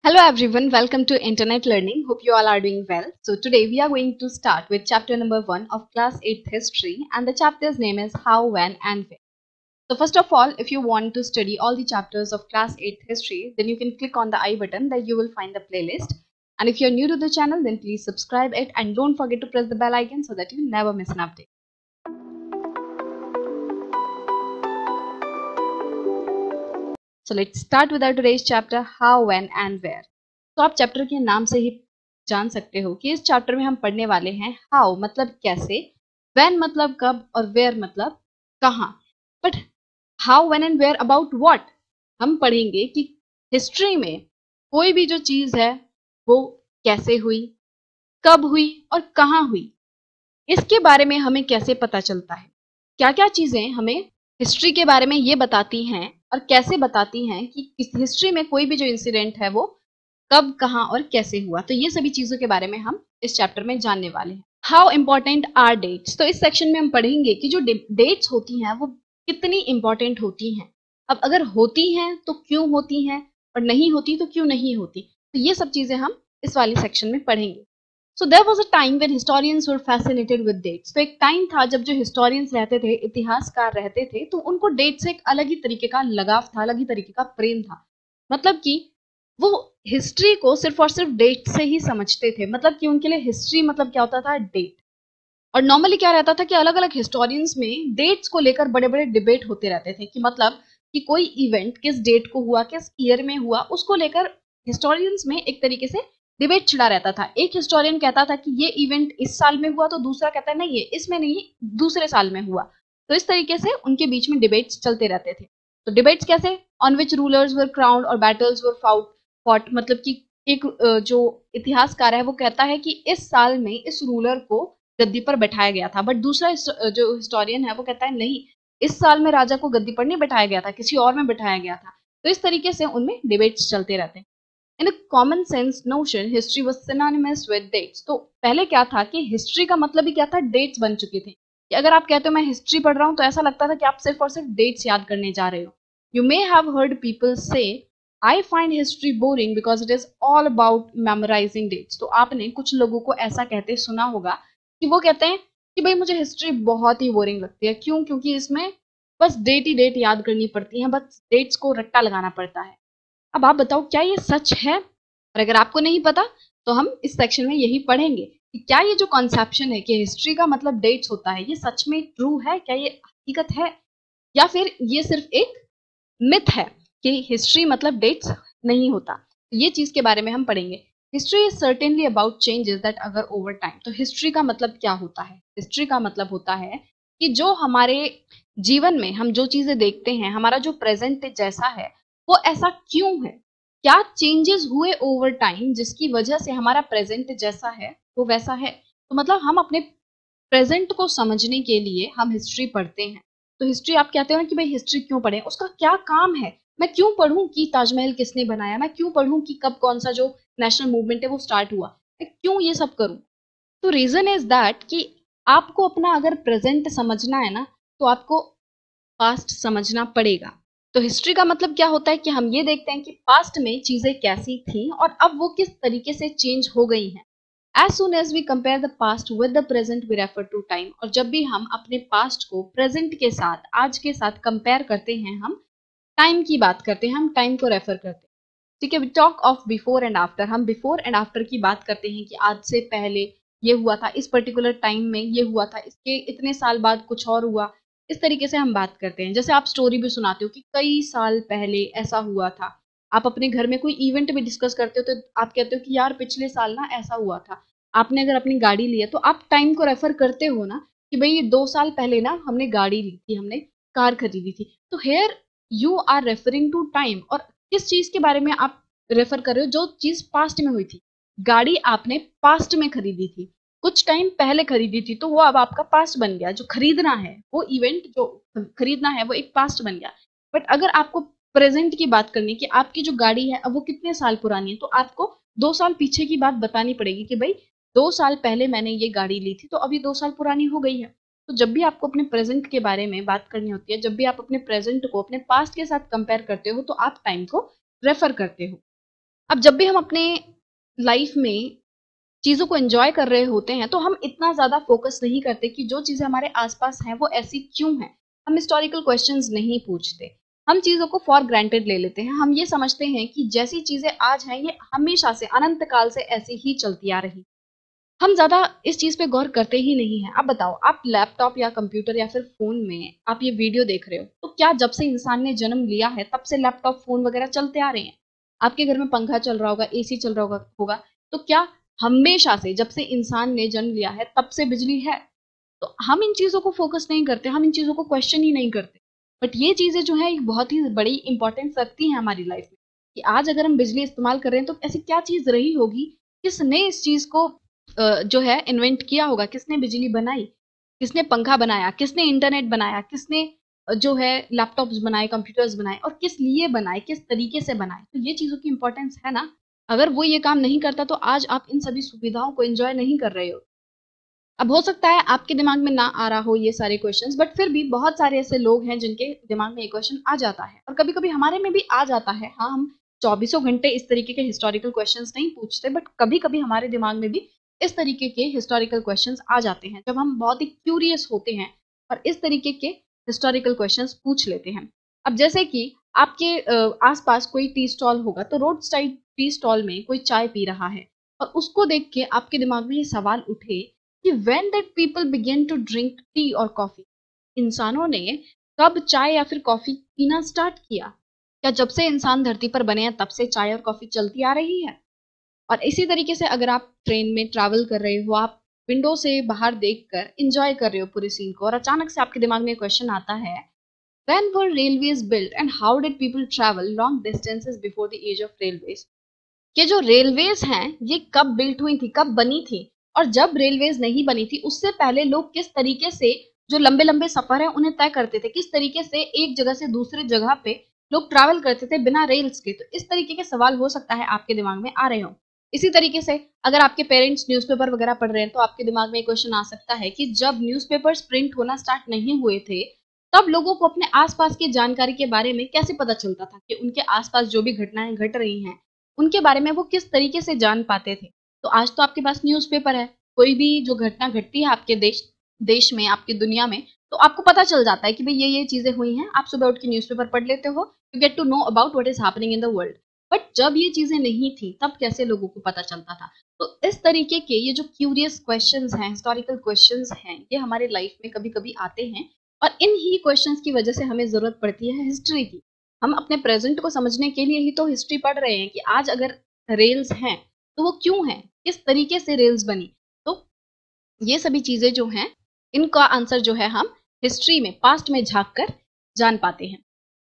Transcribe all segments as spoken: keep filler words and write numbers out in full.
Hello everyone, welcome to Internet Learning. Hope you all are doing well. So today we are going to start with chapter number one of class eighth history, and the chapter's name is How, When and Where. So first of all, if you want to study all the chapters of class eighth history, then you can click on the I button, there you will find the playlist. And if you're new to the channel, then please subscribe it and don't forget to press the bell icon so that you never miss an update. So let's start with our today's chapter, How, When and Where. तो आप chapter के नाम से ही जान सकते हो कि इस चैप्टर में हम पढ़ने वाले हैं हाउ मतलब कैसे, व्हेन मतलब कब और वेयर मतलब कहाँ. But how, when and where about what. हम पढ़ेंगे कि हिस्ट्री में कोई भी जो चीज है वो कैसे हुई, कब हुई और कहाँ हुई, इसके बारे में हमें कैसे पता चलता है. क्या क्या चीजें हमें हिस्ट्री के बारे में ये बताती हैं और कैसे बताती हैं कि हिस्ट्री में कोई भी जो इंसिडेंट है वो कब, कहाँ और कैसे हुआ. तो ये सभी चीजों के बारे में हम इस चैप्टर में जानने वाले हैं. How important are dates. तो इस सेक्शन में हम पढ़ेंगे कि जो डेट्स होती हैं वो कितनी इंपॉर्टेंट होती हैं. अब अगर होती हैं तो क्यों होती हैं और नहीं होती तो क्यों नहीं होती. तो ये सब चीजें हम इस वाली सेक्शन में पढ़ेंगे. So there was a time when historians were fascinated with dates. तो एक टाइम था जब जो हिस्टोरियंस रहते थे, इतिहासकार रहते थे, तो उनको डेट से एक अलग ही तरीके का लगाव था, अलग ही तरीके का प्रेम था. मतलब कि वो हिस्ट्री को सिर्फ और सिर्फ डेट से ही समझते थे. मतलब कि उनके लिए हिस्ट्री मतलब क्या होता था, डेट. और नॉर्मली क्या रहता था कि अलग अलग हिस्टोरियंस में डेट्स को लेकर बड़े बड़े डिबेट होते रहते थे कि मतलब कि कोई इवेंट किस डेट को हुआ, किस ईयर में हुआ, उसको लेकर हिस्टोरियंस में एक तरीके से डिबेट छिड़ा रहता था. एक हिस्टोरियन कहता था कि ये इवेंट इस साल में हुआ, तो दूसरा कहता है नहीं ये इसमें नहीं, दूसरे साल में हुआ. तो इस तरीके से उनके बीच में डिबेट्स चलते रहते थे. तो डिबेट्स कैसे, on which rulers were crowned और बैटल्स वर फाउट फॉट. मतलब कि एक जो इतिहासकार है वो कहता है कि इस साल में इस रूलर को गद्दी पर बैठाया गया था, बट दूसरा जो हिस्टोरियन है वो कहता है नहीं, इस साल में राजा को गद्दी पर नहीं बैठाया गया था, किसी और में बैठाया गया था. तो इस तरीके से उनमें डिबेट्स चलते रहते हैं. In a common sense notion history was synonymous with dates. तो पहले क्या था कि हिस्ट्री का मतलब ही क्या था, डेट्स बन चुके थे. कि अगर आप कहते हो मैं हिस्ट्री पढ़ रहा हूँ तो ऐसा लगता था कि आप सिर्फ और सिर्फ डेट्स याद करने जा रहे हो. You may have heard people say I find history boring because it is all about memorising dates. तो आपने कुछ लोगों को ऐसा कहते सुना होगा कि वो कहते हैं कि भाई मुझे हिस्ट्री बहुत ही बोरिंग लगती है. क्यों? क्योंकि इसमें बस डेट ही डेट याद करनी पड़ती है, बस डेट्स को रट्टा लगाना पड़ता है. अब आप बताओ क्या ये सच है. और अगर आपको नहीं पता तो हम इस सेक्शन में यही पढ़ेंगे कि क्या ये जो कॉन्सेप्शन है कि हिस्ट्री का मतलब डेट्स होता है, ये सच में ट्रू है, क्या ये हकीकत है, या फिर ये सिर्फ एक मिथ है कि हिस्ट्री मतलब डेट्स नहीं होता. ये चीज के बारे में हम पढ़ेंगे. History is certainly about changes that occur over time. तो हिस्ट्री का मतलब क्या होता है, हिस्ट्री का मतलब होता है कि जो हमारे जीवन में हम जो चीजें देखते हैं, हमारा जो प्रेजेंट जैसा है वो ऐसा क्यों है, क्या चेंजेस हुए ओवर टाइम जिसकी वजह से हमारा प्रेजेंट जैसा है वो वैसा है. तो मतलब हम अपने प्रेजेंट को समझने के लिए हम हिस्ट्री पढ़ते हैं. तो हिस्ट्री आप कहते हो ना कि भाई हिस्ट्री क्यों पढ़े, उसका क्या काम है. मैं क्यों पढ़ूं कि ताजमहल किसने बनाया, मैं क्यों पढ़ूं कि कब कौन सा जो नेशनल मूवमेंट है वो स्टार्ट हुआ, मैं क्यों ये सब करूं. तो रीजन इज दैट कि आपको अपना अगर प्रेजेंट समझना है ना तो आपको पास्ट समझना पड़ेगा. तो हिस्ट्री का मतलब क्या होता है कि हम ये देखते हैं कि पास्ट में चीजें कैसी थी और अब वो किस तरीके से चेंज हो गई हैं. As soon as we compare the past with the present, we refer to time. और जब भी हम अपने पास्ट को प्रेजेंट के साथ, आज के साथ कंपेयर करते हैं, हम टाइम की बात करते हैं, हम टाइम को रेफर करते हैं. ठीक है. We talk of before and after. हम बिफोर एंड आफ्टर की बात करते हैं कि आज से पहले ये हुआ था, इस पर्टिकुलर टाइम में ये हुआ था, इसके इतने साल बाद कुछ और हुआ. इस तरीके से हम बात करते हैं. जैसे आप स्टोरी भी सुनाते हो कि कई साल पहले ऐसा हुआ था. आप अपने घर में कोई इवेंट भी डिस्कस करते हो तो आप कहते हो कि यार पिछले साल ना ऐसा हुआ था. आपने अगर अपनी गाड़ी ली है तो आप टाइम को रेफर करते हो ना कि भाई दो साल पहले ना हमने गाड़ी ली थी, हमने कार खरीदी थी. तो here you are referring to time. और किस चीज के बारे में आप रेफर कर रहे हो, जो चीज पास्ट में हुई थी. गाड़ी आपने पास्ट में खरीदी थी, कुछ टाइम पहले खरीदी थी, तो वो अब आपका पास्ट बन गया. जो खरीदना है, वो इवेंट जो खरीदना है वो एक पास्ट बन गया. बट अगर आपको प्रेजेंट की बात करनी कि आपकी जो गाड़ी है अब वो कितने साल पुरानी है, तो आपको दो साल पीछे की बात बतानी पड़ेगी कि भाई दो साल पहले मैंने ये गाड़ी ली थी तो अभी दो साल पुरानी हो गई है. तो जब भी आपको अपने प्रेजेंट के बारे में बात करनी होती है, जब भी आप अपने प्रेजेंट को अपने पास्ट के साथ कंपेयर करते हो, तो आप टाइम को रेफर करते हो. अब जब भी हम अपने लाइफ में चीज़ों को एंजॉय कर रहे होते हैं तो हम इतना ज़्यादा फोकस नहीं करते कि जो चीज़ें हमारे आसपास हैं वो ऐसी क्यों हैं। हम हिस्टोरिकल क्वेश्चंस नहीं पूछते। हम चीज़ों को फॉर ग्रांटेड ले लेते हैं। हम ये समझते हैं कि जैसी चीज़ें आज हैं ये हमेशा से अनंत काल से ऐसी ही चलती आ रही। हम ज़्यादा इस चीज़ पे गौर करते ही नहीं हैं। अब बताओ, आप लैपटॉप या कंप्यूटर या फिर फ़ोन में आप ये वीडियो देख रहे हो, तो क्या जब से इंसान ने जन्म लिया है तब से लैपटॉप, फ़ोन वगैरह चलते आ रहे हैं? आपके घर में पंखा चल रहा होगा, एसी चल रहा होगा होगा, तो क्या हमेशा से जब से इंसान ने जन्म लिया है तब से बिजली है? तो हम इन चीज़ों को फ़ोकस नहीं करते, हम इन चीज़ों को क्वेश्चन ही नहीं करते। बट ये चीज़ें जो हैं एक बहुत ही बड़ी इम्पोर्टेंस रखती हैं हमारी लाइफ़ में, कि आज अगर हम बिजली इस्तेमाल कर रहे हैं तो ऐसी क्या चीज़ रही होगी, किसने इस चीज़ को अ, जो है इन्वेंट किया होगा, किसने बिजली बनाई, किसने पंखा बनाया, किसने इंटरनेट बनाया, किसने अ, जो है लैपटॉप्स बनाए, कंप्यूटर्स बनाए और किस लिए बनाए, किस तरीके से बनाए। तो ये चीज़ों की इम्पोर्टेंस है ना। अगर वो ये काम नहीं करता तो आज आप इन सभी सुविधाओं को एंजॉय नहीं कर रहे हो। अब हो सकता है आपके दिमाग में ना आ रहा हो ये सारे क्वेश्चंस, बट फिर भी बहुत सारे ऐसे लोग हैं जिनके दिमाग में ये क्वेश्चन आ जाता है और कभी-कभी हमारे में भी आ जाता है। हाँ, हम चौबीसों घंटे इस तरीके के हिस्टोरिकल क्वेश्चंस नहीं पूछते, बट कभी-कभी हमारे दिमाग में भी इस तरीके के हिस्टोरिकल क्वेश्चंस आ जाते हैं जब हम बहुत ही क्यूरियस होते हैं और इस तरीके के हिस्टोरिकल क्वेश्चंस पूछ लेते हैं। अब जैसे कि आपके अ, आसपास कोई टी स्टॉल होगा, तो रोड साइड टी स्टॉल में कोई चाय पी रहा है और उसको देख के आपके दिमाग में ये सवाल उठे कि when did people begin to drink tea और कॉफी? इंसानों ने कब चाय या फिर कॉफी पीना स्टार्ट किया? क्या जब से इंसान धरती पर बने हैं तब से चाय और कॉफी चलती आ रही है? और इसी तरीके से अगर आप ट्रेन में ट्रैवल कर रहे हो, आप विंडो से बाहर देखकर एंजॉय कर रहे हो पूरे सीन को और अचानक से आपके दिमाग में क्वेश्चन आता है, when were railways built and how did people travel long distances before the age of railways? ये जो रेलवेज हैं ये कब बिल्ट हुई थी, कब बनी थी, और जब रेलवेज नहीं बनी थी उससे पहले लोग किस तरीके से जो लंबे लंबे सफर है उन्हें तय करते थे, किस तरीके से एक जगह से दूसरे जगह पे लोग ट्रैवल करते थे बिना रेल्स के। तो इस तरीके के सवाल हो सकता है आपके दिमाग में आ रहे हो। इसी तरीके से अगर आपके पेरेंट्स न्यूज़पेपर वगैरह पढ़ रहे हैं तो आपके दिमाग में एक क्वेश्चन आ सकता है कि जब न्यूज़पेपर्स प्रिंट होना स्टार्ट नहीं हुए थे तब लोगों को अपने आसपास की जानकारी के बारे में कैसे पता चलता था कि उनके आसपास जो भी घटनाएं घट रही हैं उनके बारे में वो किस तरीके से जान पाते थे। तो आज तो आपके पास न्यूज़पेपर है, कोई भी जो घटना घटती है आपके देश देश में, आपकी दुनिया में, तो आपको पता चल जाता है कि भाई ये ये चीजें हुई हैं। आप सुबह उठ के न्यूज़पेपर पढ़ लेते हो, you get to know about what is happening in the world. But जब ये चीजें नहीं थी तब कैसे लोगों को पता चलता था? तो इस तरीके के ये जो क्यूरियस क्वेश्चंस हैं, हिस्टोरिकल क्वेश्चंस हैं, ये हमारे लाइफ में कभी कभी आते हैं और इन ही क्वेश्चंस की वजह से हमें जरूरत पड़ती है हिस्ट्री की। हम अपने प्रेजेंट को समझने के लिए ही तो हिस्ट्री पढ़ रहे हैं कि आज अगर रेल्स हैं तो वो क्यों हैं, किस तरीके से रेल्स बनी। तो ये सभी चीजें जो हैं इनका आंसर जो है हम हिस्ट्री में, पास्ट में झांक कर जान पाते हैं।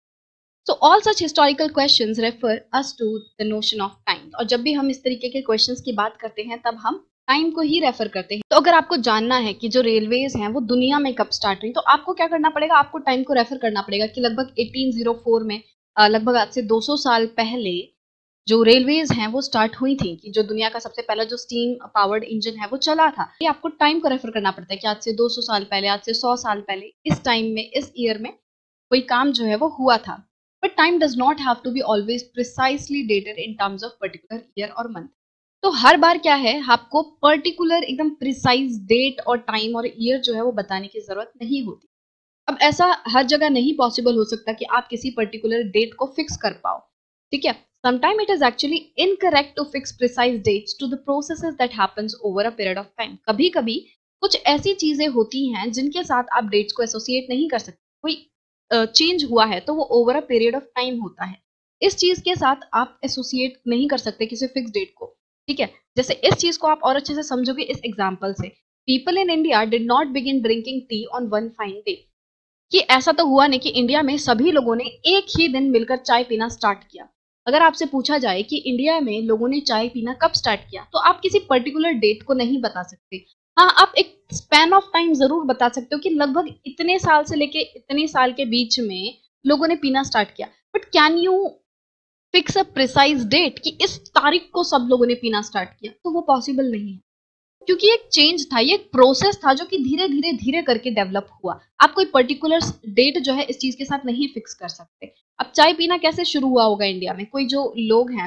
So all such historical questions refer us to the notion of time. और जब भी हम इस तरीके के क्वेश्चंस की बात करते हैं तब हम टाइम को ही रेफर करते हैं। तो अगर आपको जानना है कि जो रेलवेज हैं वो दुनिया में कब स्टार्ट हुई, तो आपको क्या करना पड़ेगा, आपको टाइम को रेफर करना पड़ेगा कि लगभग अठारह सौ चार में, अ, लगभग आज से दो सौ साल पहले जो रेलवेज हैं वो स्टार्ट हुई थी, कि जो दुनिया का सबसे पहला जो स्टीम पावर्ड इंजन है वो चला था। ये आपको टाइम को रेफर करना पड़ता है कि आज से दो सौ साल पहले, आज से सौ साल पहले, इस टाइम में, इस ईयर में कोई काम जो है वो हुआ था। But time does not have to be always precisely dated in terms of particular year और मंथ। तो हर बार क्या है, आपको पर्टिकुलर एकदम प्रिसाइज डेट और टाइम और ईयर जो है वो बताने की जरूरत नहीं होती। अब ऐसा हर जगह नहीं पॉसिबल हो सकता कि आप किसी पर्टिकुलर डेट को फिक्स कर पाओ, ठीक है। Sometime it is actually incorrect to fix precise dates to the processes that happens over a period of time. कभी कभी कुछ ऐसी चीजें होती हैं जिनके साथ आप डेट्स को एसोसिएट नहीं कर सकते। कोई चेंज हुआ है तो वो over a period of time होता है, इस चीज के साथ आप एसोसिएट नहीं कर सकते किसी फिक्स डेट को, ठीक है। जैसे इस चीज को आप और अच्छे से समझोगे इस एग्जाम्पल से, people in India did not begin drinking tea on one fine day. कि ऐसा तो हुआ नहीं कि इंडिया में सभी लोगों ने एक ही दिन मिलकर चाय पीना स्टार्ट किया। अगर आपसे पूछा जाए कि इंडिया में लोगों ने चाय पीना कब स्टार्ट किया, तो आप किसी पर्टिकुलर डेट को नहीं बता सकते। हाँ, आप एक स्पैन ऑफ टाइम जरूर बता सकते हो कि लगभग इतने साल से लेके इतने साल के बीच में लोगों ने पीना स्टार्ट किया। But can you fix a precise date कि इस तारीख को सब लोगों ने पीना स्टार्ट किया? तो वो पॉसिबल नहीं है, क्योंकि एक चेंज था, ये एक प्रोसेस था जो कि धीरे धीरे धीरे करके डेवलप हुआ। आप कोई पर्टिकुलर डेट जो है इस चीज के साथ नहीं फिक्स कर सकते। अब चाय पीना कैसे शुरू हुआ होगा इंडिया में? कोई जो लोग हैं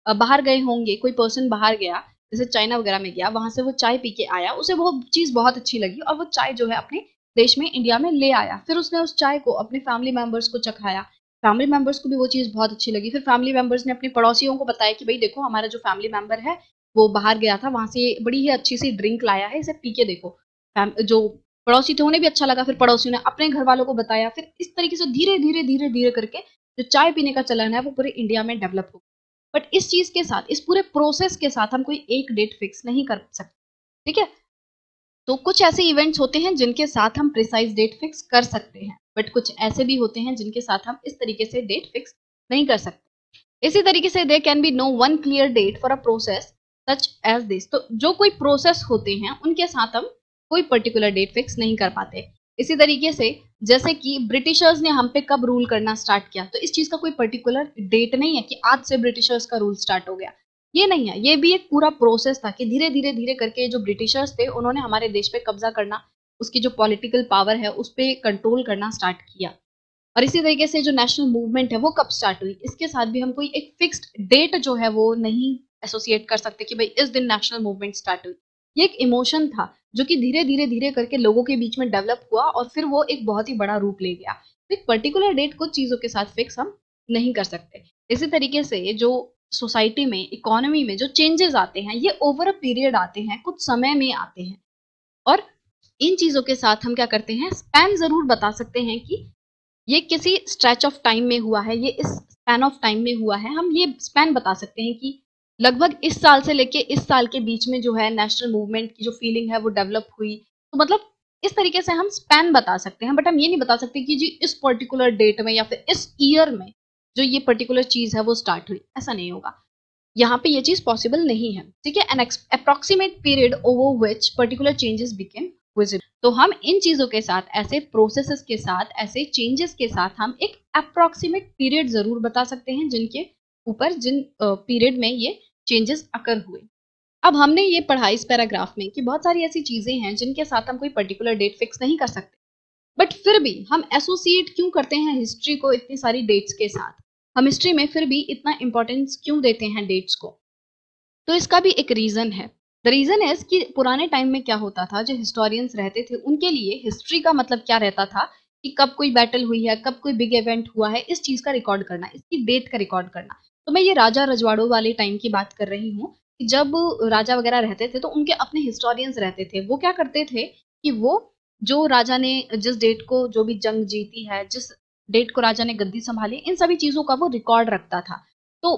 बाहर गए होंगे, कोई पर्सन बाहर गया, जैसे चाइना वगैरह में गया, वहां से वो चाय पी के आया, उसे वो चीज बहुत अच्छी लगी और वो चाय जो है अपने देश में, इंडिया में ले आया। फिर उसने उस चाय को अपने फैमिली मेंबर्स को चखाया, फैमिली मेंबर्स को भी वो चीज बहुत अच्छी लगी। फिर फैमिली मेंबर्स ने अपने पड़ोसियों को बताया कि भाई देखो, हमारा जो फैमिली मेंबर है वो बाहर गया था, वहां से बड़ी ही अच्छी सी ड्रिंक लाया है, इसे पी के देखो। जो पड़ोसी थे उन्हें भी अच्छा लगा, फिर पड़ोसियों ने अपने घर वालों को बताया। फिर इस तरीके से धीरे धीरे धीरे धीरे करके जो चाय पीने का चलन है वो पूरे इंडिया में डेवलप हो। बट इस चीज के साथ, इस पूरे प्रोसेस के साथ हम कोई एक डेट फिक्स नहीं कर सकते, ठीक है। तो कुछ ऐसे इवेंट्स होते हैं जिनके साथ हम प्रिसाइज डेट फिक्स कर सकते हैं, बट कुछ ऐसे भी होते हैं जिनके साथ हम इस तरीके से डेट फिक्स नहीं कर सकते। इसी तरीके से there can be no one clear date for a process such as this. तो जो कोई प्रोसेस होते हैं उनके साथ हम कोई पर्टिकुलर डेट फिक्स नहीं कर पाते। इसी तरीके से जैसे कि ब्रिटिशर्स ने हम पे कब रूल करना स्टार्ट किया, तो इस चीज का कोई पर्टिकुलर डेट नहीं है कि आज से ब्रिटिशर्स का रूल स्टार्ट हो गया, ये नहीं है। ये भी एक पूरा प्रोसेस था कि धीरे धीरे धीरे करके जो ब्रिटिशर्स थे उन्होंने हमारे देश पे कब्जा करना, उसकी जो पॉलिटिकल पावर है उस पर कंट्रोल करना स्टार्ट किया। और इसी तरीके से जो नेशनल मूवमेंट है वो कब स्टार्ट हुई, इसके साथ भी हम कोई एक फिक्स्ड डेट जो है वो नहीं एसोसिएट कर सकते कि भाई इस दिन नेशनल मूवमेंट स्टार्ट हुई। ये एक इमोशन था जो कि धीरे धीरे धीरे करके लोगों के बीच में डेवलप हुआ और फिर वो एक बहुत ही बड़ा रूप ले गया। तो एक पर्टिकुलर डेट कुछ चीजों के साथ फिक्स हम नहीं कर सकते। इसी तरीके से जो सोसाइटी में, इकोनॉमी में जो चेंजेस आते हैं ये ओवर अ पीरियड आते हैं, कुछ समय में आते हैं। और इन चीजों के साथ हम क्या करते हैं, स्पैन जरूर बता सकते हैं कि ये किसी स्ट्रेच ऑफ टाइम में हुआ है, ये इस स्पैन ऑफ टाइम में हुआ है। हम ये स्पैन बता सकते हैं कि लगभग इस साल से लेके इस साल के बीच में जो है नेशनल मूवमेंट की जो फीलिंग है वो डेवलप हुई। तो मतलब इस तरीके से हम स्पैन बता सकते हैं, बट हम ये नहीं बता सकते कि जी इस पर्टिकुलर डेट में या फिर इस ईयर में जो ये पर्टिकुलर चीज है वो स्टार्ट हुई, ऐसा नहीं होगा। यहाँ पे ये चीज पॉसिबल नहीं है, ठीक है। An approximate period over which particular changes became visible. तो हम इन चीजों के साथ, ऐसे प्रोसेसेस के साथ, ऐसे चेंजेस के साथ हम एक अप्रोक्सीमेट पीरियड जरूर बता सकते हैं जिनके ऊपर, जिन पीरियड में ये चेंजेस अकर हुए। अब हमने ये पढ़ा इस पैराग्राफ में कि बहुत सारी ऐसी चीजें हैं जिनके साथ हम कोई पर्टिकुलर डेट फिक्स नहीं कर सकते, बट फिर भी हम एसोसिएट क्यों करते हैं हिस्ट्री को इतनी सारी डेट्स के साथ, हम हिस्ट्री में फिर भी इतना इंपॉर्टेंस क्यों देते हैं डेट्स को। तो इसका भी एक रीजन है। द रीजन इज कि पुराने टाइम में क्या होता था, जो हिस्टोरियंस रहते थे उनके लिए हिस्ट्री का मतलब क्या रहता था कि कब कोई बैटल हुई है, कब कोई बिग इवेंट हुआ है, इस चीज का रिकॉर्ड करना, इसकी डेट का रिकॉर्ड करना। तो मैं ये राजा रजवाड़ों वाले टाइम की बात कर रही हूँ कि जब राजा वगैरह रहते थे तो उनके अपने हिस्टोरियंस रहते थे। वो क्या करते थे कि वो जो राजा ने जिस डेट को, जो भी जंग जीती है, जिस डेट को राजा ने गद्दी संभाली, इन सभी चीजों का वो रिकॉर्ड रखता था। तो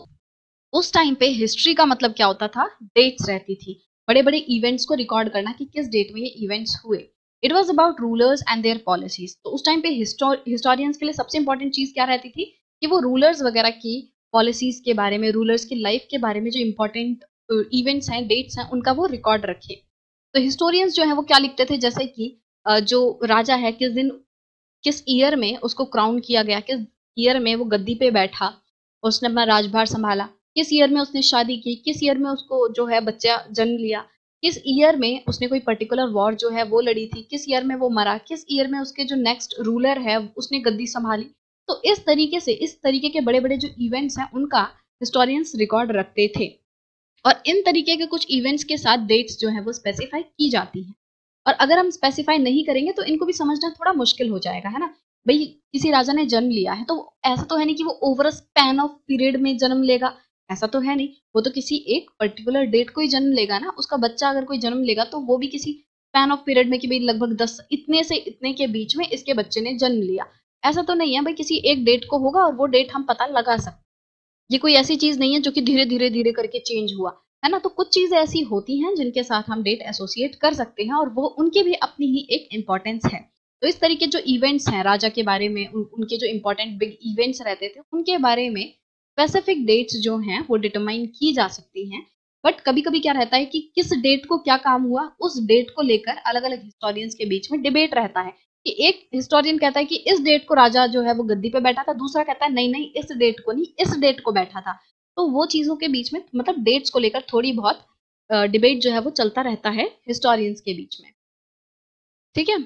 उस टाइम पे हिस्ट्री का मतलब क्या होता था, डेट्स रहती थी, बड़े बड़े इवेंट्स को रिकॉर्ड करना कि किस डेट में ये इवेंट्स हुए। It was about rulers and their policies. तो उस टाइम पे हिस्टोरियंस के लिए सबसे इंपॉर्टेंट चीज क्या रहती थी कि वो रूलर्स वगैरह की पॉलिसीज के बारे में, रूलर्स की लाइफ के बारे में जो इंपॉर्टेंट इवेंट्स हैं, डेट्स हैं, उनका वो रिकॉर्ड रखे। तो हिस्टोरियंस जो है वो क्या लिखते थे, जैसे कि जो राजा है किस दिन, किस ईयर में उसको क्राउन किया गया, किस ईयर में वो गद्दी पे बैठा, उसने अपना राजभार संभाला, किस ईयर में उसने शादी की, किस ईयर में उसको जो है बच्चा जन्म लिया, किस ईयर में उसने कोई पर्टिकुलर वॉर जो है वो लड़ी थी, किस ईयर में वो मरा, किस ईयर में उसके जो नेक्स्ट रूलर है उसने गद्दी संभाली। तो इस तरीके से, इस तरीके के बड़े बड़े जो इवेंट्स हैं उनका हिस्टोरियंस रिकॉर्ड रखते थे। और इन तरीके के कुछ इवेंट्स के साथ डेट्स जो है वो स्पेसिफाई की जाती हैं। और अगर हम स्पेसिफाई नहीं करेंगे तो इनको भी समझना थोड़ा मुश्किल हो जाएगा, है ना। भाई किसी राजा ने जन्म लिया है तो ऐसा तो है नहीं कि वो over a span of period में जन्म लेगा, ऐसा तो है नहीं। वो तो किसी एक पर्टिकुलर डेट को ही जन्म लेगा ना, उसका बच्चा अगर कोई जन्म लेगा तो वो भी किसी स्पैन ऑफ पीरियड में कि भाई लगभग दस इतने से इतने के बीच में इसके बच्चे ने जन्म लिया, ऐसा तो नहीं है। भाई किसी एक डेट को होगा और वो डेट हम पता लगा सकते। ये कोई ऐसी चीज नहीं है जो कि धीरे धीरे धीरे करके चेंज हुआ, है ना। तो कुछ चीजें ऐसी होती हैं जिनके साथ हम डेट एसोसिएट कर सकते हैं और वो उनकी भी अपनी ही एक इम्पोर्टेंस है। तो इस तरीके जो इवेंट्स हैं राजा के बारे में, उन, उनके जो इम्पोर्टेंट बिग इवेंट्स रहते थे उनके बारे में स्पेसिफिक डेट्स जो हैं वो डिटरमाइन की जा सकती हैं। बट कभी कभी क्या रहता है कि किस डेट को क्या काम हुआ, उस डेट को लेकर अलग अलग हिस्टोरियंस के बीच में डिबेट रहता है कि एक हिस्टोरियन कहता है कि इस डेट को राजा जो है वो गद्दी पे बैठा था, दूसरा कहता है नहीं नहीं इस डेट को नहीं, इस डेट को बैठा था। तो वो चीजों के बीच में, मतलब डेट्स को लेकर थोड़ी बहुत डिबेट जो है वो चलता रहता है हिस्टोरियंस के बीच में, ठीक है।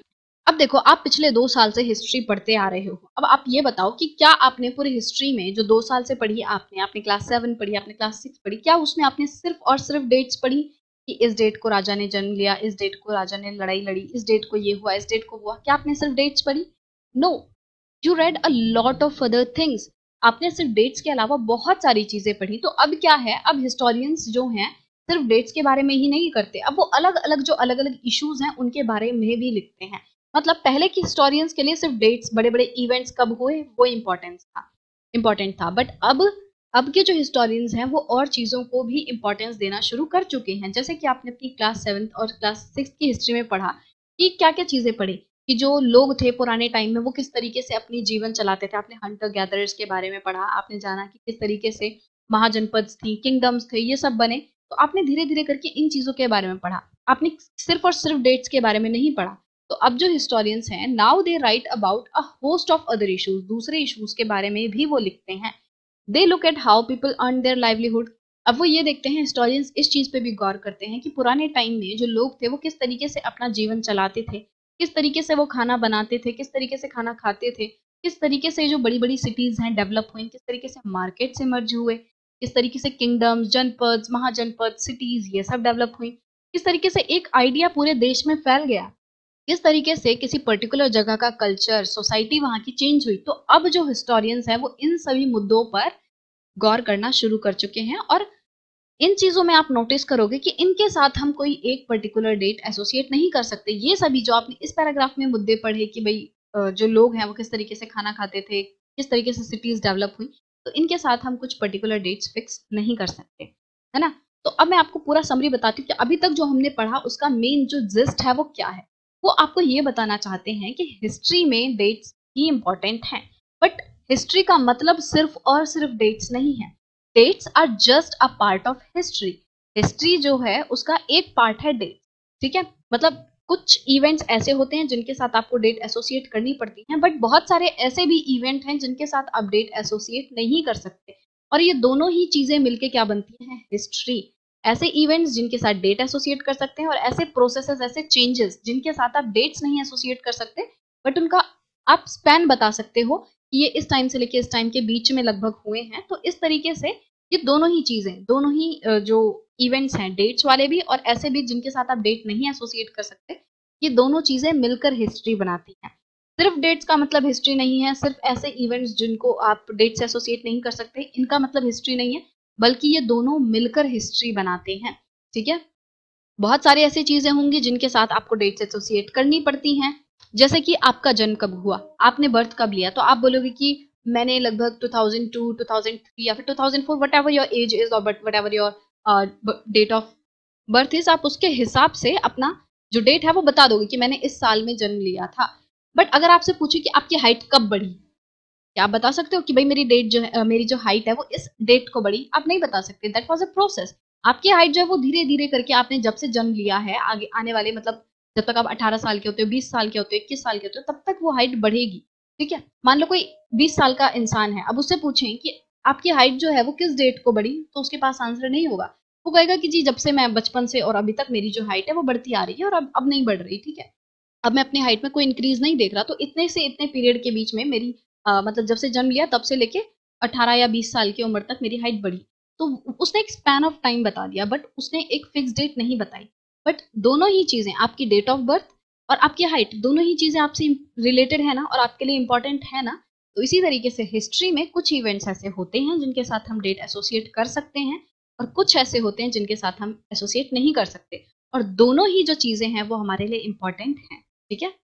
अब देखो, आप पिछले दो साल से हिस्ट्री पढ़ते आ रहे हो। अब आप ये बताओ कि क्या आपने पूरी हिस्ट्री में जो दो साल से पढ़ी आपने आपने क्लास सेवन पढ़ी, आपने क्लास सिक्स पढ़ी, क्या उसमें आपने सिर्फ और सिर्फ डेट्स पढ़ी कि इस डेट को राजा ने जन्म लिया, इस डेट को राजा ने लड़ाई लड़ी, इस डेट को ये हुआ, इस डेट को हुआ? क्या आपने सिर्फ डेट्स पढ़ी? No, you read a lot of other things. आपने सिर्फ डेट्स के अलावा बहुत सारी चीजें पढ़ी। तो अब क्या है, अब हिस्टोरियंस जो हैं सिर्फ डेट्स के बारे में ही नहीं करते, अब वो अलग अलग जो अलग अलग इश्यूज हैं उनके बारे में भी लिखते हैं। मतलब पहले के हिस्टोरियंस के लिए सिर्फ डेट्स, बड़े बड़े इवेंट्स कब हुए वो इम्पोर्टेंस था इम्पोर्टेंट था बट अब अब के जो हिस्टोरियंस हैं वो और चीजों को भी इम्पोर्टेंस देना शुरू कर चुके हैं। जैसे कि आपने अपनी क्लास सेवन्थ और क्लास सिक्स की हिस्ट्री में पढ़ा कि क्या क्या चीजें पढ़ी कि जो लोग थे पुराने टाइम में वो किस तरीके से अपनी जीवन चलाते थे। आपने हंटर गैदरर्स के बारे में पढ़ा, आपने जाना कि किस तरीके से महाजनपद थी, किंगडम्स थे, ये सब बने। तो आपने धीरे धीरे करके इन चीजों के बारे में पढ़ा, आपने सिर्फ और सिर्फ डेट्स के बारे में नहीं पढ़ा। तो अब जो हिस्टोरियंस हैं, now they write about a host of other issues, दूसरे इश्यूज के बारे में भी वो लिखते हैं। They look at how people earn their livelihood. अब वो ये देखते हैं, हिस्टोरियंस इस चीज पे भी गौर करते हैं कि पुराने टाइम में जो लोग थे वो किस तरीके से अपना जीवन चलाते थे, किस तरीके से वो खाना बनाते थे, किस तरीके से खाना खाते थे, किस तरीके से जो बड़ी बड़ी सिटीज हैं डेवलप हुई, किस तरीके से मार्केट से मर्ज हुए, किस तरीके से किंगडम्स, जनपद, महाजनपद, सिटीज ये सब डेवलप हुई, किस तरीके से एक आइडिया पूरे देश में फैल गया, किस तरीके से किसी पर्टिकुलर जगह का कल्चर, सोसाइटी वहां की चेंज हुई। तो अब जो हिस्टोरियंस हैं वो इन सभी मुद्दों पर गौर करना शुरू कर चुके हैं। और इन चीजों में आप नोटिस करोगे कि इनके साथ हम कोई एक पर्टिकुलर डेट एसोसिएट नहीं कर सकते। ये सभी जो आपने इस पैराग्राफ में मुद्दे पढ़े कि भाई जो लोग हैं वो किस तरीके से खाना खाते थे, किस तरीके से सिटीज डेवलप हुई, तो इनके साथ हम कुछ पर्टिकुलर डेट्स फिक्स नहीं कर सकते, है ना। तो अब मैं आपको पूरा समरी बताती हूँ कि अभी तक जो हमने पढ़ा उसका मेन जो जिस्ट है वो क्या है। वो आपको ये बताना चाहते हैं कि हिस्ट्री में डेट्स ही इंपॉर्टेंट हैं, बट हिस्ट्री का मतलब सिर्फ और सिर्फ डेट्स नहीं है। Dates are just a part of history. History जो है उसका एक पार्ट है डेट, ठीक है। मतलब कुछ इवेंट्स ऐसे होते हैं जिनके साथ आपको डेट एसोसिएट करनी पड़ती है, बट बहुत सारे ऐसे भी इवेंट हैं जिनके साथ आप डेट एसोसिएट नहीं कर सकते। और ये दोनों ही चीजें मिलके क्या बनती हैं, हिस्ट्री। ऐसे इवेंट्स जिनके साथ डेट एसोसिएट कर सकते हैं और ऐसे प्रोसेसेस, ऐसे चेंजेस जिनके साथ आप डेट्स नहीं एसोसिएट कर सकते, बट उनका आप स्पैन बता सकते हो कि ये इस टाइम से लेके इस टाइम के बीच में लगभग हुए हैं। तो इस तरीके से ये दोनों ही चीजें, दोनों ही जो इवेंट्स हैं, डेट्स वाले भी और ऐसे भी जिनके साथ आप डेट नहीं एसोसिएट कर सकते, ये दोनों चीजें मिलकर हिस्ट्री बनाती हैं। सिर्फ डेट्स का मतलब हिस्ट्री नहीं है, सिर्फ ऐसे इवेंट्स जिनको आप डेट से एसोसिएट नहीं कर सकते इनका मतलब हिस्ट्री नहीं है, बल्कि ये दोनों मिलकर हिस्ट्री बनाते हैं, ठीक है। बहुत सारी ऐसी चीजें होंगी जिनके साथ आपको डेट से एसोसिएट करनी पड़ती हैं। जैसे कि आपका जन्म कब हुआ, आपने बर्थ कब लिया, तो आप बोलोगे कि मैंने लगभग two thousand two, two thousand three या फिर two thousand four, whatever your age is और whatever your date of birth is, आप उसके हिसाब से अपना जो डेट है वो बता दोगे कि मैंने इस साल में जन्म लिया था। बट अगर आपसे पूछे कि आपकी हाइट कब बढ़ी, क्या आप बता सकते हो कि भाई मेरी डेट जो है, मेरी जो हाइट है वो इस डेट को बढ़ी? आप नहीं बता सकते। That was a process. आपकी हाइट जो है वो धीरे धीरे करके आपने जब से जन्म लिया है, आगे आने वाले मतलब जब तक आप अठारह साल के होते हो, बीस साल के होते हो, इक्कीस साल के होते हो, तब तक वो हाइट बढ़ेगी, ठीक है। मान लो कोई बीस साल का इंसान है, अब उससे पूछें कि आपकी हाइट जो है वो किस डेट को बढ़ी, तो उसके पास आंसर नहीं होगा। वो कहेगा कि जी जब से मैं बचपन से और अभी तक मेरी जो हाइट है वो बढ़ती आ रही है और अब अब नहीं बढ़ रही, ठीक है। अब मैं अपनी हाइट में कोई इंक्रीज नहीं देख रहा, तो इतने से इतने पीरियड के बीच में मेरी आ, मतलब जब से जन्म लिया तब से लेके अठारह या बीस साल की उम्र तक मेरी हाइट बढ़ी। तो उसने एक स्पैन ऑफ टाइम बता दिया, बट उसने एक फिक्स डेट नहीं बताई। बट दोनों ही चीजें, आपकी डेट ऑफ बर्थ और आपकी हाइट, दोनों ही चीजें आपसे रिलेटेड है ना और आपके लिए इंपॉर्टेंट है ना। तो इसी तरीके से हिस्ट्री में कुछ इवेंट्स ऐसे होते हैं जिनके साथ हम डेट एसोसिएट कर सकते हैं और कुछ ऐसे होते हैं जिनके साथ हम एसोसिएट नहीं कर सकते, और दोनों ही जो चीजें हैं वो हमारे लिए इंपॉर्टेंट हैं, ठीक है।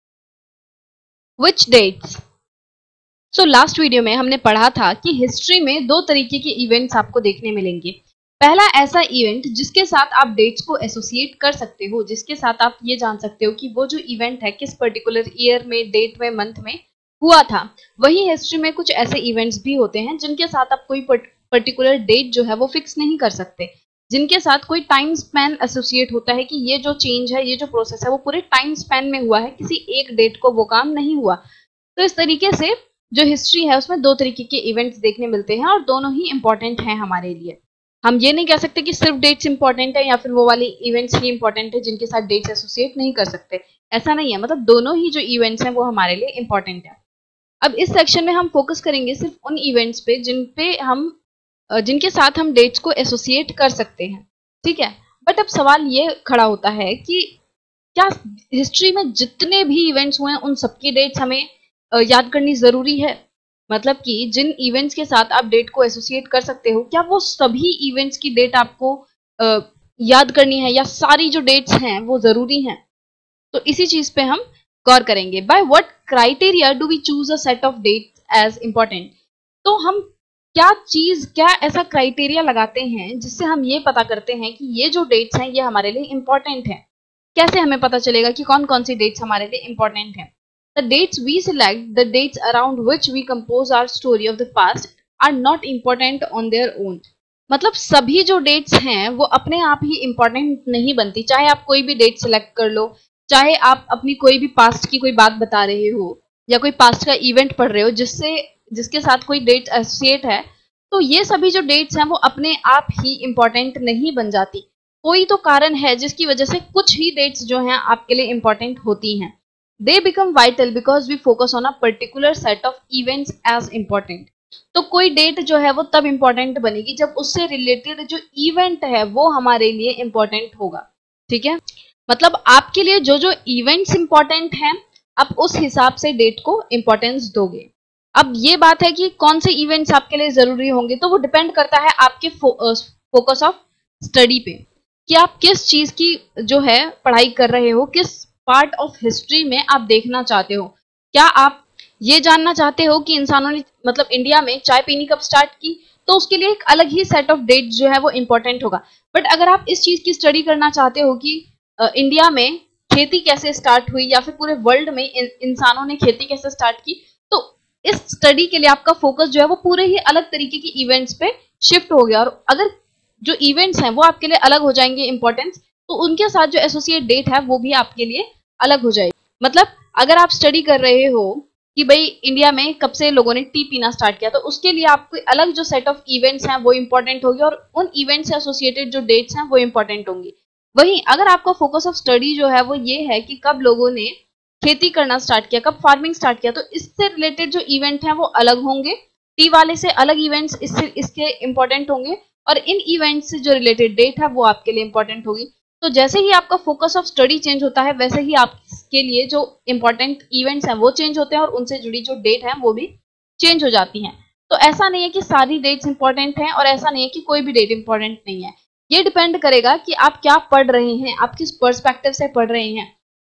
Which dates? So last video में हमने पढ़ा था कि हिस्ट्री में दो तरीके के इवेंट्स आपको देखने मिलेंगे। पहला ऐसा इवेंट जिसके साथ आप डेट्स को एसोसिएट कर सकते हो, जिसके साथ आप ये जान सकते हो कि वो जो इवेंट है किस पर्टिकुलर ईयर में, डेट में, मंथ में हुआ था। वही हिस्ट्री में कुछ ऐसे इवेंट्स भी होते हैं जिनके साथ आप कोई पर्टिकुलर डेट जो है वो फिक्स नहीं कर सकते, जिनके साथ कोई टाइम स्पैन एसोसिएट होता है कि ये जो चेंज है, ये जो प्रोसेस है वो पूरे टाइम स्पैन में हुआ है, किसी एक डेट को वो काम नहीं हुआ। तो इस तरीके से जो हिस्ट्री है उसमें दो तरीके के इवेंट्स देखने मिलते हैं और दोनों ही इंपॉर्टेंट हैं हमारे लिए। हम ये नहीं कह सकते कि सिर्फ डेट्स इंपॉर्टेंट है या फिर वो वाली इवेंट्स ही इंपॉर्टेंट है जिनके साथ डेट्स एसोसिएट नहीं कर सकते, ऐसा नहीं है। मतलब दोनों ही जो इवेंट्स हैं वो हमारे लिए इंपॉर्टेंट है। अब इस सेक्शन में हम फोकस करेंगे सिर्फ उन इवेंट्स पे जिन पे हम जिनके साथ हम डेट्स को एसोसिएट कर सकते हैं, ठीक है। बट अब सवाल ये खड़ा होता है कि क्या हिस्ट्री में जितने भी इवेंट्स हुए हैं उन सबकी डेट्स हमें याद करनी जरूरी है? मतलब कि जिन इवेंट्स के साथ आप डेट को एसोसिएट कर सकते हो, क्या वो सभी इवेंट्स की डेट आपको आ, याद करनी है या सारी जो डेट्स हैं वो जरूरी हैं? तो इसी चीज पे हम गौर करेंगे। By what criteria do we choose a set of dates as important? तो हम क्या चीज क्या ऐसा क्राइटेरिया लगाते हैं जिससे हम ये पता करते हैं कि ये जो डेट्स हैं ये हमारे लिए इंपॉर्टेंट हैं? कैसे हमें पता चलेगा कि कौन कौन सी डेट्स हमारे लिए इंपॉर्टेंट हैं? The dates we select, the dates around which we compose our story of the past, are not important on their own. मतलब सभी जो डेट्स हैं वो अपने आप ही इंपॉर्टेंट नहीं बनती। चाहे आप कोई भी डेट सेलेक्ट कर लो, चाहे आप अपनी कोई भी पास्ट की कोई बात बता रहे हो या कोई पास्ट का इवेंट पढ़ रहे हो जिससे जिसके साथ कोई डेट एसोसिएट है, तो ये सभी जो डेट्स हैं वो अपने आप ही इंपॉर्टेंट नहीं बन जाती। कोई तो कारण है जिसकी वजह से कुछ ही डेट्स जो हैं आपके लिए इंपॉर्टेंट होती हैं। They become vital because we focus on a particular set of events as important. तो कोई डेट जो है वो तब इम्पोर्टेंट बनेगी जब उससे रिलेटेड जो इवेंट है वो हमारे लिए इम्पोर्टेंट होगा, ठीक है। मतलब आपके लिए जो जो इवेंट्स इम्पोर्टेंट हैं आप उस हिसाब से डेट को इम्पोर्टेंस दोगे। अब ये बात है कि कौन से इवेंट्स आपके लिए जरूरी होंगे, तो वो डिपेंड करता है आपके फोकस ऑफ स्टडी पे कि आप किस चीज की जो है पढ़ाई कर रहे हो, किस पार्ट ऑफ हिस्ट्री में आप देखना चाहते हो। क्या आप ये जानना चाहते हो कि इंसानों ने मतलब इंडिया में चाय पीनी कब स्टार्ट की, तो उसके लिए एक अलग ही सेट ऑफ डेट जो है वो इम्पोर्टेंट होगा। बट अगर आप इस चीज की स्टडी करना चाहते हो कि आ, इंडिया में खेती कैसे स्टार्ट हुई या फिर पूरे वर्ल्ड में इन, इंसानों ने खेती कैसे स्टार्ट की, तो इस स्टडी के लिए आपका फोकस जो है वो पूरे ही अलग तरीके की इवेंट्स पे शिफ्ट हो गया। और अगर जो इवेंट्स हैं वो आपके लिए अलग हो जाएंगे इंपॉर्टेंस, तो उनके साथ जो एसोसिएट डेट है वो भी आपके लिए अलग हो जाएगी। मतलब अगर आप स्टडी कर रहे हो कि भाई इंडिया में कब से लोगों ने टी पीना स्टार्ट किया, तो उसके लिए आपको अलग जो सेट ऑफ इवेंट्स हैं वो इंपॉर्टेंट होगी और उन इवेंट्स से एसोसिएटेड जो डेट्स हैं वो इंपॉर्टेंट होंगी। वहीं अगर आपका फोकस ऑफ स्टडी जो है वो ये है कि कब लोगों ने खेती करना स्टार्ट किया, कब फार्मिंग स्टार्ट किया, तो इससे रिलेटेड जो इवेंट हैं वो अलग होंगे। टी वाले से अलग इवेंट्स इससे इसके इंपॉर्टेंट होंगे और इन इवेंट्स से जो रिलेटेड डेट है वो आपके लिए इंपॉर्टेंट होगी। तो जैसे ही आपका फोकस ऑफ स्टडी चेंज होता है वैसे ही आपके लिए जो इंपॉर्टेंट इवेंट्स हैं वो चेंज होते हैं और उनसे जुड़ी जो डेट है वो भी चेंज हो जाती हैं। तो ऐसा नहीं है कि सारी डेट्स इंपॉर्टेंट हैं और ऐसा नहीं है कि कोई भी डेट इंपॉर्टेंट नहीं है। ये डिपेंड करेगा कि आप क्या पढ़ रहे हैं, आप किस पर्सपेक्टिव से पढ़ रहे हैं,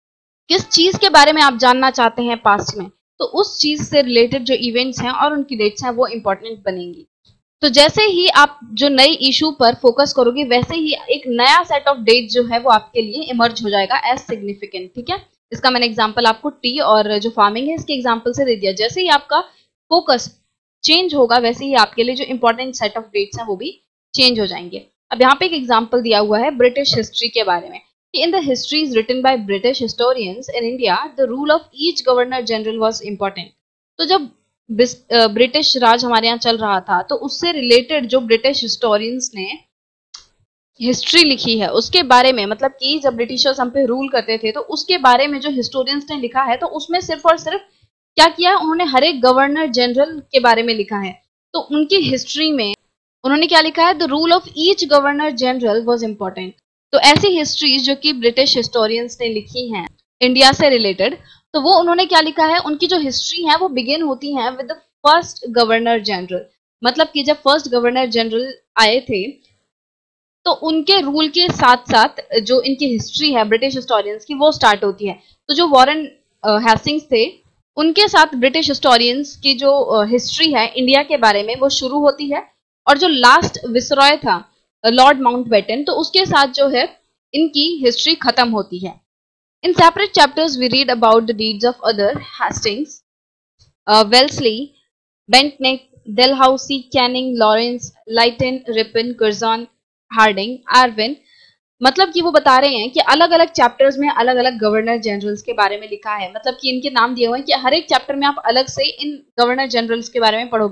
किस चीज के बारे में आप जानना चाहते हैं पास्ट में, तो उस चीज से रिलेटेड जो इवेंट्स हैं और उनकी डेट्स हैं वो इंपॉर्टेंट बनेंगी। तो जैसे ही आप जो नए इशू पर फोकस करोगे वैसे ही एक नया सेट ऑफ डेट जो है वो आपके लिए इमर्ज हो जाएगा एज सिग्निफिकेंट, ठीक है। इसका मैंने एग्जांपल आपको टी और जो फार्मिंग है इसके एग्जांपल से दे दिया। जैसे ही आपका फोकस चेंज होगा वैसे ही आपके लिए जो इंपॉर्टेंट सेट ऑफ डेट्स हैं वो भी चेंज हो जाएंगे। अब यहाँ पे एक एग्जाम्पल दिया हुआ है ब्रिटिश हिस्ट्री के बारे में कि in the histories written by British historians in India the rule of each governor general was important. तो जब ब्रिटिश राज हमारे यहाँ चल रहा था तो उससे रिलेटेड जो ब्रिटिश हिस्टोरियंस ने हिस्ट्री लिखी है उसके बारे में, मतलब कि जब ब्रिटिशर्स हम पे रूल करते थे तो उसके बारे में जो हिस्टोरियंस ने लिखा है, तो उसमें सिर्फ और सिर्फ क्या किया है, उन्होंने हर एक गवर्नर जनरल के बारे में लिखा है। तो उनकी हिस्ट्री में उन्होंने क्या लिखा है, the rule of each governor general was important. तो ऐसी हिस्ट्रीज जो कि ब्रिटिश हिस्टोरियंस ने लिखी हैं इंडिया से रिलेटेड, तो वो उन्होंने क्या लिखा है, उनकी जो हिस्ट्री है वो बिगिन होती है with the first governor general. मतलब कि जब फर्स्ट गवर्नर जनरल आए थे तो उनके रूल के साथ साथ जो इनकी हिस्ट्री है ब्रिटिश हिस्टोरियंस की वो स्टार्ट होती है। तो जो वॉरेन हैस्टिंग्स थे उनके साथ ब्रिटिश हिस्टोरियंस की जो हिस्ट्री है इंडिया के बारे में वो शुरू होती है, और जो लास्ट विसरॉय था लॉर्ड माउंटबेटन, तो उसके साथ जो है इनकी हिस्ट्री खत्म होती है। In separate chapters we read about the deeds of other Hastings, Wellesley, Bentinck, Dalhousie, Canning, Lawrence, Lytton, Ripon, Curzon, Hardinge, Irwin. मतलब कि वो बता रहे हैं कि अलग अलग चैप्टर्स में अलग अलग गवर्नर जनरल्स के बारे में लिखा है। मतलब कि इनके नाम दिए हुए हैं कि हर एक चैप्टर में आप अलग से इन गवर्नर जनरल्स के बारे में पढ़ोगे,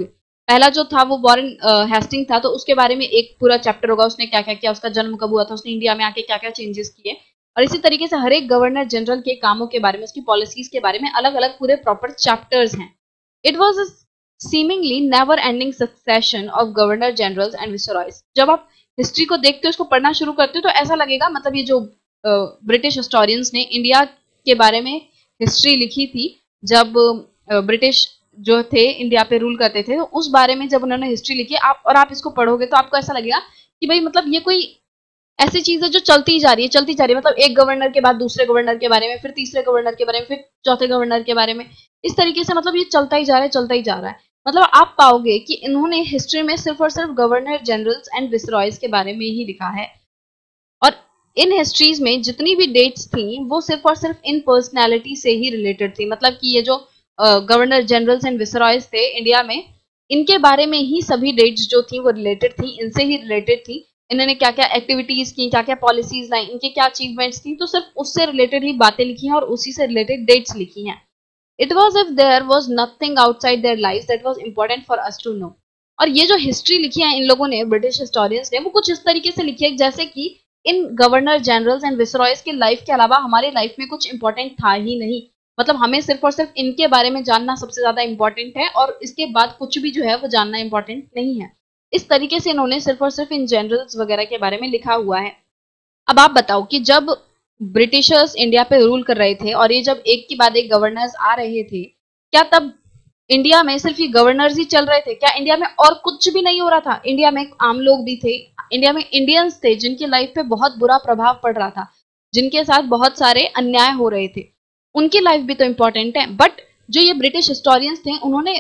पहला जो था वो वॉरेन हेस्टिंग था, तो उसके बारे में एक पूरा चैप्टर होगा, उसने क्या क्या किया, उसका जन्म कब हुआ था, उसने इंडिया में आके क्या क्या चेंजेस किए। और इसी तरीके से हर एक गवर्नर जनरल के कामों के बारे में, उसकी पॉलिसीज के बारे में अलग अलग पूरे प्रॉपर चैप्टर्स हैं। It was a seemingly never ending succession of governor generals and viceroys. जब आप हिस्ट्री को देखते हो, उसको पढ़ना शुरू करते हो, तो ऐसा लगेगा मतलब ये जो ब्रिटिश uh, हिस्टोरियंस ने इंडिया के बारे में हिस्ट्री लिखी थी, जब ब्रिटिश uh, जो थे इंडिया पे रूल करते थे, तो उस बारे में जब उन्होंने हिस्ट्री लिखी आप और आप इसको पढ़ोगे तो आपको ऐसा लगेगा कि भाई मतलब ये कोई ऐसी चीज है जो चलती जा रही है चलती जा रही है मतलब एक गवर्नर के बाद दूसरे गवर्नर के बारे में, फिर तीसरे गवर्नर के बारे में, फिर चौथे गवर्नर के बारे में, इस तरीके से मतलब ये चलता ही जा रहा है चलता ही जा रहा है। मतलब आप पाओगे कि इन्होंने हिस्ट्री में सिर्फ और सिर्फ गवर्नर जनरल्स एंड विसरॉयज के बारे में ही लिखा है। और इन हिस्ट्रीज में जितनी भी डेट्स थी वो सिर्फ और सिर्फ इन पर्सनैलिटी से ही रिलेटेड थी। मतलब कि ये जो गवर्नर जनरल्स एंड विसरॉयज थे इंडिया में, इनके बारे में ही सभी डेट्स जो थी वो रिलेटेड थी, इनसे ही रिलेटेड थी। इन्होंने क्या क्या एक्टिविटीज की, क्या क्या पॉलिसीज लाई, इनके क्या अचीवमेंट्स थी, तो सिर्फ उससे रिलेटेड ही बातें लिखी हैं और उसी से रिलेटेड डेट्स लिखी हैं। It was if there was nothing outside their life that was important for us to know. और ये जो हिस्ट्री लिखी है इन लोगों ने, ब्रिटिश हिस्टोरियंस ने, वो कुछ इस तरीके से लिखी है जैसे कि इन गवर्नर जनरल्स एंड विसरॉयज के लाइफ के अलावा हमारे लाइफ में कुछ इंपॉर्टेंट था ही नहीं। मतलब हमें सिर्फ और सिर्फ इनके बारे में जानना सबसे ज्यादा इंपॉर्टेंट है और इसके बाद कुछ भी जो है वो जानना इंपॉर्टेंट नहीं है। इस तरीके से इन्होंने सिर्फ और सिर्फ इन जनरल्स वगैरह के बारे में लिखा हुआ है। अब आप बताओ कि जब ब्रिटिशर्स इंडिया पे रूल कर रहे थे और ये जब एक के बाद एक गवर्नर्स आ रहे थे, क्या तब इंडिया में सिर्फ ये गवर्नर्स ही चल रहे थे? क्या इंडिया में और कुछ भी नहीं हो रहा था? इंडिया में आम लोग भी थे, इंडिया में इंडियंस थे जिनकी लाइफ पे बहुत बुरा प्रभाव पड़ रहा था, जिनके साथ बहुत सारे अन्याय हो रहे थे, उनकी लाइफ भी तो इंपॉर्टेंट है। बट जो ये ब्रिटिश हिस्टोरियंस थे, उन्होंने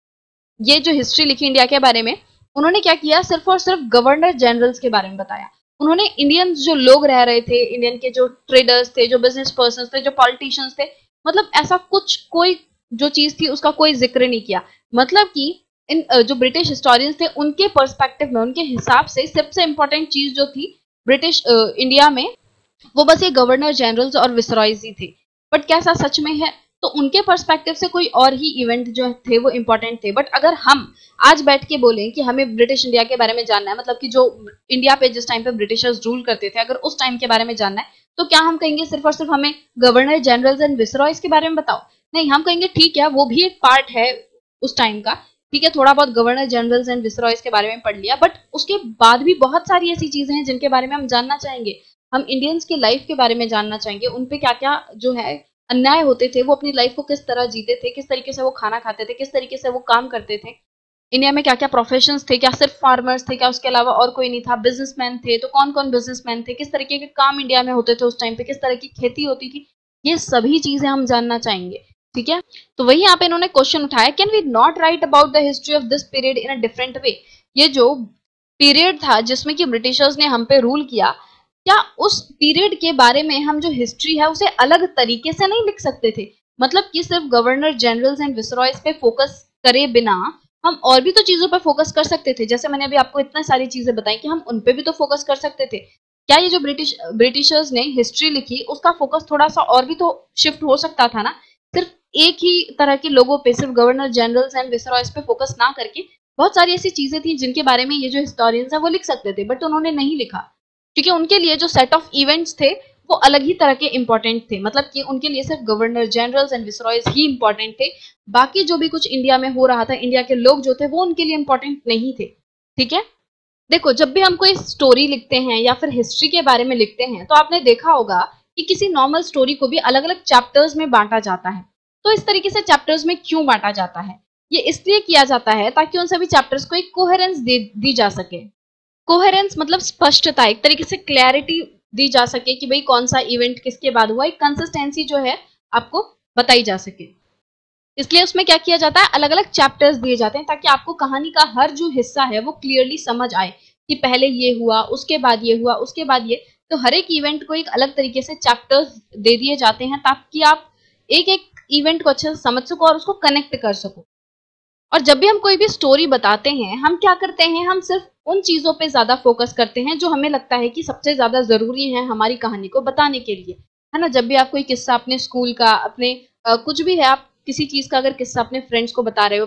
ये जो हिस्ट्री लिखी इंडिया के बारे में, उन्होंने क्या किया, सिर्फ और सिर्फ गवर्नर जनरल्स के बारे में बताया। उन्होंने इंडियंस जो लोग रह रहे थे, इंडियन के जो ट्रेडर्स थे, जो बिजनेस पर्सन थे, जो पॉलिटिशियंस थे, मतलब ऐसा कुछ कोई जो चीज थी उसका कोई जिक्र नहीं किया। मतलब कि इन जो ब्रिटिश हिस्टोरियंस थे उनके पर्सपेक्टिव में, उनके हिसाब से सबसे इंपॉर्टेंट चीज जो थी ब्रिटिश इंडिया में, वो बस ये गवर्नर जनरल्स और विसरॉयज ही थे। बट क्या ऐसा सच में है? तो उनके पर्सपेक्टिव से कोई और ही इवेंट जो थे वो इंपॉर्टेंट थे। बट अगर हम आज बैठ के बोलें कि हमें ब्रिटिश इंडिया के बारे में जानना है, मतलब कि जो इंडिया पे जिस टाइम पे ब्रिटिशर्स रूल करते थे, अगर उस टाइम के बारे में जानना है, तो क्या हम कहेंगे सिर्फ और सिर्फ हमें गवर्नर जनरल्स एंड विसरॉयज के बारे में बताओ? नहीं, हम कहेंगे ठीक है वो भी एक पार्ट है उस टाइम का, ठीक है, थोड़ा बहुत गवर्नर जनरल्स एंड विसरॉयज के बारे में पढ़ लिया, बट उसके बाद भी बहुत सारी ऐसी चीजें हैं जिनके बारे में हम जानना चाहेंगे। हम इंडियंस की लाइफ के बारे में जानना चाहेंगे, उनपे क्या क्या जो है अन्याय होते थे, वो अपनी लाइफ को किस तरह जीते थे, किस तरीके से वो खाना खाते थे, किस तरीके से वो काम करते थे, इंडिया में क्या क्या प्रोफेशंस थे, क्या सिर्फ फार्मर्स थे, क्या उसके अलावा और कोई नहीं था, बिजनेसमैन थे तो कौन कौन बिजनेसमैन थे, किस तरीके के काम इंडिया में होते थे उस टाइम पे, किस तरह की खेती होती थी, ये सभी चीजें हम जानना चाहेंगे। ठीक है, तो वही यहाँ पे इन्होंने क्वेश्चन उठाया, can we not write about the history of this period in a different way. ये जो पीरियड था जिसमें कि ब्रिटिशर्स ने हम पे रूल किया, क्या उस पीरियड के बारे में हम जो हिस्ट्री है उसे अलग तरीके से नहीं लिख सकते थे? मतलब कि सिर्फ गवर्नर जनरल्स एंड विसरॉयज पे फोकस करे बिना हम और भी तो चीजों पर फोकस कर सकते थे। जैसे मैंने अभी आपको इतनी सारी चीजें बताई कि हम उन पे भी तो फोकस कर सकते थे। क्या ये जो ब्रिटिश ब्रिटिशर्स ने हिस्ट्री लिखी उसका फोकस थोड़ा सा और भी तो शिफ्ट हो सकता था ना? सिर्फ एक ही तरह के लोगों पे, सिर्फ गवर्नर जनरल्स एंड विसरॉयज पे फोकस ना करके बहुत सारी ऐसी चीजें थी जिनके बारे में ये जो हिस्टोरियंस है वो लिख सकते थे, बट उन्होंने नहीं लिखा क्योंकि उनके लिए जो सेट ऑफ इवेंट्स थे वो अलग ही तरह के इंपॉर्टेंट थे। मतलब कि उनके लिए सिर्फ गवर्नर जनरल्स एंड विसरॉयज ही इंपॉर्टेंट थे, बाकी जो भी कुछ इंडिया में हो रहा था, इंडिया के लोग जो थे वो उनके लिए इंपॉर्टेंट नहीं थे। ठीक है, देखो जब भी हम कोई स्टोरी लिखते हैं या फिर हिस्ट्री के बारे में लिखते हैं तो आपने देखा होगा कि किसी नॉर्मल स्टोरी को भी अलग अलग चैप्टर्स में बांटा जाता है। तो इस तरीके से चैप्टर्स में क्यों बांटा जाता है? ये इसलिए किया जाता है ताकि उन सभी चैप्टर्स को एक कोहेरेंस दे दी जा सके। कोहेरेंस मतलब स्पष्टता, एक तरीके से क्लैरिटी दी जा सके कि भाई कौन सा इवेंट किसके बाद हुआ, एक कंसिस्टेंसी जो है आपको बताई जा सके। इसलिए उसमें क्या किया जाता है, अलग अलग चैप्टर्स दिए जाते हैं ताकि आपको कहानी का हर जो हिस्सा है वो क्लियरली समझ आए कि पहले ये हुआ, उसके बाद ये हुआ, उसके बाद ये। तो हर एक इवेंट को एक अलग तरीके से चैप्टर्स दे दिए जाते हैं ताकि आप एक एक इवेंट को अच्छे से समझ सको और उसको कनेक्ट कर सको। और जब भी हम कोई भी स्टोरी बताते हैं, हम क्या करते हैं, हम सिर्फ उन चीजों पे ज्यादा फोकस करते हैं जो हमें लगता है कि सबसे ज्यादा जरूरी है हमारी कहानी को बताने के लिए, है ना। जब भी आप कोई किस्सा अपने स्कूल का, अपने आ, कुछ भी है, आप किसी चीज का अगर किस्सा अपने फ्रेंड्स को बता रहे हो, अपने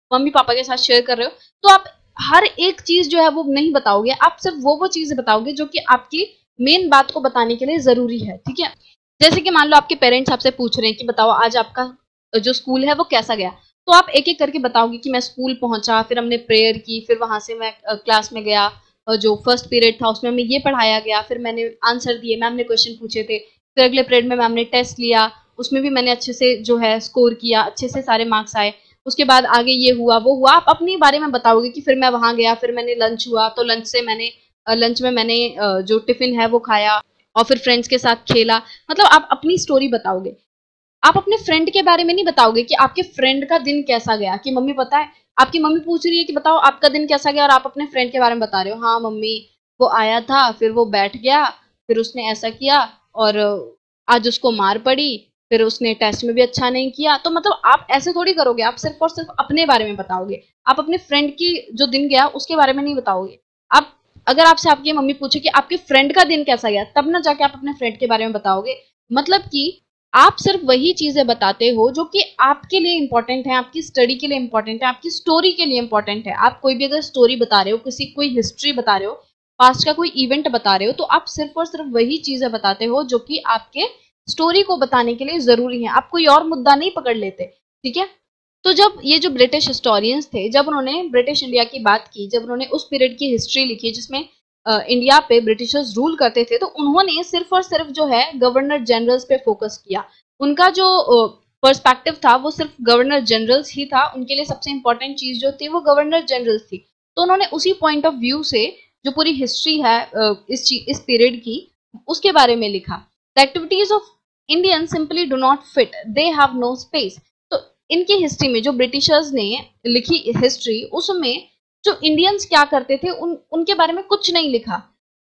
मम्मी पापा के साथ शेयर कर रहे हो, तो आप हर एक चीज जो है वो नहीं बताओगे, आप सिर्फ वो वो चीजें बताओगे जो कि आपकी मेन बात को बताने के लिए जरूरी है, ठीक है। जैसे कि मान लो आपके पेरेंट्स आपसे पूछ रहे हैं कि बताओ आज आपका जो स्कूल है वो कैसा गया, तो आप एक एक करके बताओगे कि मैं स्कूल पहुंचा, फिर हमने प्रेयर की, फिर वहां से मैं क्लास में गया, जो फर्स्ट पीरियड था उसमें हमें ये पढ़ाया गया, फिर मैंने आंसर दिए, मैम ने क्वेश्चन पूछे थे, फिर अगले पीरियड में मैम ने टेस्ट लिया, उसमें भी मैंने अच्छे से जो है स्कोर किया, अच्छे से सारे मार्क्स आए, उसके बाद आगे ये हुआ वो हुआ। आप अपने बारे में बताओगे कि फिर मैं वहां गया, फिर मैंने लंच हुआ तो लंच से मैंने लंच में मैंने जो टिफिन है वो खाया और फिर फ्रेंड्स के साथ खेला। मतलब आप अपनी स्टोरी बताओगे। आप अपने फ्रेंड के बारे में नहीं बताओगे कि आपके फ्रेंड का दिन कैसा गया, कि मम्मी पता है आपकी मम्मी पूछ रही है कि बताओ आपका दिन कैसा गया, और आप अपने फ्रेंड के बारे में बता रहे हो, हाँ मम्मी वो आया था, फिर वो बैठ गया, फिर उसने ऐसा किया और आज उसको मार पड़ी, फिर उसने टेस्ट में भी अच्छा नहीं किया। तो मतलब आप ऐसे थोड़ी करोगे, आप सिर्फ और सिर्फ अपने बारे में बताओगे, आप अपने फ्रेंड की जो दिन गया उसके बारे में नहीं बताओगे। आप अगर आपसे आपकी मम्मी पूछे कि आपके फ्रेंड का दिन कैसा गया, तब ना जाके आप अपने फ्रेंड के बारे में बताओगे। मतलब कि आप सिर्फ वही चीजें बताते हो जो कि आपके लिए इंपॉर्टेंट है, आपकी स्टडी के लिए इंपॉर्टेंट है, आपकी स्टोरी के लिए इंपॉर्टेंट है। आप कोई भी अगर स्टोरी बता रहे हो, किसी कोई हिस्ट्री बता रहे हो, पास्ट का कोई इवेंट बता रहे हो, तो आप सिर्फ और सिर्फ वही चीजें बताते हो जो कि आपके स्टोरी को बताने के लिए जरूरी है। आप कोई और मुद्दा नहीं पकड़ लेते, ठीक है। तो जब ये जो ब्रिटिश हिस्टोरियंस थे, जब उन्होंने ब्रिटिश इंडिया की बात की, जब उन्होंने उस पीरियड की हिस्ट्री लिखी जिसमें इंडिया पे ब्रिटिशर्स रूल करते थे, तो उन्होंने सिर्फ और सिर्फ जो है गवर्नर जनरल्स पे फोकस किया। उनका जो पर्सपेक्टिव था वो सिर्फ गवर्नर जनरल्स ही था, उनके लिए सबसे इंपॉर्टेंट चीज जो थी वो गवर्नर जनरल्स थी। तो उन्होंने उसी पॉइंट ऑफ व्यू से जो पूरी हिस्ट्री है इस इस पीरियड की उसके बारे में लिखा। The activities of Indian simply do not fit, they have no space. तो इनकी हिस्ट्री में जो ब्रिटिशर्स ने लिखी हिस्ट्री, उसमें जो इंडियंस क्या करते थे उन उनके बारे में कुछ नहीं लिखा।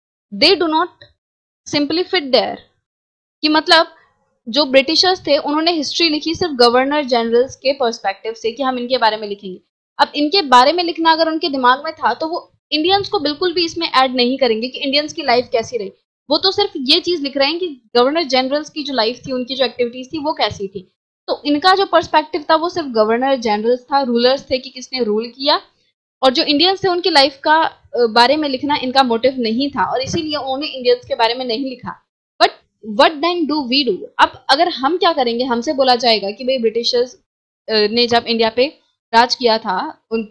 They do not simply fit there, कि मतलब जो ब्रिटिशर्स थे उन्होंने हिस्ट्री लिखी सिर्फ गवर्नर जनरल्स के पर्सपेक्टिव से कि हम इनके बारे में लिखेंगे। अब इनके बारे में लिखना अगर उनके दिमाग में था तो वो इंडियंस को बिल्कुल भी इसमें ऐड नहीं करेंगे कि इंडियंस की लाइफ कैसी रही। वो तो सिर्फ ये चीज लिख रहे हैं कि गवर्नर जनरल्स की जो लाइफ थी, उनकी जो एक्टिविटीज थी वो कैसी थी। तो इनका जो पर्सपेक्टिव था वो सिर्फ गवर्नर जनरल्स था, रूलर्स थे कि किसने रूल किया, और जो इंडियंस थे उनकी लाइफ का बारे में लिखना इनका मोटिव नहीं था, और इसीलिए उन्होंने इंडियंस के बारे में नहीं लिखा। But what then do we do? अब अगर हम क्या करेंगे, हमसे बोला जाएगा कि भाई ब्रिटिशर्स ने जब इंडिया पे राज किया था उन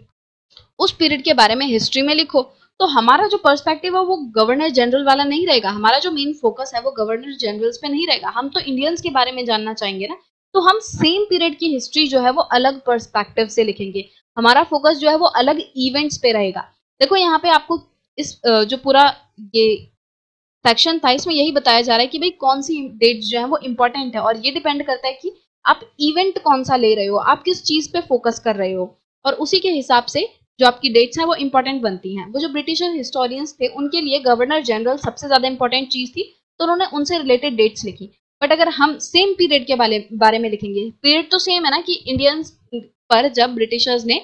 उस पीरियड के बारे में हिस्ट्री में लिखो, तो हमारा जो पर्सपेक्टिव है वो गवर्नर जनरल वाला नहीं रहेगा, हमारा जो मेन फोकस है वो गवर्नर जनरल्स पे नहीं रहेगा। हम तो इंडियंस के बारे में जानना चाहेंगे ना, तो हम सेम पीरियड की हिस्ट्री जो है वो अलग पर्सपेक्टिव से लिखेंगे, हमारा फोकस जो है वो अलग इवेंट्स पे रहेगा। देखो यहाँ पे आपको इस जो पूरा ये सेक्शन था इसमें यही बताया जा रहा है कि भाई कौन सी डेट्स जो है वो इंपॉर्टेंट है, और ये डिपेंड करता है कि आप इवेंट कौन सा ले रहे हो, आप किस चीज पे फोकस कर रहे हो, और उसी के हिसाब से जो आपकी डेट्स हैं वो इंपॉर्टेंट बनती हैं। वो जो ब्रिटिश हिस्टोरियंस थे उनके लिए गवर्नर जनरल सबसे ज्यादा इंपॉर्टेंट चीज थी, तो उन्होंने उनसे रिलेटेड डेट्स लिखी। बट अगर हम सेम पीरियड के बारे बारे में लिखेंगे, पीरियड तो सेम है ना, कि इंडियंस पर जब ब्रिटिशर्स ने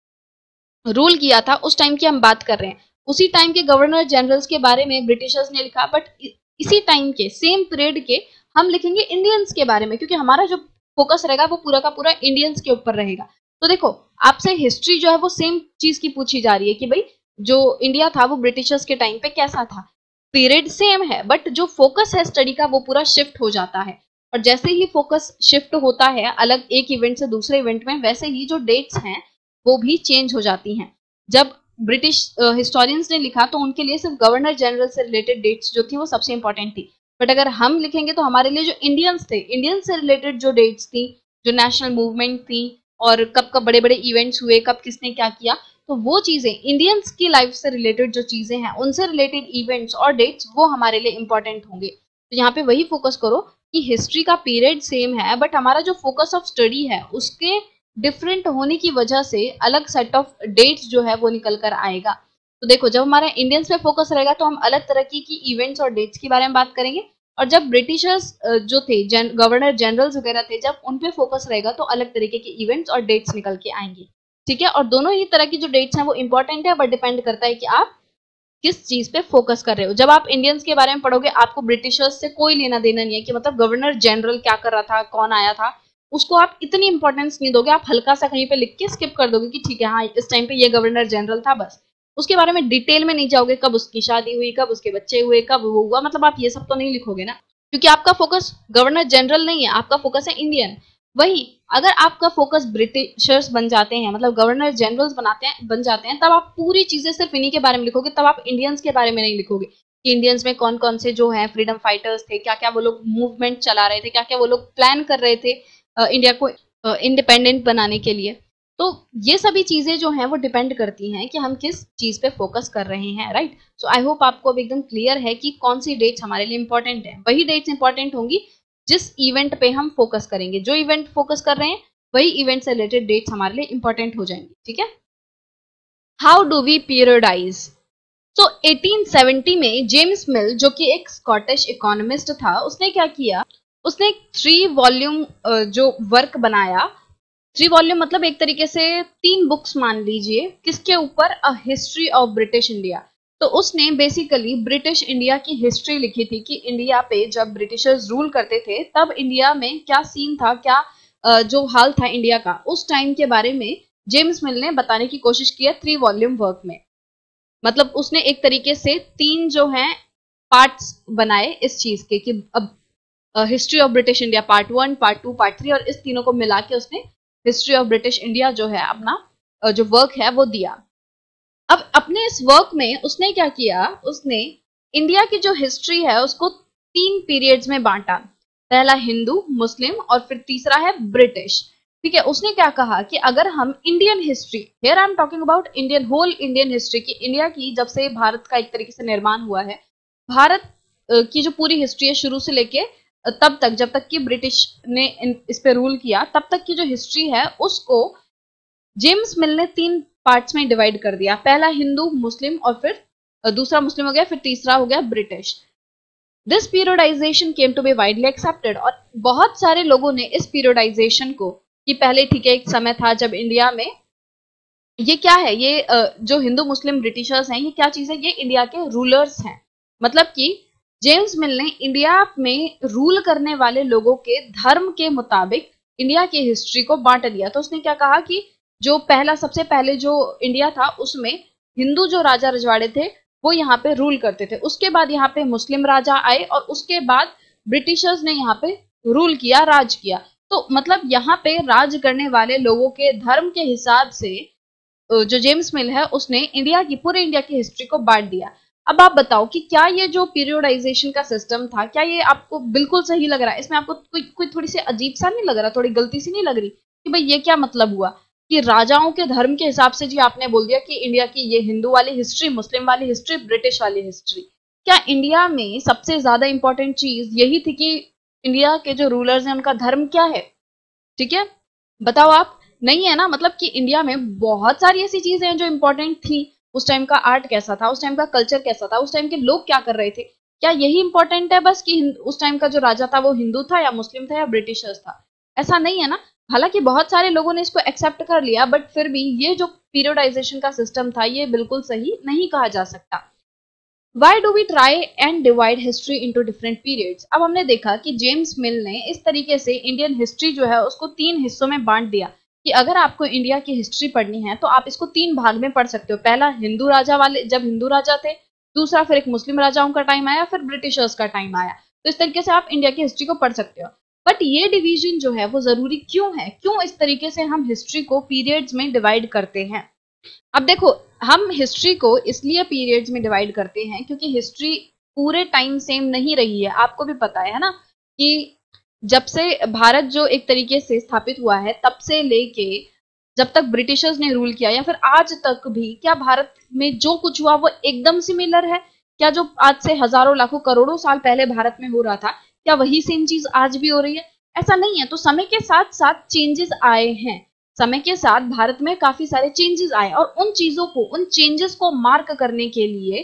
रूल किया था उस टाइम की हम बात कर रहे हैं, उसी टाइम के गवर्नर जनरल्स के बारे में ब्रिटिशर्स ने लिखा, बट इसी टाइम के सेम पीरियड के हम लिखेंगे इंडियंस के बारे में, क्योंकि हमारा जो फोकस रहेगा वो पूरा का पूरा इंडियंस के ऊपर रहेगा। तो देखो आपसे हिस्ट्री जो है वो सेम चीज की पूछी जा रही है कि भाई जो इंडिया था वो ब्रिटिशर्स के टाइम पे कैसा था, पीरियड सेम है बट जो फोकस है स्टडी का वो पूरा शिफ्ट हो जाता है। और जैसे ही फोकस शिफ्ट होता है अलग एक इवेंट से दूसरे इवेंट में, वैसे ही जो डेट्स हैं वो भी चेंज हो जाती हैं। जब ब्रिटिश हिस्टोरियंस ने लिखा तो उनके लिए सिर्फ गवर्नर जनरल से रिलेटेड डेट्स जो थी वो सबसे इंपॉर्टेंट थी, बट अगर हम लिखेंगे तो हमारे लिए जो इंडियंस थे, इंडियंस से रिलेटेड जो डेट्स थी, जो नेशनल मूवमेंट थी, और कब कब बड़े बड़े इवेंट्स हुए, कब किसने क्या किया, तो वो चीजें इंडियंस की लाइफ से रिलेटेड जो चीजें हैं उनसे रिलेटेड इवेंट्स और डेट्स वो हमारे लिए इंपॉर्टेंट होंगे। तो यहाँ पे वही फोकस करो कि हिस्ट्री का पीरियड सेम है बट हमारा जो फोकस ऑफ स्टडी है उसके डिफरेंट होने की वजह से अलग सेट ऑफ डेट्स जो है वो निकल कर आएगा। तो देखो जब हमारा इंडियंस पे फोकस रहेगा तो हम अलग तरह की, की इवेंट्स और डेट्स के बारे में बात करेंगे, और जब ब्रिटिशर्स जो थे जन, गवर्नर जनरल्स वगैरह थे, जब उन पे फोकस रहेगा तो अलग तरीके के इवेंट्स और डेट्स निकल के आएंगे। ठीक है, और दोनों ही तरह की जो डेट्स हैं वो इंपॉर्टेंट है, बट डिपेंड करता है कि आप किस चीज पे फोकस कर रहे हो। जब आप इंडियंस के बारे में पढ़ोगे आपको ब्रिटिशर्स से कोई लेना देना नहीं है कि मतलब गवर्नर जनरल क्या कर रहा था, कौन आया था, उसको आप इतनी इंपॉर्टेंस नहीं दोगे, आप हल्का सा कहीं पे लिख के स्किप कर दोगे कि ठीक है हाँ इस टाइम पे ये गवर्नर जनरल था, बस उसके बारे में डिटेल में नहीं जाओगे, कब उसकी शादी हुई, कब उसके बच्चे हुए, कब वो हुआ, मतलब आप ये सब तो नहीं लिखोगे ना, क्योंकि आपका फोकस गवर्नर जनरल नहीं है, आपका फोकस है इंडियन। वही अगर आपका फोकस ब्रिटिशर्स बन जाते हैं, मतलब गवर्नर जनरल्स बनाते हैं बन जाते हैं, तब आप पूरी चीजें सिर्फ इन्हीं के बारे में लिखोगे, तब आप इंडियंस के बारे में नहीं लिखोगे कि इंडियंस में कौन कौन से जो है फ्रीडम फाइटर्स थे, क्या क्या वो लोग मूवमेंट चला रहे थे, क्या क्या वो लोग प्लान कर रहे थे इंडिया को इंडिपेंडेंट बनाने के लिए। तो ये सभी चीजें जो हैं वो डिपेंड करती हैं कि हम किस चीज पे फोकस कर रहे हैं, राइट। सो आई होप आपको अब एकदम क्लियर है कि कौन सी डेट्स हमारे लिए इंपॉर्टेंट है। वही डेट्स इंपॉर्टेंट होंगी जिस इवेंट पे हम फोकस करेंगे, जो इवेंट फोकस कर रहे हैं वही इवेंट से रिलेटेड डेट्स हमारे लिए इंपॉर्टेंट हो जाएंगी, ठीक है। How do we periodise? So eighteen seventy में जेम्स मिल जो कि एक स्कॉटिश इकोनॉमिस्ट था, उसने क्या किया, उसने एक थ्री वॉल्यूम जो वर्क बनाया। थ्री वॉल्यूम मतलब एक तरीके से तीन बुक्स मान लीजिए, किसके ऊपर, a history of British India. तो उसने बेसिकली ब्रिटिश इंडिया की हिस्ट्री लिखी थी कि इंडिया पे जब ब्रिटिशर्स रूल करते थे तब इंडिया में क्या सीन था, क्या जो हाल था इंडिया का उस टाइम के बारे में जेम्स मिल ने बताने की कोशिश की है थ्री वॉल्यूम वर्क में। मतलब उसने एक तरीके से तीन जो है पार्ट्स बनाए इस चीज के कि अब history of British India part one, part two, part three, और इस तीनों को मिला के उसने हिस्ट्री ऑफ ब्रिटिश इंडिया जो है अपना जो वर्क है वो दिया। अब अपने इस वर्क में उसने क्या किया, उसने इंडिया की जो हिस्ट्री है उसको तीन पीरियड्स में बांटा। पहला हिंदू, मुस्लिम और फिर तीसरा है ब्रिटिश, ठीक है। उसने क्या कहा कि अगर हम Indian history, here I am talking about Indian, whole Indian history की, इंडिया की जब से भारत का एक तरीके से निर्माण हुआ है, भारत की जो पूरी हिस्ट्री है शुरू से लेके तब तक जब तक कि ब्रिटिश ने इस पे रूल किया तब तक की जो हिस्ट्री है उसको जेम्स मिल ने तीन पार्ट्स में डिवाइड कर दिया। पहला हिंदू, मुस्लिम और फिर दूसरा मुस्लिम हो गया, फिर तीसरा हो गया British. This periodisation came to be widely accepted, और बहुत सारे लोगों ने इस पीरियडाइजेशन को कि पहले ठीक है एक समय था जब इंडिया में ये क्या है, ये जो हिंदू मुस्लिम ब्रिटिशर्स हैं ये क्या चीज है, ये इंडिया के रूलर्स हैं। मतलब कि जेम्स मिल ने इंडिया में रूल करने वाले लोगों के धर्म के मुताबिक इंडिया की हिस्ट्री को बांट दिया। तो उसने क्या कहा कि जो पहला सबसे पहले जो इंडिया था उसमें हिंदू जो राजा रजवाड़े थे वो यहाँ पे रूल करते थे, उसके बाद यहाँ पे मुस्लिम राजा आए और उसके बाद ब्रिटिशर्स ने यहाँ पे रूल किया, राज किया। तो मतलब यहाँ पे राज करने वाले लोगों के धर्म के हिसाब से जो जेम्स मिल है उसने इंडिया की, पूरे इंडिया की हिस्ट्री को बांट दिया। अब आप बताओ कि क्या ये जो पीरियडाइजेशन का सिस्टम था क्या ये आपको बिल्कुल सही लग रहा है? इसमें आपको कोई कोई थोड़ी सी अजीब सा नहीं लग रहा, थोड़ी गलती सी नहीं लग रही कि भाई ये क्या मतलब हुआ कि राजाओं के धर्म के हिसाब से जी आपने बोल दिया कि इंडिया की ये हिंदू वाली हिस्ट्री, मुस्लिम वाली हिस्ट्री, ब्रिटिश वाली हिस्ट्री। क्या इंडिया में सबसे ज्यादा इंपॉर्टेंट चीज यही थी कि इंडिया के जो रूलर्स हैं उनका धर्म क्या है? ठीक है, बताओ आप, नहीं है ना। मतलब कि इंडिया में बहुत सारी ऐसी चीजें हैं जो इंपॉर्टेंट थी। उस टाइम का आर्ट कैसा था, उस टाइम का कल्चर कैसा था, उस टाइम के लोग क्या कर रहे थे, क्या यही इंपॉर्टेंट है बस कि उस टाइम का जो राजा था वो हिंदू था या मुस्लिम था या ब्रिटिशर्स था? ऐसा नहीं है ना। हालांकि बहुत सारे लोगों ने इसको एक्सेप्ट कर लिया, बट फिर भी ये जो पीरियडाइजेशन का सिस्टम था ये बिल्कुल सही नहीं कहा जा सकता। Why do we try and divide history into different periods? अब हमने देखा कि जेम्स मिल ने इस तरीके से इंडियन हिस्ट्री जो है उसको तीन हिस्सों में बांट दिया कि अगर आपको इंडिया की हिस्ट्री पढ़नी है तो आप इसको तीन भाग में पढ़ सकते हो। पहला हिंदू राजा वाले, जब हिंदू राजा थे, दूसरा फिर एक मुस्लिम राजाओं का टाइम आया, फिर ब्रिटिशर्स का टाइम आया। तो इस तरीके से आप इंडिया की हिस्ट्री को पढ़ सकते हो। बट ये डिवीजन जो है वो जरूरी क्यों है, क्यों इस तरीके से हम हिस्ट्री को पीरियड्स में डिवाइड करते हैं? अब देखो, हम हिस्ट्री को इसलिए पीरियड्स में डिवाइड करते हैं क्योंकि हिस्ट्री पूरे टाइम सेम नहीं रही है। आपको भी पता है ना कि जब से भारत जो एक तरीके से स्थापित हुआ है तब से लेके जब तक ब्रिटिशर्स ने रूल किया या फिर आज तक भी, क्या भारत में जो कुछ हुआ वो एकदम सिमिलर है? क्या जो आज से हजारों लाखों करोड़ों साल पहले भारत में हो रहा था क्या वही सेम चीज आज भी हो रही है? ऐसा नहीं है। तो समय के साथ साथ चेंजेस आए हैं, समय के साथ भारत में काफी सारे चेंजेस आए और उन चीजों को, उन चेंजेस को मार्क करने के लिए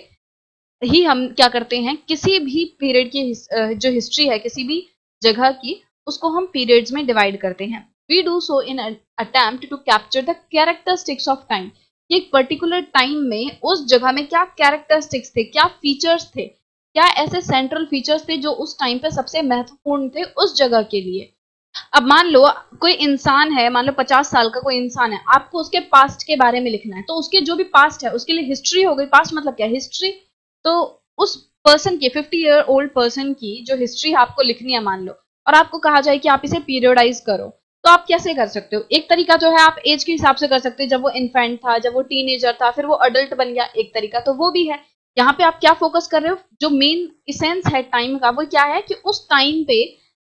ही हम क्या करते हैं, किसी भी पीरियड की जो हिस्ट्री है किसी भी जगह की, उसको हम पीरियड्स में डिवाइड करते हैं। We do so in attempt to capture the characteristics of time. एक पर्टिकुलर टाइम में उस जगह में क्या कैरेक्टरिस्टिक्स थे, क्या फीचर्स थे, क्या ऐसे सेंट्रल फीचर्स थे जो उस टाइम पे सबसे महत्वपूर्ण थे उस जगह के लिए। अब मान लो कोई इंसान है, मान लो पचास साल का कोई इंसान है, आपको उसके पास्ट के बारे में लिखना है, तो उसके जो भी पास्ट है उसके लिए हिस्ट्री हो गई। पास्ट मतलब क्या, हिस्ट्री। तो उस पर्सन की, फिफ्टी ईयर ओल्ड पर्सन की जो हिस्ट्री आपको लिखनी है मान लो, और आपको कहा जाए कि आप इसे पीरियडाइज करो, तो आप कैसे कर सकते हो? एक तरीका जो है आप एज के हिसाब से कर सकते हो, जब वो इन्फेंट था, जब वो टीनेजर था, फिर वो अडल्ट बन गया, एक तरीका तो वो भी है। यहाँ पे आप क्या फोकस कर रहे हो, जो मेन इसेंस है टाइम का, वो क्या है कि उस टाइम पे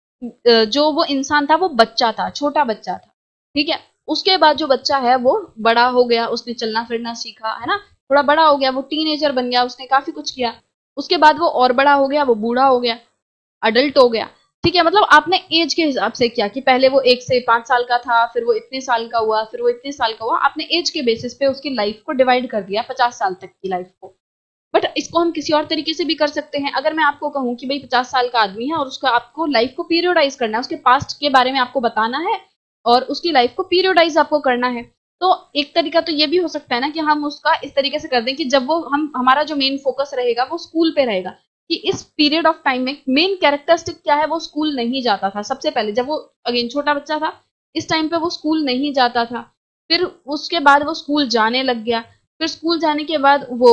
जो वो इंसान था वो बच्चा था, छोटा बच्चा था, ठीक है। उसके बाद जो बच्चा है वो बड़ा हो गया, उसने चलना फिरना सीखा, है ना, थोड़ा बड़ा हो गया, वो टीनेजर बन गया, उसने काफी कुछ किया। उसके बाद वो और बड़ा हो गया, वो बूढ़ा हो गया, अडल्ट हो गया, ठीक है। मतलब आपने एज के हिसाब से किया कि पहले वो एक से पांच साल का था, फिर वो इतने साल का हुआ, फिर वो इतने साल का हुआ, आपने एज के बेसिस पे उसकी लाइफ को डिवाइड कर दिया, पचास साल तक की लाइफ को। बट इसको हम किसी और तरीके से भी कर सकते हैं। अगर मैं आपको कहूं कि भाई पचास साल का आदमी है और उसका आपको लाइफ को पीरियोडाइज करना है, उसके पास्ट के बारे में आपको बताना है और उसकी लाइफ को पीरियोडाइज आपको करना है, तो एक तरीका तो ये भी हो सकता है ना कि हम उसका इस तरीके से कर दें कि जब वो हम हमारा जो मेन फोकस रहेगा वो स्कूल पे रहेगा, कि इस पीरियड ऑफ टाइम में मेन कैरेक्टरिस्टिक क्या है, वो स्कूल नहीं जाता था सबसे पहले, जब वो अगेन छोटा बच्चा था, इस टाइम पे वो स्कूल नहीं जाता था। फिर उसके बाद वो स्कूल जाने लग गया, फिर स्कूल जाने के बाद वो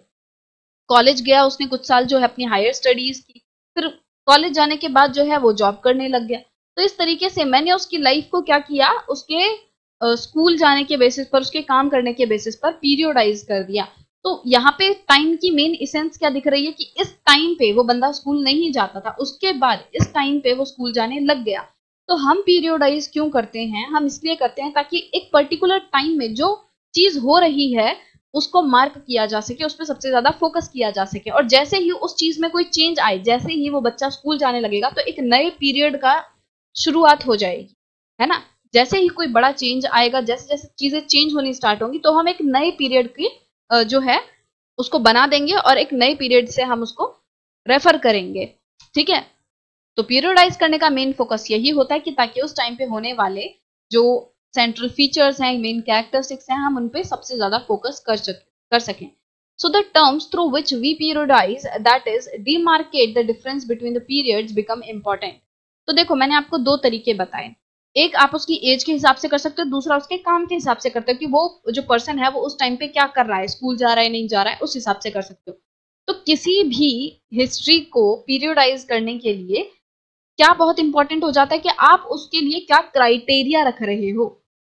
कॉलेज गया, उसने कुछ साल जो है अपनी हायर स्टडीज की, फिर कॉलेज जाने के बाद जो है वो जॉब करने लग गया। तो इस तरीके से मैंने उसकी लाइफ को क्या किया, उसके स्कूल जाने के बेसिस पर, उसके काम करने के बेसिस पर पीरियोडाइज कर दिया। तो यहाँ पे टाइम की मेन इसेंस क्या दिख रही है कि इस टाइम पे वो बंदा स्कूल नहीं जाता था, उसके बाद इस टाइम पे वो स्कूल जाने लग गया। तो हम पीरियोडाइज क्यों करते हैं, हम इसलिए करते हैं ताकि एक पर्टिकुलर टाइम में जो चीज हो रही है उसको मार्क किया जा सके, उस पर सबसे ज्यादा फोकस किया जा सके, और जैसे ही उस चीज में कोई चेंज आए, जैसे ही वो बच्चा स्कूल जाने लगेगा, तो एक नए पीरियड का शुरुआत हो जाएगी, है ना। जैसे ही कोई बड़ा चेंज आएगा, जैसे जैसे चीजें चेंज होनी स्टार्ट होंगी, तो हम एक नए पीरियड की जो है उसको बना देंगे और एक नए पीरियड से हम उसको रेफर करेंगे, ठीक है। तो पीरियडाइज करने का मेन फोकस यही होता है कि ताकि उस टाइम पे होने वाले जो सेंट्रल फीचर्स हैं, मेन कैरेक्टरिस्टिक्स हैं, हम उन पे सबसे ज्यादा फोकस कर सके कर सकें। So the terms through which we periodise, that is demarcate the difference between the periods, become important. तो देखो मैंने आपको दो तरीके बताए, एक आप उसकी एज के हिसाब से कर सकते हो, दूसरा उसके काम के हिसाब से करते हो कि वो जो पर्सन है वो उस टाइम पे क्या कर रहा है, स्कूल जा रहा है नहीं जा रहा है, उस हिसाब से कर सकते हो। तो किसी भी हिस्ट्री को पीरियडाइज करने के लिए क्या बहुत इंपॉर्टेंट हो जाता है कि आप उसके लिए क्या क्राइटेरिया रख रहे हो,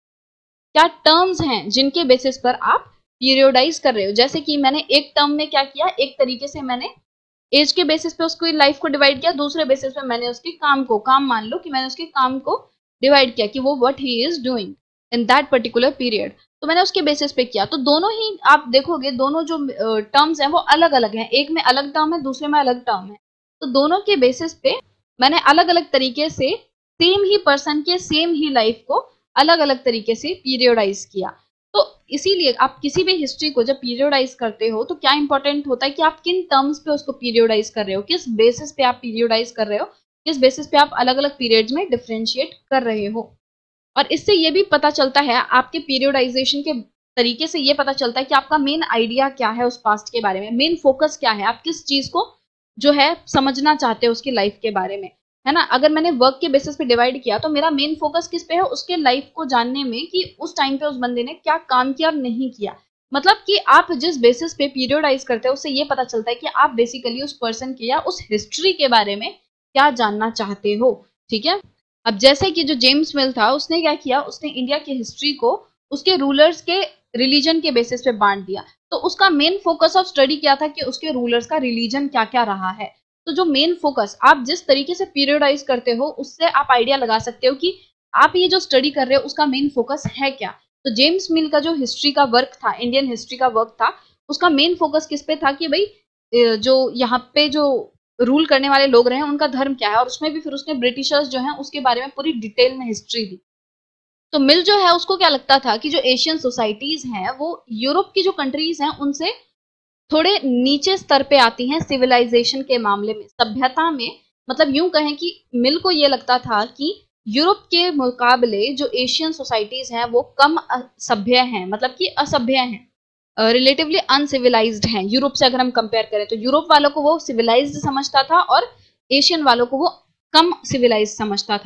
क्या टर्म्स हैं जिनके बेसिस पर आप पीरियडाइज कर रहे हो। जैसे कि मैंने एक टर्म में क्या किया, एक तरीके से मैंने एज के बेसिस पे उसकी लाइफ को डिवाइड किया, दूसरे बेसिस पे मैंने उसके काम को, काम मान लो कि मैंने उसके काम को डिवाइड किया कि वो what he is doing in that particular period, तो मैंने उसके बेसिस पे किया। तो दोनों ही आप देखोगे, दोनों जो टर्म्स हैं वो अलग अलग हैं, एक में अलग टर्म है, दूसरे में अलग टर्म है, तो दोनों के बेसिस पे मैंने अलग अलग तरीके से सेम ही पर्सन के सेम ही लाइफ को अलग अलग तरीके से पीरियडाइज किया। तो इसीलिए आप किसी भी हिस्ट्री को जब पीरियडाइज करते हो तो क्या इंपॉर्टेंट होता है कि आप किन टर्म्स पे उसको पीरियडाइज कर रहे हो, किस बेसिस पे आप पीरियडाइज कर रहे हो, किस बेसिस पे आप अलग अलग पीरियड्स में डिफरेंशिएट कर रहे हो। और इससे ये भी पता चलता है, आपके पीरियडाइजेशन के तरीके से ये पता चलता है कि आपका मेन आइडिया क्या है उस पास्ट के बारे में, मेन फोकस क्या है, आप किस चीज को जो है समझना चाहते हो उसकी लाइफ के बारे में, है ना। अगर मैंने वर्क के बेसिस पे डिवाइड किया तो मेरा मेन फोकस किस पे है, उसके लाइफ को जानने में कि उस टाइम पे उस बंदे ने क्या काम किया और नहीं किया। मतलब कि आप जिस बेसिस पे पीरियडाइज करते हो उससे ये पता चलता है कि आप बेसिकली उस पर्सन के या उस हिस्ट्री के बारे में क्या जानना चाहते हो, ठीक है। अब जैसे कि जो जेम्स मिल था, उसने क्या किया, उसने इंडिया की हिस्ट्री को उसके रूलर्स के रिलीजन के बेसिस पे बांट दिया। तो उसका मेन फोकस ऑफ स्टडी क्या था कि उसके रूलर्स का रिलीजन क्या क्या रहा है। तो जो मेन फोकस आप जिस तरीके से पीरियडाइज करते हो उससे आप आइडिया लगा सकते हो कि आप ये जो स्टडी कर रहे हो उसका मेन फोकस है क्या। तो जेम्स मिल का जो हिस्ट्री का वर्क था, इंडियन हिस्ट्री का वर्क था, उसका मेन फोकस किस पे था कि भाई जो यहाँ पे जो रूल करने वाले लोग रहे हैं उनका धर्म क्या है, और उसमें भी फिर उसने ब्रिटिशर्स जो हैं उसके बारे में पूरी डिटेल में हिस्ट्री दी। तो मिल जो है उसको क्या लगता था कि जो एशियन सोसाइटीज हैं वो यूरोप की जो कंट्रीज हैं उनसे थोड़े नीचे स्तर पे आती हैं सिविलाइजेशन के मामले में, सभ्यता में। मतलब यूं कहें कि मिल को ये लगता था कि यूरोप के मुकाबले जो एशियन सोसाइटीज हैं वो कम सभ्य हैं, मतलब कि असभ्य हैं, रिलेटिवली अनसिविलाइज्ड हैं यूरोप से अगर हम कंपेयर करें। तो यूरोप वालों को वो सिविलाइज्ड समझता था और एशियन वालों को वो कम सिविलाइज्ड समझता था।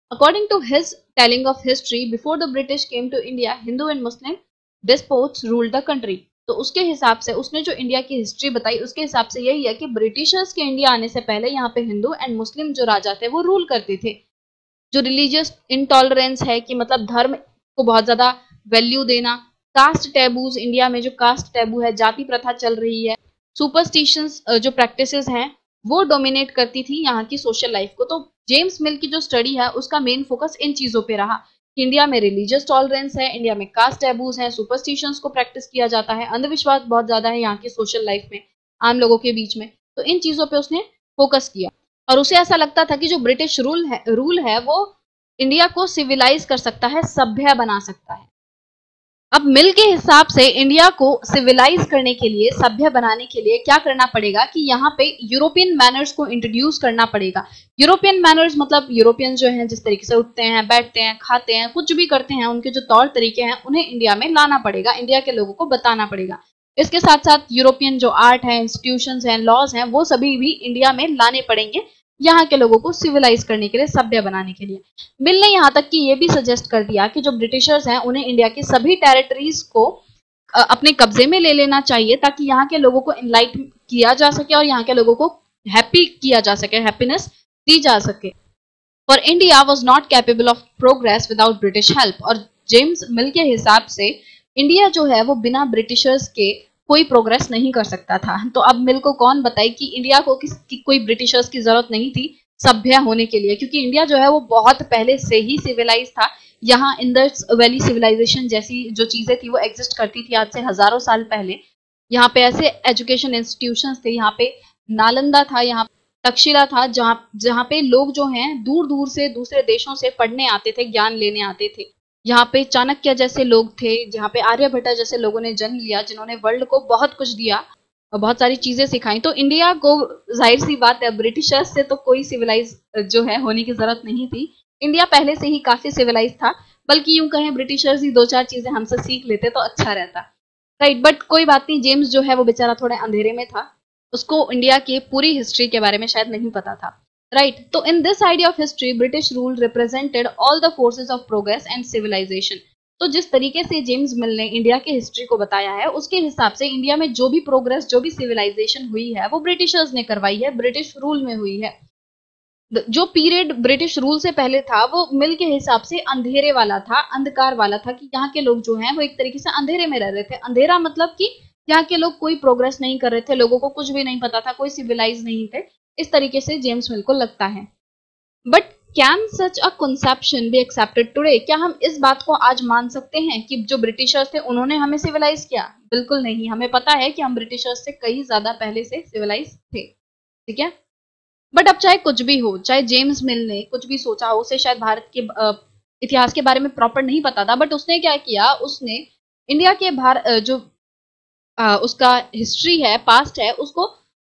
According to his telling of history, before the British came to India, Hindu and Muslim despots ruled the country. तो उसके हिसाब से उसने जो इंडिया की हिस्ट्री बताई उसके हिसाब से यही है कि ब्रिटिशर्स के इंडिया आने से पहले यहाँ पे हिंदू एंड मुस्लिम जो राजा थे वो रूल करते थे। जो रिलीजियस इंटॉलरेंस है कि मतलब धर्म को बहुत ज्यादा वैल्यू देना, कास्ट टैबूज, इंडिया में जो कास्ट टैबू है, जाति प्रथा चल रही है, सुपरस्टिशंस जो प्रैक्टिसेस हैं वो डोमिनेट करती थी यहाँ की सोशल लाइफ को। तो जेम्स मिल की जो स्टडी है उसका मेन फोकस इन चीजों पे रहा। इंडिया में रिलीजियस टॉलरेंस है, इंडिया में कास्ट टैबूज है, सुपरस्टिशंस को प्रैक्टिस किया जाता है, अंधविश्वास बहुत ज्यादा है यहाँ की सोशल लाइफ में, आम लोगों के बीच में। तो इन चीजों पे उसने फोकस किया और उसे ऐसा लगता था कि जो ब्रिटिश रूल है रूल है वो इंडिया को सिविलाइज कर सकता है, सभ्य बना सकता है। अब मिल के हिसाब से इंडिया को सिविलाइज करने के लिए, सभ्य बनाने के लिए क्या करना पड़ेगा कि यहाँ पे यूरोपियन मैनर्स को इंट्रोड्यूस करना पड़ेगा। यूरोपियन मैनर्स मतलब यूरोपियन जो हैं जिस तरीके से उठते हैं, बैठते हैं, खाते हैं, कुछ भी करते हैं, उनके जो तौर तरीके हैं उन्हें इंडिया में लाना पड़ेगा, इंडिया के लोगों को बताना पड़ेगा। इसके साथ साथ यूरोपियन जो आर्ट है, इंस्टीट्यूशंस हैं, लॉज हैं, वो सभी भी इंडिया में लाने पड़ेंगे यहाँ के लोगों को सिविलाइज करने के लिए, सभ्य बनाने के लिए। मिल ने यहाँ तक कि ये भी सजेस्ट कर दिया कि जो ब्रिटिशर्स हैं उन्हें इंडिया की सभी टेरिटरीज को अपने कब्जे में ले लेना चाहिए ताकि यहाँ के लोगों को इनलाइट किया जा सके और यहाँ के लोगों को हैप्पी किया जा सके, हैप्पीनेस दी जा सके। For India was not capable of progress without British help. और जेम्स मिल के हिसाब से इंडिया जो है वो बिना ब्रिटिशर्स के कोई प्रोग्रेस नहीं कर सकता था। तो अब मिल को कौन बताए कि इंडिया को किस की कोई ब्रिटिशर्स की जरूरत नहीं थी सभ्य होने के लिए, क्योंकि इंडिया जो है वो बहुत पहले से ही सिविलाइज था। यहाँ इंडस वैली सिविलाइजेशन जैसी जो चीजें थी वो एग्जिस्ट करती थी आज से हजारों साल पहले। यहाँ पे ऐसे एजुकेशन इंस्टीट्यूशंस थे, यहाँ पे नालंदा था, यहाँ तक्षशिला था, जहाँ जहाँ पे लोग जो हैं दूर दूर से दूसरे देशों से पढ़ने आते थे, ज्ञान लेने आते थे। यहाँ पे चाणक्य जैसे लोग थे, जहाँ पे आर्यभट्ट जैसे लोगों ने जन्म लिया, जिन्होंने वर्ल्ड को बहुत कुछ दिया और बहुत सारी चीजें सिखाई। तो इंडिया को जाहिर सी बात है ब्रिटिशर्स से तो कोई सिविलाइज जो है होने की जरूरत नहीं थी। इंडिया पहले से ही काफी सिविलाइज था, बल्कि यूं कहें ब्रिटिशर्स ही दो चार चीजें हमसे सीख लेते तो अच्छा रहता, राइट। बट कोई बात नहीं, जेम्स जो है वो बेचारा थोड़े अंधेरे में था, उसको इंडिया की पूरी हिस्ट्री के बारे में शायद नहीं पता था, राइट। तो in this idea of history British rule represented all the forces of progress and civilization. तो जिस तरीके से जेम्स मिल ने इंडिया के हिस्ट्री को बताया है उसके हिसाब से इंडिया में जो भी प्रोग्रेस, जो भी सिविलाइजेशन हुई है वो ब्रिटिशर्स ने करवाई है, ब्रिटिश रूल में हुई है। जो पीरियड ब्रिटिश रूल से पहले था वो मिल के हिसाब से अंधेरे वाला था, अंधकार वाला था, कि यहाँ के लोग जो हैं वो एक तरीके से अंधेरे में रह रहे थे। अंधेरा मतलब कि यहाँ के लोग कोई प्रोग्रेस नहीं कर रहे थे, लोगों को कुछ भी नहीं पता था, कोई सिविलाइज नहीं थे, इस तरीके से जेम्स मिल को लगता है। But can such a conception be accepted today? क्या हम इस बात को आज मान सकते हैं कि जो ब्रिटिशर्स थे उन्होंने हमें सिविलाइज किया? बिल्कुल नहीं। हमें पता है कि हम ब्रिटिशर्स से कई ज्यादा पहले से सिविलाइज थे, ठीक है। बट अब चाहे कुछ भी हो, चाहे जेम्स मिल ने कुछ भी सोचा हो, उसे शायद भारत के इतिहास के बारे में प्रॉपर नहीं पता था, बट उसने क्या किया, उसने इंडिया के भारत जो आ, उसका हिस्ट्री है, पास्ट है, उसको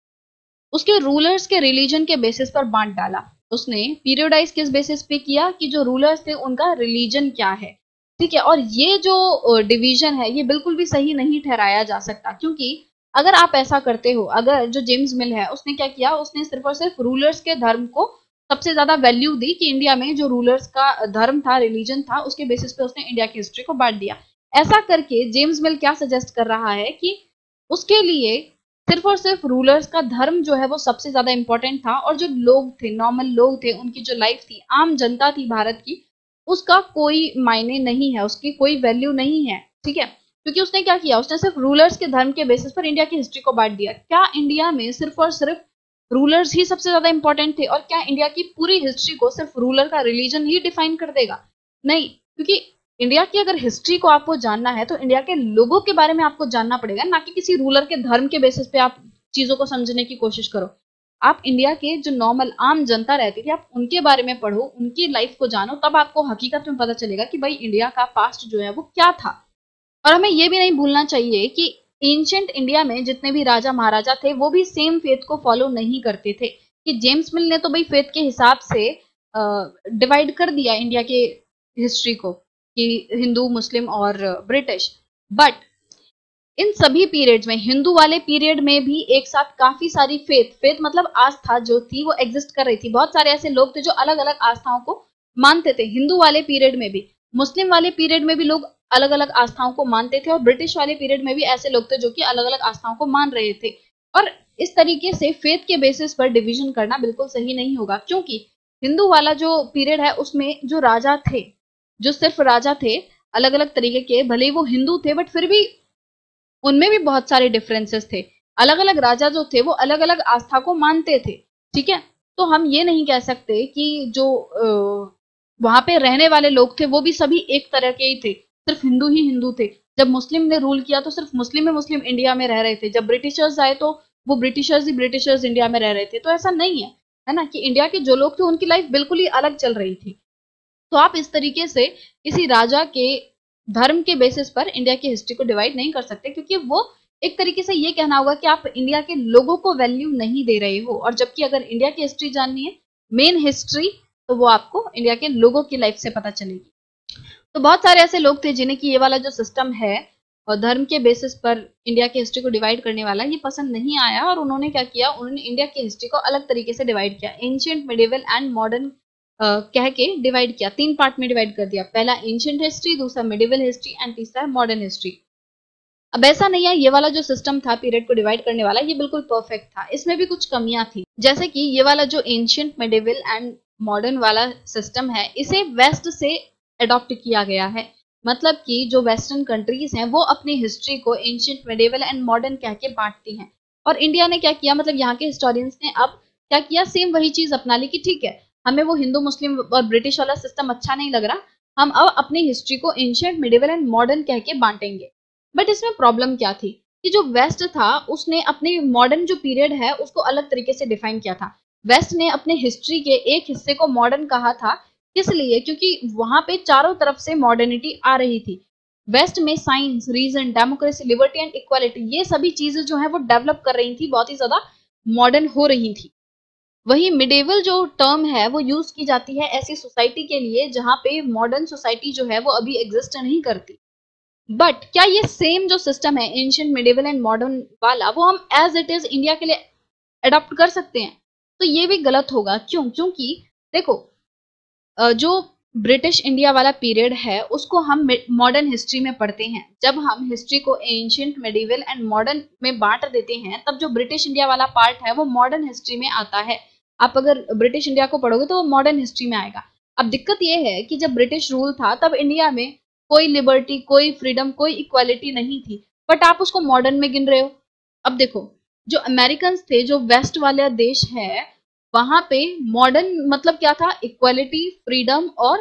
उसके रूलर्स के रिलीजन के बेसिस पर बांट डाला। उसने पीरियडाइज किस बेसिस पे किया कि जो रूलर्स थे उनका रिलीजन क्या है, ठीक है। और ये जो डिवीजन है ये बिल्कुल भी सही नहीं ठहराया जा सकता, क्योंकि अगर आप ऐसा करते हो, अगर जो जेम्स मिल है उसने क्या किया, उसने सिर्फ और सिर्फ रूलर्स के धर्म को सबसे ज्यादा वैल्यू दी कि इंडिया में जो रूलर्स का धर्म था, रिलीजन था, उसके बेसिस पे उसने इंडिया की हिस्ट्री को बांट दिया। ऐसा करके जेम्स मिल क्या सजेस्ट कर रहा है कि उसके लिए सिर्फ और सिर्फ रूलर्स का धर्म जो है वो सबसे ज्यादा इंपॉर्टेंट था, और जो लोग थे, नॉर्मल लोग थे, उनकी जो लाइफ थी, आम जनता थी भारत की, उसका कोई मायने नहीं है, उसकी कोई वैल्यू नहीं है, ठीक है। क्योंकि उसने क्या किया, उसने सिर्फ रूलर्स के धर्म के बेसिस पर इंडिया की हिस्ट्री को बांट दिया। क्या इंडिया में सिर्फ और सिर्फ रूलर्स ही सबसे ज्यादा इंपॉर्टेंट थे, और क्या इंडिया की पूरी हिस्ट्री को सिर्फ रूलर का रिलीजन ही डिफाइन कर देगा? नहीं, क्योंकि इंडिया की अगर हिस्ट्री को आपको जानना है तो इंडिया के लोगों के बारे में आपको जानना पड़ेगा, ना कि किसी रूलर के धर्म के बेसिस पे आप चीजों को समझने की कोशिश करो। आप इंडिया के जो नॉर्मल आम जनता रहती थी, आप उनके बारे में पढ़ो, उनकी लाइफ को जानो, तब आपको हकीकत में पता चलेगा कि भाई इंडिया का पास्ट जो है वो क्या था। और हमें ये भी नहीं भूलना चाहिए कि एंशिएंट इंडिया में जितने भी राजा महाराजा थे वो भी सेम फेथ को फॉलो नहीं करते थे। कि जेम्स मिल ने तो भाई फेथ के हिसाब से डिवाइड कर दिया इंडिया के हिस्ट्री को कि हिंदू, मुस्लिम और ब्रिटिश, बट इन सभी पीरियड्स में, हिंदू वाले पीरियड में भी एक साथ काफी सारी फेथ फेथ मतलब आस्था जो थी वो एग्जिस्ट कर रही थी। बहुत सारे ऐसे लोग थे जो अलग अलग आस्थाओं को मानते थे। हिंदू वाले पीरियड में भी, मुस्लिम वाले पीरियड में भी लोग अलग अलग आस्थाओं को मानते थे, और ब्रिटिश वाले पीरियड में भी ऐसे लोग थे जो कि अलग अलग आस्थाओं को मान रहे थे। और इस तरीके से फेथ के बेसिस पर डिवीजन करना बिल्कुल सही नहीं होगा, क्योंकि हिंदू वाला जो पीरियड है उसमें जो राजा थे, जो सिर्फ राजा थे अलग अलग तरीके के, भले ही वो हिंदू थे बट फिर भी उनमें भी बहुत सारे डिफरेंसेस थे। अलग अलग राजा जो थे वो अलग अलग आस्था को मानते थे, ठीक है। तो हम ये नहीं कह सकते कि जो वहां पे रहने वाले लोग थे वो भी सभी एक तरह के ही थे, सिर्फ हिंदू ही हिंदू थे। जब मुस्लिम ने रूल किया तो सिर्फ मुस्लिम ही मुस्लिम इंडिया में रह रहे थे, जब ब्रिटिशर्स आए तो वो ब्रिटिशर्स ही ब्रिटिशर्स इंडिया में रह रहे थे। तो ऐसा नहीं है, है ना, कि इंडिया के जो लोग थे उनकी लाइफ बिल्कुल ही अलग चल रही थी। तो आप इस तरीके से किसी राजा के धर्म के बेसिस पर इंडिया की हिस्ट्री को डिवाइड नहीं कर सकते, क्योंकि वो एक तरीके से ये कहना होगा कि आप इंडिया के लोगों को वैल्यू नहीं दे रहे हो। और जबकि अगर इंडिया की हिस्ट्री जाननी है, मेन हिस्ट्री, तो वो आपको इंडिया के लोगों की लाइफ से पता चलेगी। तो बहुत सारे ऐसे लोग थे जिन्हें कि ये वाला जो सिस्टम है और धर्म के बेसिस पर इंडिया की हिस्ट्री को डिवाइड करने वाला, ये पसंद नहीं आया, और उन्होंने क्या किया, उन्होंने इंडिया की हिस्ट्री को अलग तरीके से डिवाइड किया, एंशिएंट, मिडिवल एंड मॉडर्न कह के डिवाइड किया, तीन पार्ट में डिवाइड कर दिया। पहला एंशिएंट हिस्ट्री, दूसरा मिडिवल हिस्ट्री एंड तीसरा है मॉडर्न हिस्ट्री। अब ऐसा नहीं है, ये वाला जो सिस्टम था पीरियड को डिवाइड करने वाला, ये बिल्कुल परफेक्ट था, इसमें भी कुछ कमियां थी। जैसे कि ये वाला जो एंशिएंट, मिडिवल एंड मॉडर्न वाला सिस्टम है, इसे वेस्ट से अडॉप्ट किया गया है। मतलब कि जो वेस्टर्न कंट्रीज हैं वो अपनी हिस्ट्री को एंशिएंट, मिडिवल एंड मॉडर्न कह के बांटती हैं, और इंडिया ने क्या किया, मतलब यहाँ के हिस्टोरियंस ने अब क्या किया, सेम वही चीज अपना ली कि ठीक है, हमें वो हिंदू, मुस्लिम और ब्रिटिश वाला सिस्टम अच्छा नहीं लग रहा, हम अब अपनी हिस्ट्री को एंशिएंट, मिडिवल एंड मॉडर्न कह के बांटेंगे। बट इसमें प्रॉब्लम क्या थी कि जो वेस्ट था उसने अपने मॉडर्न जो पीरियड है उसको अलग तरीके से डिफाइन किया था। वेस्ट ने अपने हिस्ट्री के एक हिस्से को मॉडर्न कहा था, किस लिए, क्योंकि वहां पे चारों तरफ से मॉडर्निटी आ रही थी। वेस्ट में science, reason, democracy, liberty and equality, ये सभी चीजें जो है वो डेवलप कर रही थी, बहुत ही ज्यादा मॉडर्न हो रही थी। वही मिडेवल जो टर्म है वो यूज की जाती है ऐसी सोसाइटी के लिए जहां पे मॉडर्न सोसाइटी जो है वो अभी एग्जिस्ट नहीं करती। बट क्या ये सेम जो सिस्टम है एंशिएंट, मिडिवल एंड मॉडर्न वाला, वो हम एज इट इज इंडिया के लिए अडॉप्ट कर सकते हैं? तो ये भी गलत होगा। क्यों? क्योंकि देखो, जो ब्रिटिश इंडिया वाला पीरियड है उसको हम मॉडर्न हिस्ट्री में पढ़ते हैं। जब हम हिस्ट्री को एंशिएंट, मिडिवल एंड मॉडर्न में बांट देते हैं, तब जो ब्रिटिश इंडिया वाला पार्ट है वो मॉडर्न हिस्ट्री में आता है। आप अगर ब्रिटिश इंडिया को पढ़ोगे तो वो मॉडर्न हिस्ट्री में आएगा। अब दिक्कत ये है कि जब ब्रिटिश रूल था तब इंडिया में कोई लिबर्टी, कोई फ्रीडम, कोई इक्वालिटी नहीं थी, बट आप उसको मॉडर्न में गिन रहे हो। अब देखो, जो अमेरिकन थे, जो वेस्ट वाला देश है, वहां पे मॉडर्न मतलब क्या था, इक्वालिटी, फ्रीडम और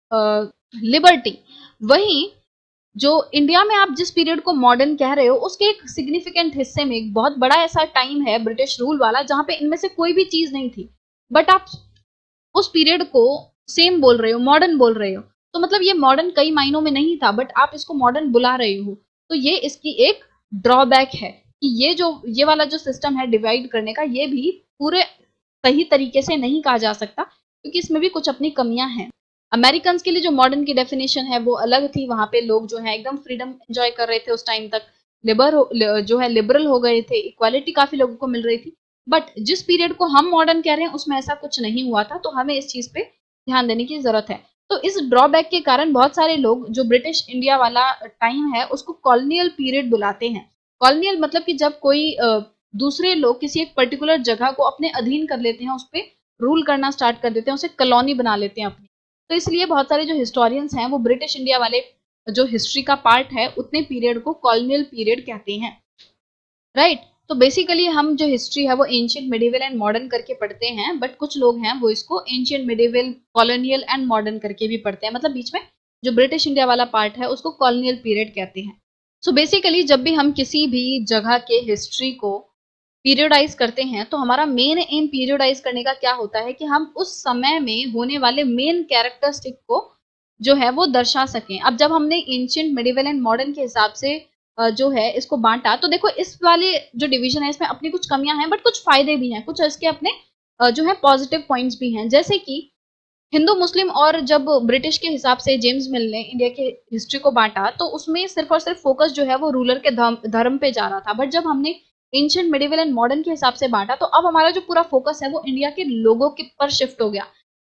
लिबर्टी। वहीं जो इंडिया में आप जिस पीरियड को मॉडर्न कह रहे हो उसके एक सिग्निफिकेंट हिस्से में एक बहुत बड़ा ऐसा टाइम है ब्रिटिश रूल वाला जहां पे इनमें से कोई भी चीज नहीं थी, बट आप उस पीरियड को सेम बोल रहे हो, मॉडर्न बोल रहे हो। तो मतलब ये मॉडर्न कई मायनों में नहीं था, बट आप इसको मॉडर्न बुला रहे हो। तो ये इसकी एक ड्रॉबैक है कि ये जो ये वाला जो सिस्टम है डिवाइड करने का, ये भी पूरे सही तरीके से नहीं कहा जा सकता, क्योंकि इसमें भी कुछ अपनी कमियां हैं। अमेरिकन के लिए जो मॉडर्न की डेफिनेशन है वो अलग थी, वहां पे लोग जो है एकदम फ्रीडम एंजॉय कर रहे थे उस टाइम तक, लिबर जो है लिबरल हो गए थे, इक्वालिटी काफी लोगों को मिल रही थी। बट जिस पीरियड को हम मॉडर्न कह रहे हैं उसमें ऐसा कुछ नहीं हुआ था, तो हमें इस चीज पे ध्यान देने की जरूरत है। तो इस ड्रॉबैक के कारण बहुत सारे लोग जो ब्रिटिश इंडिया वाला टाइम है उसको कॉलोनियल पीरियड बुलाते हैं। कॉलोनियल मतलब कि जब कोई दूसरे लोग किसी एक पर्टिकुलर जगह को अपने अधीन कर लेते हैं, उस पर रूल करना स्टार्ट कर देते हैं, उसे कॉलोनी बना लेते हैं अपनी। तो इसलिए बहुत सारे जो हिस्टोरियंस हैं वो ब्रिटिश इंडिया वाले जो हिस्ट्री का पार्ट है उतने पीरियड को कॉलोनियल पीरियड कहते हैं, राइट। तो बेसिकली हम जो हिस्ट्री है वो एंशिएंट, मिडिवल एंड मॉडर्न करके पढ़ते हैं, बट कुछ लोग हैं वो इसको ancient, medieval, colonial and modern करके भी पढ़ते हैं। मतलब बीच में जो ब्रिटिश इंडिया वाला पार्ट है उसको कॉलोनियल पीरियड कहते हैं। सो so बेसिकली जब भी हम किसी भी जगह के हिस्ट्री को पीरियडाइज करते हैं तो हमारा मेन एम पीरियडाइज करने का क्या होता है कि हम उस समय में होने वाले मेन कैरेक्टरिस्टिक को जो है वो दर्शा सकें। अब जब हमने एंशिएंट, मिडिवल एंड मॉडर्न के हिसाब से जो है इसको बांटा, तो देखो इस वाले जो डिवीजन है इसमें अपनी कुछ कमियां हैं, बट कुछ फायदे भी हैं, कुछ इसके अपने जो है पॉजिटिव पॉइंट्स भी हैं। जैसे कि हिंदू, मुस्लिम, और जब ब्रिटिश के हिसाब से जेम्स मिल ने इंडिया के हिस्ट्री को बांटा तो उसमें सिर्फ और सिर्फ फोकस जो है वो रूलर के धर्म पे जा रहा था। बट जब हमने एंशिएंट, मिडिवल एंड मॉडर्न के हिसाब से बांटा तो अब हमारा जो पूरा फोकस है वो इंडिया के लोगों के पर शिफ्ट हो गया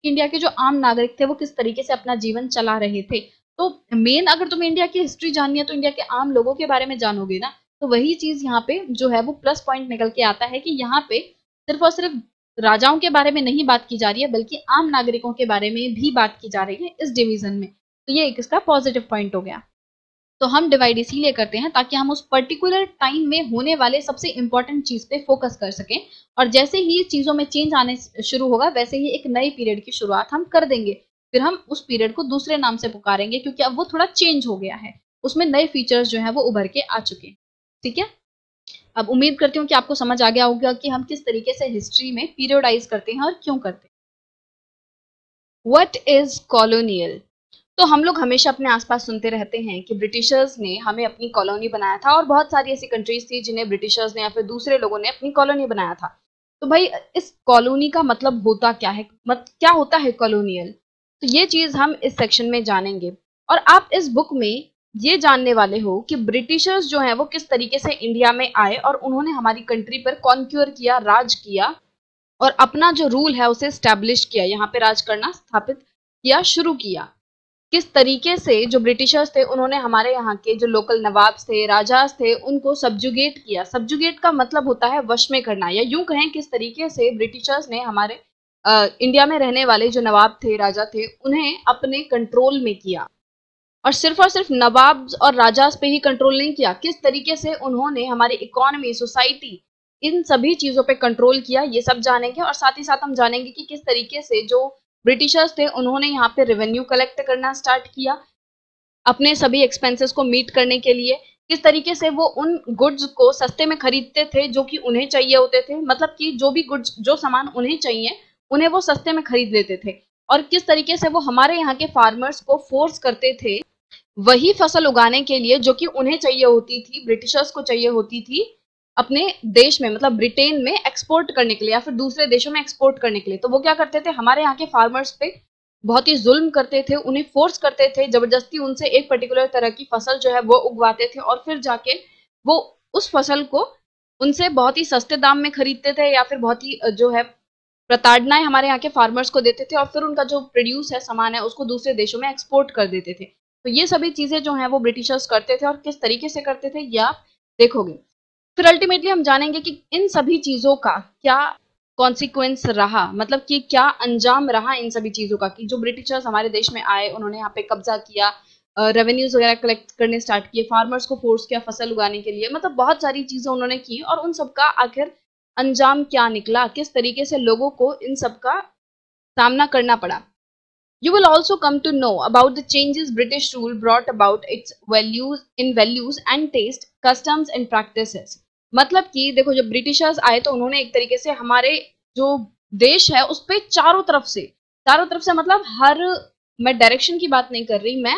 इंडिया के जो आम नागरिक थे वो किस तरीके से अपना जीवन चला रहे थे। तो मेन अगर तुम्हें इंडिया की हिस्ट्री जाननी है तो इंडिया के आम लोगों के बारे में जानोगे ना, तो वही चीज यहाँ पे जो है वो प्लस पॉइंट निकल के आता है कि यहाँ पे सिर्फ और सिर्फ राजाओं के बारे में नहीं बात की जा रही है, बल्कि आम नागरिकों के बारे में भी बात की जा रही है इस डिवीजन में। तो ये एक इसका पॉजिटिव पॉइंट हो गया। तो हम डिवाइड इसीलिए करते हैं ताकि हम उस पर्टिकुलर टाइम में होने वाले सबसे इंपॉर्टेंट चीज पे फोकस कर सकें, और जैसे ही चीजों में चेंज आने शुरू होगा वैसे ही एक नई पीरियड की शुरुआत हम कर देंगे। फिर हम उस पीरियड को दूसरे नाम से पुकारेंगे क्योंकि अब वो थोड़ा चेंज हो गया है, उसमें नए फीचर्स जो है वो उभर के आ चुके हैं। ठीक है, अब उम्मीद करती हूँ कि आपको समझ आ गया होगा कि हम किस तरीके से हिस्ट्री में पीरियडाइज करते हैं और क्यों करते हैं। What is colonial? तो हम लोग हमेशा अपने आसपास सुनते रहते हैं कि ब्रिटिशर्स ने हमें अपनी कॉलोनी बनाया था, और बहुत सारी ऐसी कंट्रीज थी जिन्हें ब्रिटिशर्स ने या फिर दूसरे लोगों ने अपनी कॉलोनी बनाया था। तो भाई इस कॉलोनी का मतलब होता क्या है, मत क्या होता है कॉलोनियल? तो ये चीज हम इस सेक्शन में जानेंगे, और आप इस बुक में ये जानने वाले हो कि ब्रिटिशर्स जो हैं वो किस तरीके से इंडिया में आए और उन्होंने हमारी कंट्री पर कॉन्क्यूर किया, राज किया, और अपना जो रूल है उसे स्टैब्लिश किया, यहाँ पे राज करना स्थापित किया, शुरू किया। किस तरीके से जो ब्रिटिशर्स थे उन्होंने हमारे यहाँ के जो लोकल नवाब थे, राजास थे, उनको सब्जुगेट किया। सब्जुगेट का मतलब होता है वश में करना, या यूं कहें किस तरीके से ब्रिटिशर्स ने हमारे आ, इंडिया में रहने वाले जो नवाब थे, राजा थे, उन्हें अपने कंट्रोल में किया। और सिर्फ और सिर्फ नवाब और राजास पे ही कंट्रोल नहीं किया, किस तरीके से उन्होंने हमारी इकोनॉमी, सोसाइटी, इन सभी चीजों पे कंट्रोल किया, ये सब जानेंगे। और साथ ही साथ हम जानेंगे कि किस तरीके से जो ब्रिटिशर्स थे उन्होंने यहाँ पे रेवेन्यू कलेक्ट करना स्टार्ट किया अपने सभी एक्सपेंसेस को मीट करने के लिए। किस तरीके से वो उन गुड्स को सस्ते में खरीदते थे जो कि उन्हें चाहिए होते थे, मतलब कि जो भी गुड्स, जो सामान उन्हें चाहिए उन्हें वो सस्ते में खरीद लेते थे। और किस तरीके से वो हमारे यहाँ के फार्मर्स को फोर्स करते थे वही फसल उगाने के लिए जो कि उन्हें चाहिए होती थी, ब्रिटिशर्स को चाहिए होती थी अपने देश में, मतलब ब्रिटेन में एक्सपोर्ट करने के लिए या फिर दूसरे देशों में एक्सपोर्ट करने के लिए। तो वो क्या करते थे, हमारे यहाँ के फार्मर्स पे बहुत ही जुल्म करते थे, उन्हें फोर्स करते थे, जबरदस्ती उनसे एक पर्टिकुलर तरह की फसल जो है वो उगवाते थे, और फिर जाके वो उस फसल को उनसे बहुत ही सस्ते दाम में खरीदते थे, या फिर बहुत ही जो है प्रताड़नाएं हमारे यहाँ के फार्मर्स को देते थे, और फिर उनका जो प्रोड्यूस है, सामान है, उसको दूसरे देशों में एक्सपोर्ट कर देते थे। तो ये सभी चीजें जो है वो ब्रिटिशर्स करते थे, और किस तरीके से करते थे ये आप देखोगे। फिर अल्टीमेटली हम जानेंगे कि इन सभी चीजों का क्या कॉन्सिक्वेंस रहा, मतलब कि क्या अंजाम रहा इन सभी चीजों का, कि जो ब्रिटिशर्स हमारे देश में आए, उन्होंने यहाँ पे कब्जा किया, रेवेन्यूज वगैरह कलेक्ट करने स्टार्ट किए, फार्मर्स को फोर्स किया फसल उगाने के लिए, मतलब बहुत सारी चीजें उन्होंने की, और उन सबका आखिर अंजाम क्या निकला, किस तरीके से लोगों को इन सब का सामना करना पड़ा। You will also come to know about the changes British rule brought about its values in values and taste, customs and practices। मतलब कि देखो जब ब्रिटिशर्स आए तो उन्होंने एक तरीके से हमारे जो देश है उस पे चारों तरफ से, चारों तरफ से मतलब हर, मैं डायरेक्शन की बात नहीं कर रही, मैं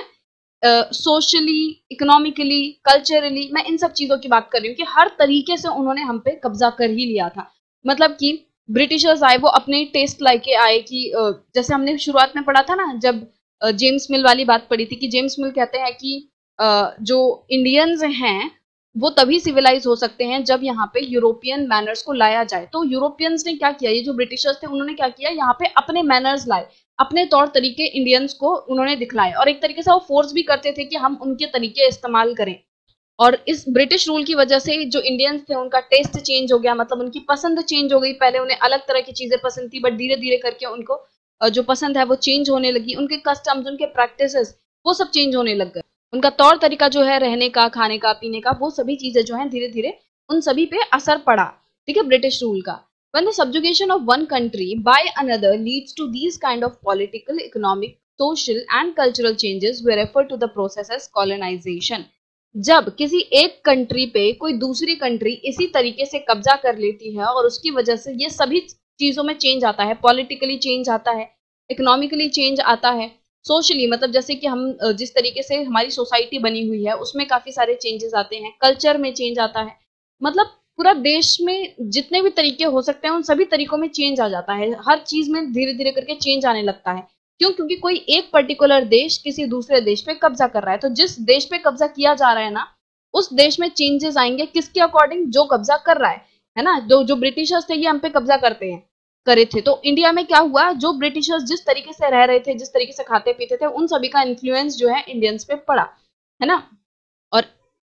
सोशली, इकोनॉमिकली, कल्चरली, मैं इन सब चीजों की बात कर रही हूँ कि हर तरीके से उन्होंने हम पे कब्जा कर ही लिया था। मतलब कि ब्रिटिशर्स आए वो अपने टेस्ट लाके आए कि जैसे हमने शुरुआत में पढ़ा था ना, जब जेम्स मिल वाली बात पढ़ी थी कि जेम्स मिल कहते हैं कि जो इंडियंस हैं वो तभी सिविलाइज हो सकते हैं जब यहाँ पे यूरोपियन मैनर्स को लाया जाए। तो यूरोपियंस ने क्या किया, ये जो ब्रिटिशर्स थे उन्होंने क्या किया, यहाँ पे अपने मैनर्स लाए, अपने तौर तरीके इंडियंस को उन्होंने दिखलाए, और एक तरीके से वो फोर्स भी करते थे कि हम उनके तरीके इस्तेमाल करें। और इस ब्रिटिश रूल की वजह से जो इंडियंस थे उनका टेस्ट चेंज हो गया, मतलब उनकी पसंद चेंज हो गई। पहले उन्हें अलग तरह की चीजें पसंद थी, बट धीरे धीरे करके उनको जो पसंद है वो चेंज होने लगी, उनके कस्टम्स, उनके प्रैक्टिसेस वो सब चेंज होने लग गए, उनका तौर तरीका जो है रहने का, खाने का, पीने का, वो सभी चीजें जो है धीरे धीरे उन सभी पे असर पड़ा। ठीक है, ब्रिटिश रूल का। When the subjugation of one country by another leads to these kind of political, economic, social and cultural changes we refer to the process as colonization। जब किसी एक कंट्री पे कोई दूसरी कंट्री इसी तरीके से कब्जा कर लेती है और उसकी वजह से ये सभी चीजों में चेंज आता है, पॉलिटिकली चेंज आता है, इकोनॉमिकली चेंज आता है, सोशली मतलब जैसे कि हम जिस तरीके से हमारी सोसाइटी बनी हुई है उसमें काफी सारे चेंजेस आते हैं, कल्चर में चेंज आता है, मतलब पूरा देश में जितने भी तरीके हो सकते हैं उन सभी तरीकों में चेंज आ जाता है, हर चीज में धीरे धीरे करके चेंज आने लगता है। क्यों? क्योंकि कोई एक पर्टिकुलर देश किसी दूसरे देश पे कब्जा कर रहा है, तो जिस देश पे कब्जा किया जा रहा है ना उस देश में चेंजेस आएंगे, किसके अकॉर्डिंग, जो कब्जा कर रहा है है ना। जो जो ब्रिटिशर्स थे ये हम पे कब्जा करते हैं, करे थे। तो इंडिया में क्या हुआ, जो ब्रिटिशर्स जिस तरीके से रह रहे थे, जिस तरीके से खाते पीते थे, उन सभी का इन्फ्लुएंस जो है इंडियंस पे पड़ा, है ना। और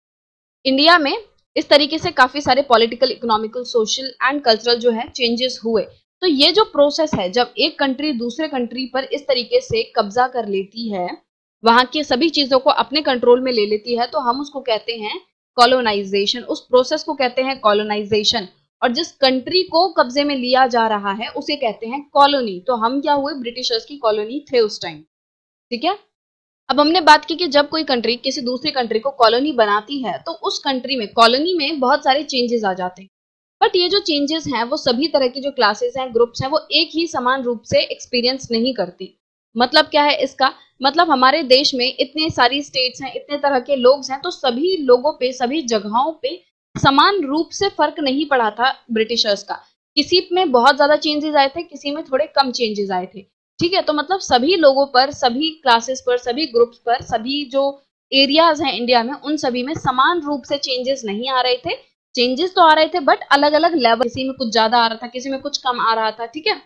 इंडिया में इस तरीके से काफी सारे political, economical, social and cultural जो है चेंजेस हुए। तो ये जो प्रोसेस है, जब एक कंट्री दूसरे कंट्री पर इस तरीके से कब्जा कर लेती है, वहां की सभी चीजों को अपने कंट्रोल में ले लेती है, तो हम उसको कहते हैं कॉलोनाइजेशन। उस प्रोसेस को कहते हैं कॉलोनाइजेशन। और जिस कंट्री को कब्जे में लिया जा रहा है उसे कहते हैं कॉलोनी। तो हम क्या हुए, ब्रिटिशर्स की कॉलोनी थे उस टाइम, ठीक है। अब हमने बात की कि जब कोई कंट्री किसी दूसरी कंट्री को कॉलोनी बनाती है, तो उस कंट्री में, कॉलोनी में बहुत सारे चेंजेस आ जाते हैं। बट ये जो चेंजेस हैं वो सभी तरह की जो क्लासेस हैं, ग्रुप्स हैं, वो एक ही समान रूप से एक्सपीरियंस नहीं करती। मतलब क्या है इसका, मतलब हमारे देश में इतने सारी स्टेट्स हैं, इतने तरह के लोग हैं, तो सभी लोगों पे, सभी जगहों पे समान रूप से फर्क नहीं पड़ा था ब्रिटिशर्स का। किसी में बहुत ज्यादा चेंजेस आए थे, किसी में थोड़े कम चेंजेस आए थे, ठीक है। तो मतलब सभी लोगों पर, सभी क्लासेस पर, सभी ग्रुप्स पर, सभी जो एरियाज हैं इंडिया में, उन सभी में समान रूप से चेंजेस नहीं आ रहे थे। चेंजेस तो आ रहे थे बट अलग अलग लेवल, किसी में कुछ ज्यादा आ रहा था, किसी में कुछ कम आ रहा था, ठीक है।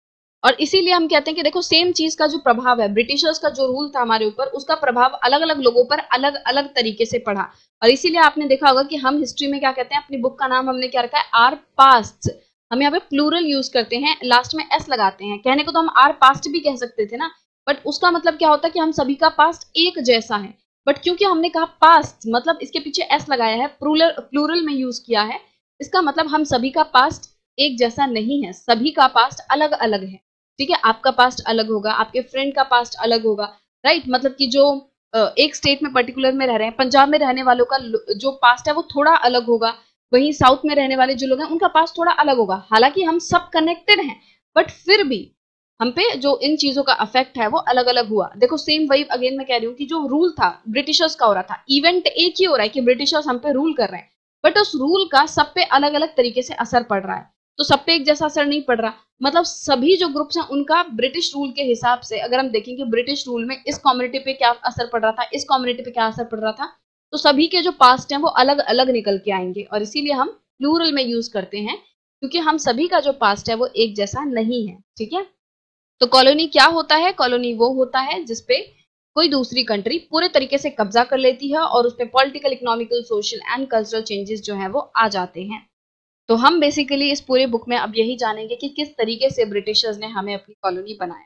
और इसीलिए हम कहते हैं कि देखो, सेम चीज का जो प्रभाव है, ब्रिटिशर्स का जो रूल था हमारे ऊपर, उसका प्रभाव अलग अलग लोगों पर अलग अलग तरीके से पड़ा। और इसीलिए आपने देखा होगा कि हम हिस्ट्री में क्या कहते हैं, अपनी बुक का नाम हमने क्या रखा है, आर पास्ट। हम यहाँ पे प्लूरल यूज करते हैं, लास्ट में एस लगाते हैं। कहने को तो हम आर पास्ट भी कह सकते थे ना, बट उसका मतलब क्या होता है कि हम सभी का पास्ट एक जैसा है। बट क्योंकि हमने कहा पास्ट, मतलब इसके पीछे एस लगाया है, प्लूरल प्लूरल में यूज किया है, इसका मतलब हम सभी का पास्ट एक जैसा नहीं है, सभी का पास्ट अलग अलग है, ठीक है। आपका पास्ट अलग होगा, आपके फ्रेंड का पास्ट अलग होगा, राइट। मतलब कि जो एक स्टेट में पर्टिकुलर में रह रहे हैं, पंजाब में रहने वालों का जो पास्ट है वो थोड़ा अलग होगा, वहीं साउथ में रहने वाले जो लोग हैं उनका पास्ट थोड़ा अलग होगा। हालांकि हम सब कनेक्टेड हैं, बट फिर भी हम पे जो इन चीजों का इफेक्ट है वो अलग अलग हुआ। देखो, सेम वही अगेन मैं कह रही हूँ कि जो रूल था ब्रिटिशर्स का हो रहा था, इवेंट एक ही हो रहा है कि ब्रिटिशर्स हम पे रूल कर रहे हैं, बट उस रूल का सब पे अलग अलग तरीके से असर पड़ रहा है। तो सब पे एक जैसा असर नहीं पड़ रहा। मतलब सभी जो ग्रुप्स हैं उनका ब्रिटिश रूल के हिसाब से, अगर हम देखें कि ब्रिटिश रूल में इस कम्युनिटी पे क्या असर पड़ रहा था, इस कम्युनिटी पे क्या असर पड़ रहा था, तो सभी के जो पास्ट हैं वो अलग अलग निकल के आएंगे। और इसीलिए हम प्लूरल में यूज करते हैं, क्योंकि हम सभी का जो पास्ट है वो एक जैसा नहीं है, ठीक है। तो कॉलोनी क्या होता है, कॉलोनी वो होता है जिसपे कोई दूसरी कंट्री पूरे तरीके से कब्जा कर लेती है और उस पे political, economical, social and cultural changes जो है वो आ जाते हैं। तो हम बेसिकली इस पूरे बुक में अब यही जानेंगे कि किस तरीके से ब्रिटिशर्स ने हमें अपनी कॉलोनी बनाया।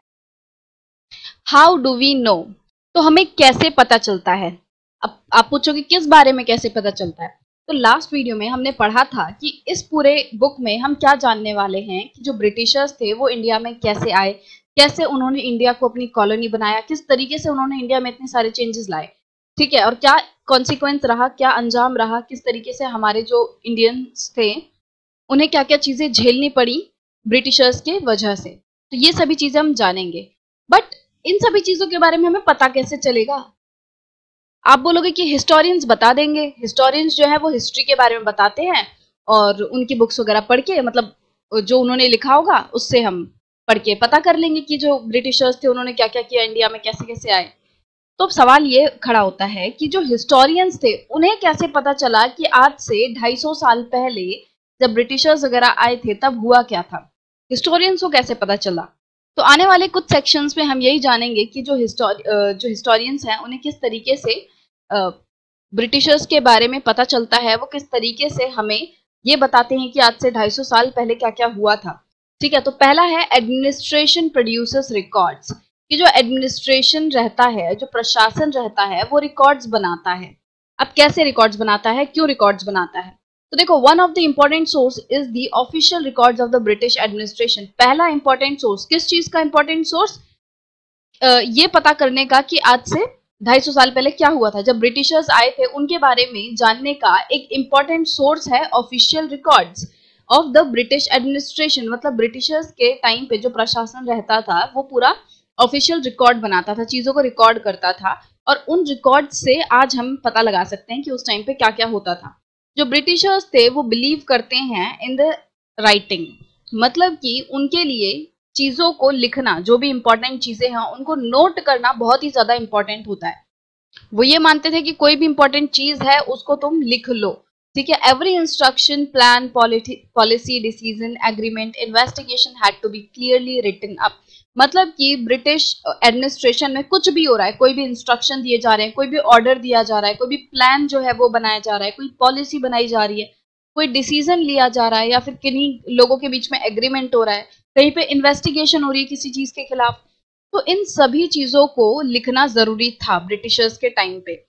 हाउ डू वी नो, तो हमें कैसे पता चलता है। अब आप पूछोगे किस बारे में कैसे पता चलता है, तो लास्ट वीडियो में हमने पढ़ा था कि इस पूरे बुक में हम क्या जानने वाले हैं कि जो ब्रिटिशर्स थे वो इंडिया में कैसे आए, कैसे उन्होंने इंडिया को अपनी कॉलोनी बनाया, किस तरीके से उन्होंने इंडिया में इतने सारे चेंजेस लाए, ठीक है। और क्या कॉन्सिक्वेंस रहा, क्या अंजाम रहा, किस तरीके से हमारे जो इंडियंस थे उन्हें क्या क्या चीजें झेलनी पड़ी ब्रिटिशर्स के वजह से। तो ये सभी चीजें हम जानेंगे। बट इन सभी चीजों के बारे में हमें पता कैसे चलेगा। आप बोलोगे कि हिस्टोरियंस बता देंगे। हिस्टोरियंस जो है वो हिस्ट्री के बारे में बताते हैं और उनकी बुक्स वगैरह पढ़ के, मतलब जो उन्होंने लिखा होगा उससे हम पढ़ के पता कर लेंगे कि जो ब्रिटिशर्स थे उन्होंने क्या क्या किया इंडिया में, कैसे कैसे आए। तो अब सवाल ये खड़ा होता है कि जो हिस्टोरियंस थे उन्हें कैसे पता चला कि आज से ढाई सौ साल पहले जब ब्रिटिशर्स वगैरह आए थे तब हुआ क्या था। हिस्टोरियंस को कैसे पता चला। तो आने वाले कुछ सेक्शंस में हम यही जानेंगे कि जो हिस्टोर जो हिस्टोरियंस हैं उन्हें किस तरीके से ब्रिटिशर्स के बारे में पता चलता है, वो किस तरीके से हमें ये बताते हैं कि आज से ढाई सौ साल पहले क्या क्या हुआ था, ठीक है। तो पहला है एडमिनिस्ट्रेशन प्रोड्यूसर्स रिकॉर्ड्स, कि जो एडमिनिस्ट्रेशन रहता है, जो प्रशासन रहता है, वो रिकॉर्ड्स बनाता है। अब कैसे रिकॉर्ड्स बनाता है, क्यों रिकॉर्ड्स बनाता है, तो देखो, one of the important source is the official records of the British administration. पहला इंपॉर्टेंट सोर्स, किस चीज का इंपॉर्टेंट सोर्स, ये पता करने का कि आज से ढाई सौ साल पहले क्या हुआ था, जब ब्रिटिशर्स आए थे उनके बारे में जानने का एक इंपॉर्टेंट सोर्स है official records of the British administration. मतलब ब्रिटिशर्स के टाइम पे जो प्रशासन रहता था वो पूरा ऑफिशियल रिकॉर्ड बनाता था, चीजों को रिकॉर्ड करता था, और उन रिकॉर्ड से आज हम पता लगा सकते हैं कि उस टाइम पे क्या क्या होता था। जो ब्रिटिशर्स थे वो बिलीव करते हैं इन द राइटिंग, मतलब कि उनके लिए चीजों को लिखना, जो भी इंपॉर्टेंट चीजें हैं उनको नोट करना बहुत ही ज्यादा इंपॉर्टेंट होता है। वो ये मानते थे कि कोई भी इंपॉर्टेंट चीज है उसको तुम लिख लो, ठीक है। Every instruction, plan, policy, decision, agreement, investigation had to be clearly written up. मतलब कि ब्रिटिश एडमिनिस्ट्रेशन में कुछ भी हो रहा है, कोई भी इंस्ट्रक्शन दिए जा रहे हैं, कोई भी ऑर्डर दिया जा रहा है, कोई भी प्लान जो है वो बनाया जा रहा है, कोई पॉलिसी बनाई जा रही है, कोई डिसीजन लिया जा रहा है, या फिर किन्हीं लोगों के बीच में एग्रीमेंट हो रहा है, कहीं पे इन्वेस्टिगेशन हो रही है किसी चीज के खिलाफ, तो इन सभी चीजों को लिखना जरूरी था ब्रिटिशर्स के टाइम पे।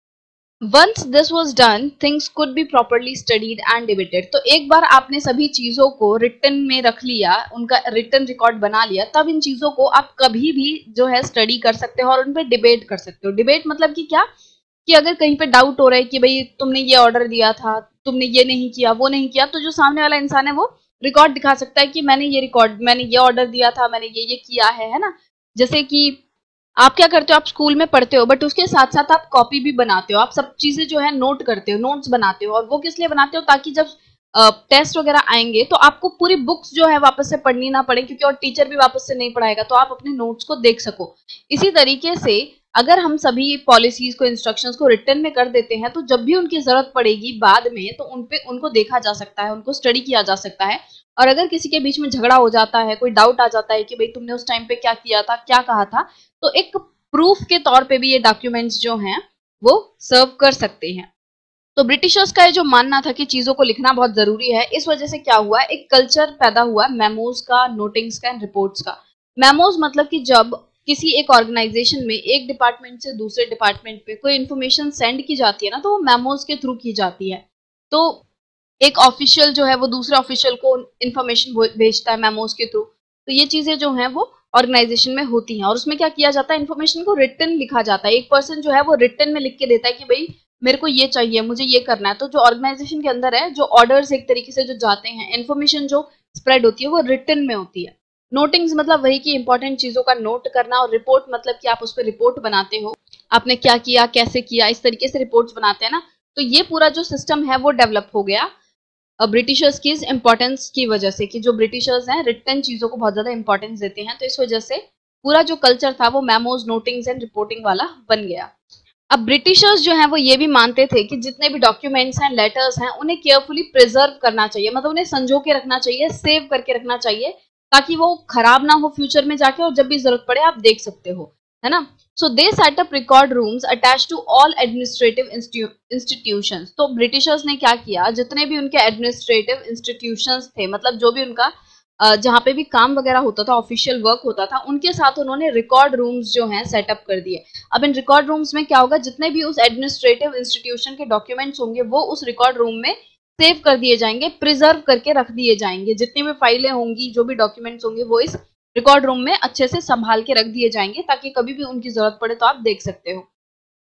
Once this was done, things could be properly studied and debated. तो एक बार आपने सभी चीजों को रिटन में रख लिया, उनका रिटन रिकॉर्ड बना लिया, तब इन चीजों को आप कभी भी जो है स्टडी कर सकते हो और उन पे डिबेट कर सकते हो। डिबेट मतलब कि क्या, कि अगर कहीं पे डाउट हो रहा है कि भाई तुमने ये ऑर्डर दिया था, तुमने ये नहीं किया, वो नहीं किया, तो जो सामने वाला इंसान है वो रिकॉर्ड दिखा सकता है कि मैंने ये रिकॉर्ड मैंने ये ऑर्डर दिया था, मैंने ये ये किया है, है ना। जैसे कि आप क्या करते हो, आप स्कूल में पढ़ते हो बट उसके साथ साथ आप कॉपी भी बनाते हो, आप सब चीजें जो है नोट करते हो, नोट्स बनाते हो। और वो किस लिए बनाते हो, ताकि जब टेस्ट वगैरह आएंगे तो आपको पूरी बुक्स जो है वापस से पढ़नी ना पड़े, क्योंकि और टीचर भी वापस से नहीं पढ़ाएगा, तो आप अपने नोट्स को देख सको। इसी तरीके से अगर हम सभी पॉलिसीज को, इंस्ट्रक्शंस को रिटन में कर देते हैं, तो जब भी उनकी जरूरत पड़ेगी बाद में, तो उनपे उनको देखा जा सकता है, उनको स्टडी किया जा सकता है। और अगर किसी के बीच में झगड़ा हो जाता है, कोई डाउट आ जाता है कि भाई तुमने उस टाइम पे क्या किया था, क्या कहा था, तो एक प्रूफ के तौर पे भी ये डॉक्यूमेंट्स जो हैं वो सर्व कर सकते हैं। तो ब्रिटिशर्स का ये जो मानना था कि चीजों को लिखना बहुत जरूरी है, इस वजह से क्या हुआ, एक कल्चर पैदा हुआ मेमोज का, नोटिंग्स का एंड रिपोर्ट्स का। मेमोज मतलब कि जब किसी एक ऑर्गेनाइजेशन में एक डिपार्टमेंट से दूसरे डिपार्टमेंट पे कोई इन्फॉर्मेशन सेंड की जाती है ना, तो वो मेमोज के थ्रू की जाती है। तो एक ऑफिशियल जो है वो दूसरे ऑफिशियल को इन्फॉर्मेशन भेजता है मेमोज के थ्रू। तो ये चीजें जो हैं वो ऑर्गेनाइजेशन में होती हैं, और उसमें क्या किया जाता है, इन्फॉर्मेशन को रिटन लिखा जाता है। एक पर्सन जो है वो रिटन में लिख के देता है कि भाई मेरे को ये चाहिए, मुझे ये करना है। तो जो ऑर्गेनाइजेशन के अंदर है, जो ऑर्डर्स एक तरीके से जो जाते हैं, इन्फॉर्मेशन जो स्प्रेड होती है वो रिटन में होती है। नोटिंग्स मतलब वही कि इंपॉर्टेंट चीजों का नोट करना, और रिपोर्ट मतलब कि आप उस पर रिपोर्ट बनाते हो, आपने क्या किया, कैसे किया, इस तरीके से रिपोर्ट्स बनाते हैं ना। तो ये पूरा जो सिस्टम है वो डेवलप हो गया ब्रिटिशर्स की इंपॉर्टेंस की वजह से, कि जो ब्रिटिशर्स हैं रिटन चीजों को बहुत ज्यादा इंपॉर्टेंस देते हैं। तो इस वजह से पूरा जो कल्चर था वो मेमोज, नोटिंग्स एंड रिपोर्टिंग वाला बन गया। अब ब्रिटिशर्स जो हैं वो ये भी मानते थे कि जितने भी डॉक्यूमेंट्स हैं, लेटर्स हैं, उन्हें केयरफुली प्रिजर्व करना चाहिए, मतलब उन्हें संजो के रखना चाहिए, सेव करके रखना चाहिए, ताकि वो खराब ना हो फ्यूचर में जाके, और जब भी जरूरत पड़े आप देख सकते हो, है ना। So they set up record rooms attach to all administrative institutions. तो ब्रिटिशर्स ने क्या किया, जितने भी उनके एडमिनिस्ट्रेटिव इंस्टीट्यूशंस थे, मतलब जो भी उनका जहाँ पे भी काम वगैरह होता था, ऑफिशियल वर्क होता था, उनके साथ उन्होंने रिकॉर्ड रूम्स जो हैं सेटअप कर दिए। अब इन रिकॉर्ड रूम्स में क्या होगा, जितने भी उस एडमिनिस्ट्रेटिव इंस्टीट्यूशन के डॉक्यूमेंट्स होंगे वो उस रिकॉर्ड रूम में सेव कर दिए जाएंगे, प्रिजर्व करके रख दिए जाएंगे। जितनी भी फाइलें होंगी, जो भी डॉक्यूमेंट्स होंगे, वो इस रिकॉर्ड रूम में अच्छे से संभाल के रख दिए जाएंगे, ताकि कभी भी उनकी जरूरत पड़े तो आप देख सकते हो।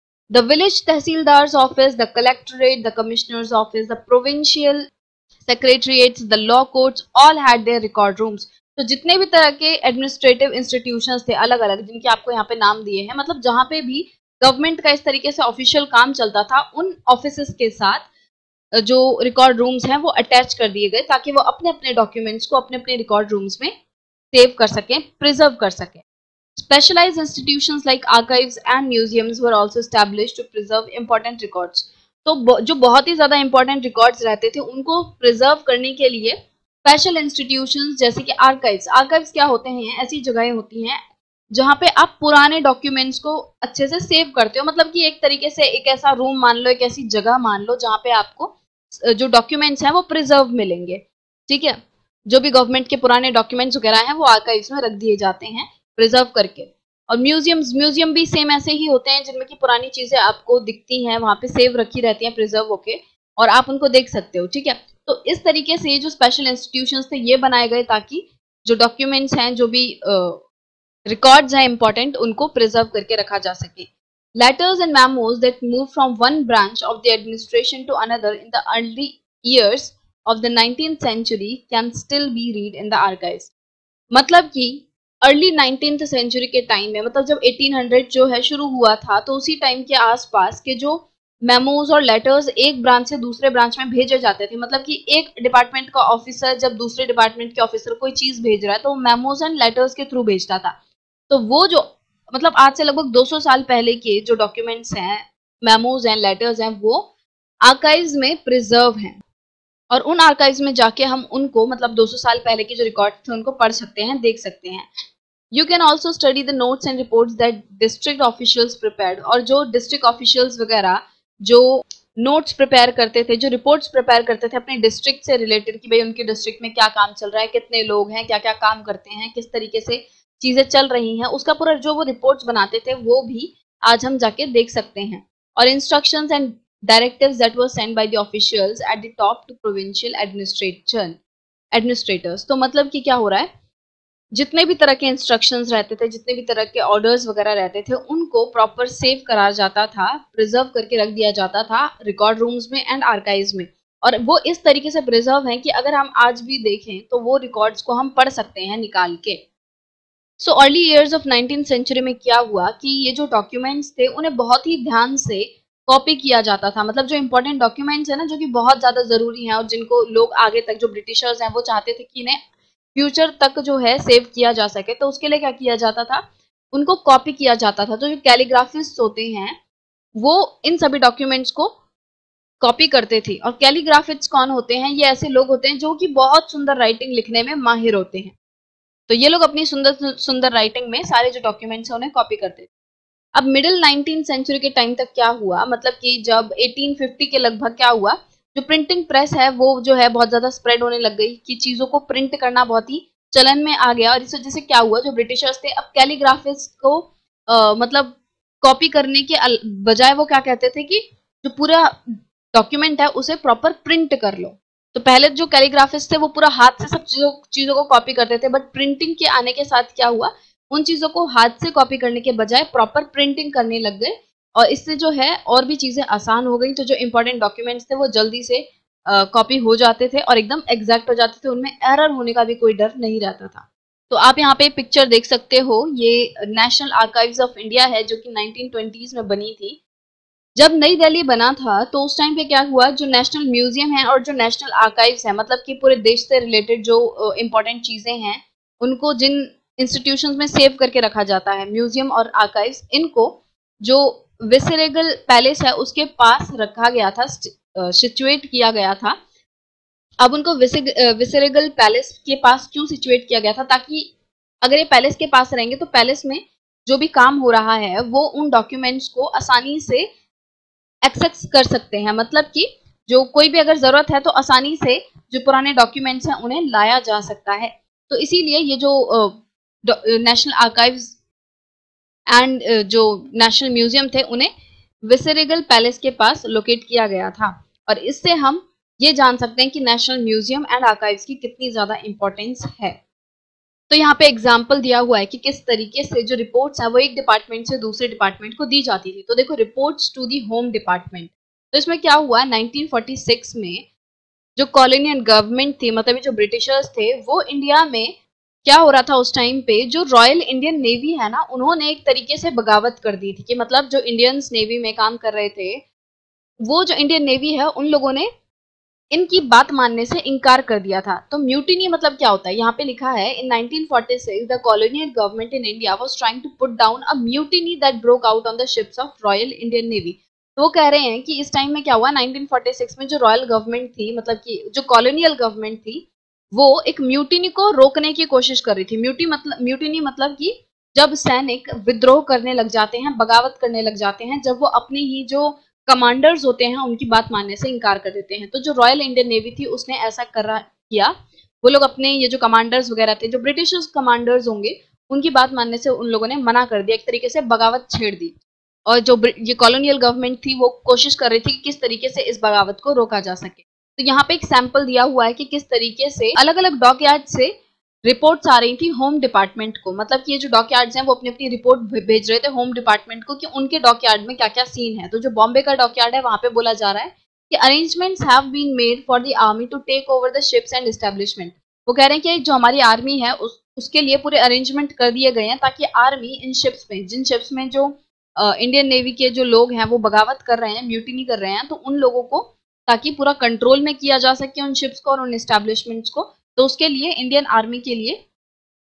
The village tahsildar's office, the collectorate, the commissioner's office, the provincial secretariats, the law courts, all had their record rooms. तो जितने भी तरह के एडमिनिस्ट्रेटिव इंस्टीट्यूशंस थे अलग अलग, जिनके आपको यहाँ पे नाम दिए हैं, मतलब जहाँ पे भी गवर्नमेंट का इस तरीके से ऑफिशियल काम चलता था, उन ऑफिसेस के साथ जो रिकॉर्ड रूम्स हैं वो अटैच कर दिए गए, ताकि वो अपने अपने डॉक्यूमेंट्स को अपने अपने रिकॉर्ड रूम्स में सेव कर सकें, प्रिजर्व कर सकें। Specialized institutions like archives and museums were also established to preserve important records. तो जो बहुत ही ज्यादा इंपॉर्टेंट रिकॉर्ड्स रहते थे उनको प्रिजर्व करने के लिए स्पेशल इंस्टीट्यूशंस जैसे कि आर्काइव्स। आर्काइव्स क्या होते हैं, ऐसी जगहें होती हैं जहाँ पे आप पुराने डॉक्यूमेंट्स को अच्छे से सेव करते हो, मतलब कि एक तरीके से एक ऐसा रूम मान लो, एक ऐसी जगह मान लो जहाँ पे आपको जो डॉक्यूमेंट्स हैं वो प्रिजर्व मिलेंगे। ठीक है, जो भी गवर्नमेंट के पुराने डॉक्यूमेंट्स वगैरह हैं वो आर्काइव्स में रख दिए जाते हैं प्रिजर्व करके। और म्यूजियम्स म्यूजियम भी सेम ऐसे ही होते हैं, जिनमें की पुरानी चीजें आपको दिखती हैं, वहां पे सेव रखी रहती हैं प्रिजर्व होके, और आप उनको देख सकते हो। ठीक है, तो इस तरीके से ये जो स्पेशल इंस्टीट्यूशंस थे ये बनाए गए ताकि जो डॉक्यूमेंट्स हैं, जो भी रिकॉर्ड्स हैं इंपॉर्टेंट, उनको प्रिजर्व करके रखा जा सके। Letters and memos that move from one branch of the administration to another in the early years of the nineteenth century can still be read in the archives। मतलब कि early nineteenth century के time में, मतलब जब eighteen hundred जो है शुरू हुआ था, तो उसी टाइम के आसपास के जो मेमोज और लेटर्स एक ब्रांच से दूसरे ब्रांच में भेजे जाते थे, मतलब कि एक डिपार्टमेंट का ऑफिसर जब दूसरे डिपार्टमेंट के ऑफिसर कोई चीज भेज रहा है तो मेमोज एंड लेटर्स के थ्रू भेजता था। तो वो जो मतलब आज से लगभग दो सौ साल पहले के जो डॉक्यूमेंट्स हैं, मेमोज एंड लेटर्स हैं, वो आर्काइव्स में प्रिजर्व हैं और उन आर्काइव्स में जाके हम उनको मतलब दो सौ साल पहले के जो रिकॉर्ड थे उनको पढ़ सकते हैं, देख सकते हैं। You can also study the notes and reports that district officials prepared, और जो डिस्ट्रिक्ट ऑफिशियल्स वगैरह जो नोट्स प्रिपेयर करते थे, जो रिपोर्ट्स प्रिपेयर करते थे अपने डिस्ट्रिक्ट से रिलेटेड कि भाई उनके डिस्ट्रिक्ट में क्या काम चल रहा है, कितने लोग हैं, क्या क्या काम करते हैं, किस तरीके से चीजें चल रही हैं, उसका पूरा जो वो रिपोर्ट्स बनाते थे वो भी आज हम जाके देख सकते हैं। और instructions and directives that were sent by the officials at the top to provincial administration administrators। तो मतलब कि क्या हो रहा है, जितने भी तरह के इंस्ट्रक्शंस रहते थे, जितने भी तरह के ऑर्डर्स वगैरह रहते थे, उनको प्रॉपर सेव करा जाता था, प्रिजर्व करके रख दिया जाता था रिकॉर्ड रूम्स में एंड आर्काइव्स में। और वो इस तरीके से प्रिजर्व हैं कि अगर हम आज भी देखें तो वो रिकॉर्ड्स को हम पढ़ सकते हैं निकाल के। So early years of nineteen century में क्या हुआ कि ये जो डॉक्यूमेंट्स थे उन्हें बहुत ही ध्यान से कॉपी किया जाता था। मतलब जो इंपॉर्टेंट डॉक्यूमेंट्स है ना, जो कि बहुत ज्यादा जरूरी हैं और जिनको लोग आगे तक, जो ब्रिटिशर्स हैं वो चाहते थे कि इन्हें फ्यूचर तक जो है सेव किया जा सके, तो उसके लिए क्या किया जाता था, उनको कॉपी किया जाता था। तो जो कैलीग्राफिस्ट होते हैं वो इन सभी डॉक्यूमेंट्स को कॉपी करते थे। और कैलीग्राफिस्ट कौन होते हैं, ये ऐसे लोग होते हैं जो कि बहुत सुंदर राइटिंग लिखने में माहिर होते हैं। तो ये लोग अपनी सुंदर सुंदर राइटिंग में सारे जो डॉक्यूमेंट्स हैं उन्हें कॉपी करते थे। अब मिडिल नाइनटीन सेंचुरी के टाइम तक क्या हुआ, मतलब कि जब अठारह सौ पचास के लगभग क्या हुआ, जो प्रिंटिंग प्रेस है वो जो है बहुत ज्यादा स्प्रेड होने लग गई कि चीजों को प्रिंट करना बहुत ही चलन में आ गया। और इस वजह से क्या हुआ, जो ब्रिटिशर्स थे अब कैलीग्राफिस्ट को आ, मतलब कॉपी करने के बजाय वो क्या कहते थे कि जो पूरा डॉक्यूमेंट है उसे प्रॉपर प्रिंट कर लो। तो पहले जो कैलीग्राफिस्ट थे वो पूरा हाथ से सब चीजों चीजों को कॉपी करते थे, बट प्रिंटिंग के आने के साथ क्या हुआ, उन चीजों को हाथ से कॉपी करने के बजाय प्रॉपर प्रिंटिंग करने लग गए। और इससे जो है और भी चीजें आसान हो गई। तो जो इंपॉर्टेंट डॉक्यूमेंट्स थे वो जल्दी से कॉपी हो जाते थे और एकदम एग्जैक्ट हो जाते थे, उनमें एरर होने का भी कोई डर नहीं रहता था। तो आप यहाँ पे पिक्चर देख सकते हो, ये नेशनल आर्काइव्स ऑफ इंडिया है जो कि नाइनटीन ट्वेंटीज़ में बनी थी। जब नई दिल्ली बना था तो उस टाइम पे क्या हुआ, जो नेशनल म्यूजियम है और जो नेशनल आर्काइव्स है, मतलब कि पूरे देश से रिलेटेड जो इंपॉर्टेंट चीजें हैं उनको जिन इंस्टीट्यूशंस में सेव करके रखा जाता है, म्यूजियम और आर्काइव्स, इनको जो विसरेगल पैलेस है उसके पास रखा गया था, सिचुएट किया गया था। अब उनको विसरेगल पैलेस के पास क्यों सिचुएट किया गया था, ताकि अगर ये पैलेस के पास रहेंगे तो पैलेस में जो भी काम हो रहा है वो उन डॉक्यूमेंट्स को आसानी से एक्सेस कर सकते हैं। मतलब कि जो कोई भी अगर जरूरत है तो आसानी से जो पुराने डॉक्यूमेंट्स हैं उन्हें लाया जा सकता है। तो इसीलिए ये जो नेशनल आर्काइव्स एंड जो नेशनल म्यूजियम थे उन्हें विसरेगल पैलेस के पास लोकेट किया गया था। और इससे हम ये जान सकते हैं कि नेशनल म्यूजियम एंड आर्काइव्स की कितनी ज्यादा इंपॉर्टेंस है। तो यहाँ पे एग्जाम्पल दिया हुआ है कि किस तरीके से जो रिपोर्ट्स है वो एक डिपार्टमेंट से दूसरे डिपार्टमेंट को दी जाती थी। तो देखो, reports to the home department, तो इसमें क्या हुआ, नाइनटीन फोर्टी सिक्स में जो कॉलोनियल गवर्नमेंट थी, मतलब जो ब्रिटिशर्स थे, वो इंडिया में क्या हो रहा था उस टाइम पे, जो रॉयल इंडियन नेवी है ना, उन्होंने एक तरीके से बगावत कर दी थी। कि मतलब जो इंडियंस नेवी में काम कर रहे थे, वो जो इंडियन नेवी है उन लोगों ने इनकी बात मानने से इनकार कर दिया था। तो म्यूटिनी मतलब क्या होता है, यहाँ पे लिखा है, in nineteen forty six the colonial government in India was trying to put down a mutiny that broke out on the ships of royal Indian navy. तो वो कह रहे हैं कि इस टाइम में क्या हुआ, नाइनटीन फोर्टी सिक्स में जो रॉयल गवर्नमेंट थी, मतलब कि जो कॉलोनियल गवर्नमेंट थी, वो एक म्यूटिनी को रोकने की कोशिश कर रही थी। म्यूटी मतलब म्यूटिनी मतलब कि जब सैनिक विद्रोह करने लग जाते हैं, बगावत करने लग जाते हैं, जब वो अपनी ही जो कमांडर्स होते हैं उनकी बात मानने से इनकार कर देते हैं। तो जो रॉयल इंडियन नेवी थी उसने ऐसा कर किया, वो लोग अपने ये जो कमांडर्स वगैरह थे, जो ब्रिटिश कमांडर्स होंगे, उनकी बात मानने से उन लोगों ने मना कर दिया, एक तरीके से बगावत छेड़ दी। और जो ये कॉलोनियल गवर्नमेंट थी वो कोशिश कर रही थी कि किस तरीके से इस बगावत को रोका जा सके। तो यहाँ पे एक सैंपल दिया हुआ है कि किस तरीके से अलग अलग डॉकयार्ड से रिपोर्ट्स आ रही थी होम डिपार्टमेंट को। मतलब कि ये जो डॉकयार्ड्स हैं वो अपनी अपनी रिपोर्ट भेज रहे थे होम डिपार्टमेंट को कि उनके डॉकयार्ड में क्या क्या सीन है। तो जो बॉम्बे का डॉकयार्ड है वहां पे बोला जा रहा है कि arrangements have been made for the army to take over the ships and establishment. वो कह रहे हैं कि जो हमारी आर्मी है उस, उसके लिए पूरे अरेंजमेंट कर दिए गए हैं, ताकि आर्मी इन शिप्स में, जिन शिप्स में जो इंडियन uh, नेवी के जो लोग हैं वो बगावत कर रहे हैं, म्यूटिनी कर रहे हैं, तो उन लोगों को ताकि पूरा कंट्रोल में किया जा सके उन शिप्स को और उन एस्टेब्लिशमेंट्स को। तो उसके लिए इंडियन आर्मी के लिए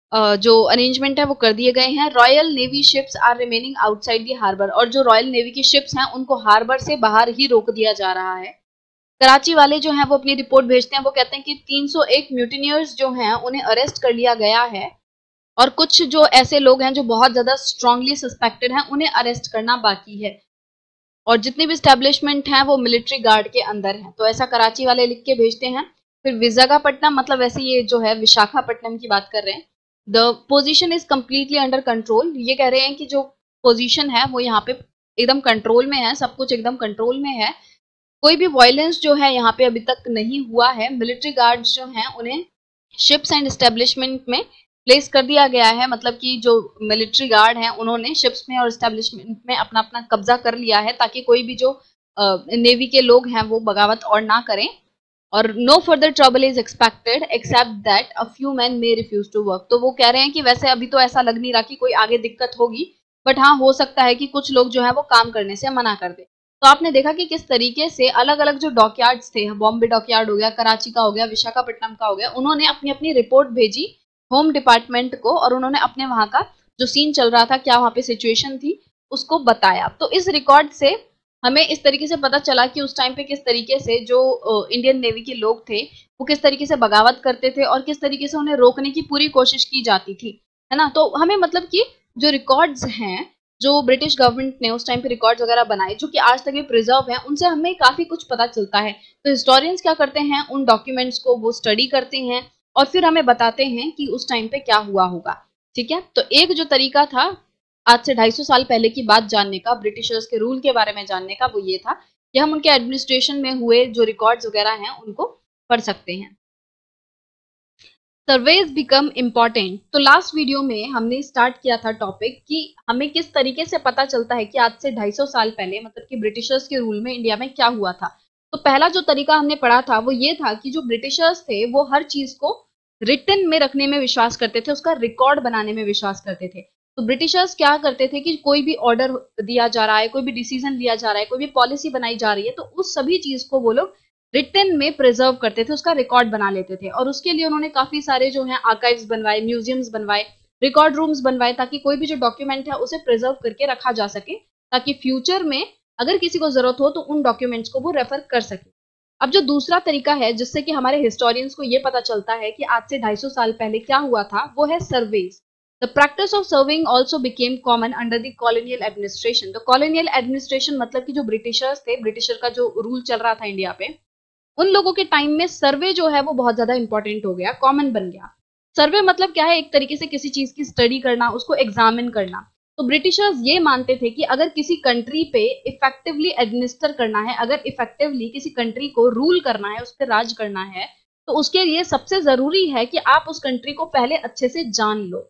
जो अरेंजमेंट है वो कर दिए गए हैं। Royal navy ships are remaining outside the harbour, और जो रॉयल नेवी की शिप्स हैं उनको हार्बर से बाहर ही रोक दिया जा रहा है। कराची वाले जो हैं वो अपनी रिपोर्ट भेजते हैं, वो कहते हैं कि तीन सौ एक म्यूटिनियर्स जो हैं उन्हें अरेस्ट कर लिया गया है, और कुछ जो ऐसे लोग हैं जो बहुत ज्यादा स्ट्रांगली सस्पेक्टेड हैं उन्हें अरेस्ट करना बाकी है, और जितने भी स्टैब्लिशमेंट हैं वो मिलिट्री गार्ड के अंदर हैं। तो ऐसा कराची वाले लिख के भेजते हैं। फिर विशाखापट्टनम, मतलब वैसे ये जो है विशाखापट्टनम की बात कर रहे हैं। The position is completely under control, ये कह रहे हैं कि जो पोजीशन है वो यहाँ पे एकदम कंट्रोल में है, सब कुछ एकदम कंट्रोल में है, कोई भी वायलेंस जो है यहाँ पे अभी तक नहीं हुआ है। मिलिट्री गार्ड्स जो हैं उन्हें शिप्स एंड एस्टेब्लिशमेंट में प्लेस कर दिया गया है, मतलब कि जो मिलिट्री गार्ड हैं उन्होंने शिप्स में और एस्टेब्लिशमेंट में अपना अपना कब्जा कर लिया है, ताकि कोई भी जो नेवी के लोग हैं वो बगावत और ना करें। और no further trouble is expected except that a few men may refuse to work. तो वो कह रहे हैं कि वैसे अभी तो ऐसा लग नहीं रहा कि कोई आगे दिक्कत होगी, बट हाँ हो सकता है कि कुछ लोग जो है वो काम करने से मना कर दे। तो आपने देखा कि किस तरीके से अलग अलग जो डॉकयार्ड्स थे, बॉम्बे डॉकयार्ड हो गया, कराची का हो गया, विशाखापट्टनम का हो गया, उन्होंने अपनी अपनी रिपोर्ट भेजी होम डिपार्टमेंट को, और उन्होंने अपने वहां का जो सीन चल रहा था, क्या वहां पे सिचुएशन थी, उसको बताया। तो इस रिकॉर्ड से हमें इस तरीके से पता चला कि उस टाइम पे किस तरीके से जो इंडियन नेवी के लोग थे वो किस तरीके से बगावत करते थे, और किस तरीके से उन्हें रोकने की पूरी कोशिश की जाती थी, है ना। तो हमें मतलब कि जो रिकॉर्ड्स हैं, जो ब्रिटिश गवर्नमेंट ने उस टाइम पे रिकॉर्ड्स वगैरह बनाए, जो कि आज तक भी प्रिजर्व हैं, उनसे हमें काफी कुछ पता चलता है। तो हिस्टोरियंस क्या करते हैं, उन डॉक्यूमेंट्स को वो स्टडी करते हैं और फिर हमें बताते हैं कि उस टाइम पे क्या हुआ होगा। ठीक है, तो एक जो तरीका था आज से ढाई सौ साल पहले की बात जानने का, ब्रिटिशर्स के रूल के बारे में जानने का, वो ये था कि हम उनके एडमिनिस्ट्रेशन में हुए जो रिकॉर्ड्स वगैरह हैं उनको पढ़ सकते हैं। Surveys become important. तो लास्ट वीडियो में हमने स्टार्ट किया था टॉपिक कि हमें किस तरीके से पता चलता है कि आज से ढाई सौ साल पहले, मतलब कि ब्रिटिशर्स के रूल में इंडिया में क्या हुआ था। तो पहला जो तरीका हमने पढ़ा था वो ये था कि जो ब्रिटिशर्स थे वो हर चीज को रिटन में रखने में विश्वास करते थे, उसका रिकॉर्ड बनाने में विश्वास करते थे। तो ब्रिटिशर्स क्या करते थे कि कोई भी ऑर्डर दिया जा रहा है, कोई भी डिसीजन लिया जा रहा है, कोई भी पॉलिसी बनाई जा रही है, तो उस सभी चीज को वो लोग रिटन में प्रिजर्व करते थे, उसका रिकॉर्ड बना लेते थे। और उसके लिए उन्होंने काफी सारे जो है आर्काइव्स बनवाए, म्यूजियम्स बनवाए, रिकॉर्ड रूम्स बनवाए, ताकि कोई भी जो डॉक्यूमेंट है उसे प्रिजर्व करके रखा जा सके, ताकि फ्यूचर में अगर किसी को जरूरत हो तो उन डॉक्यूमेंट्स को वो रेफर कर सके। अब जो दूसरा तरीका है जिससे कि हमारे हिस्टोरियंस को ये पता चलता है कि आज से ढाई सौ साल पहले क्या हुआ था, वो है surveys. The practice of serving also became common under the colonial administration. तो कॉलोनियल एडमिनिस्ट्रेशन मतलब कि जो ब्रिटिशर्स थे, ब्रिटिशर का जो रूल चल रहा था इंडिया पे, उन लोगों के टाइम में सर्वे जो है वो बहुत ज्यादा इंपॉर्टेंट हो गया, कॉमन बन गया। सर्वे मतलब क्या है, एक तरीके से किसी चीज की स्टडी करना, उसको एग्जामिन करना। तो ब्रिटिशर्स ये मानते थे कि अगर किसी कंट्री पे इफेक्टिवली एडमिनिस्टर करना है, अगर इफेक्टिवली किसी कंट्री को रूल करना है, उस पर राज करना है, तो उसके लिए सबसे जरूरी है कि आप उस कंट्री को पहले अच्छे से जान लो।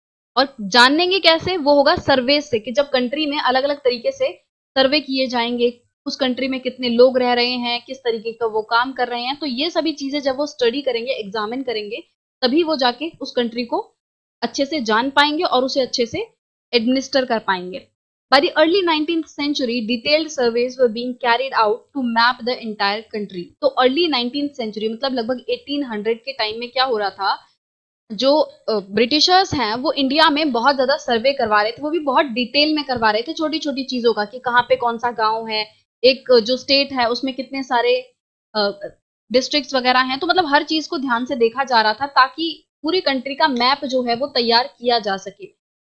और जानेंगे कैसे, वो होगा सर्वे से, कि जब कंट्री में अलग अलग तरीके से सर्वे किए जाएंगे, उस कंट्री में कितने लोग रह रहे हैं, किस तरीके का वो काम कर रहे हैं, तो ये सभी चीजें जब वो स्टडी करेंगे, एग्जामिन करेंगे, तभी वो जाके उस कंट्री को अच्छे से जान पाएंगे और उसे अच्छे से एडमिनिस्टर कर पाएंगे। By the early nineteenth century, detailed surveys were being carried out to map the entire country. तो अर्ली नाइनटीन्थ सेंचुरी मतलब लगभग एटीन हंड्रेड के टाइम में क्या हो रहा था, जो ब्रिटिशर्स हैं वो इंडिया में बहुत ज्यादा सर्वे करवा रहे थे, वो भी बहुत डिटेल में करवा रहे थे, छोटी छोटी चीजों का, कि कहाँ पे कौन सा गांव है, एक जो स्टेट है उसमें कितने सारे डिस्ट्रिक्ट्स वगैरह हैं। तो मतलब हर चीज को ध्यान से देखा जा रहा था, ताकि पूरी कंट्री का मैप जो है वो तैयार किया जा सके।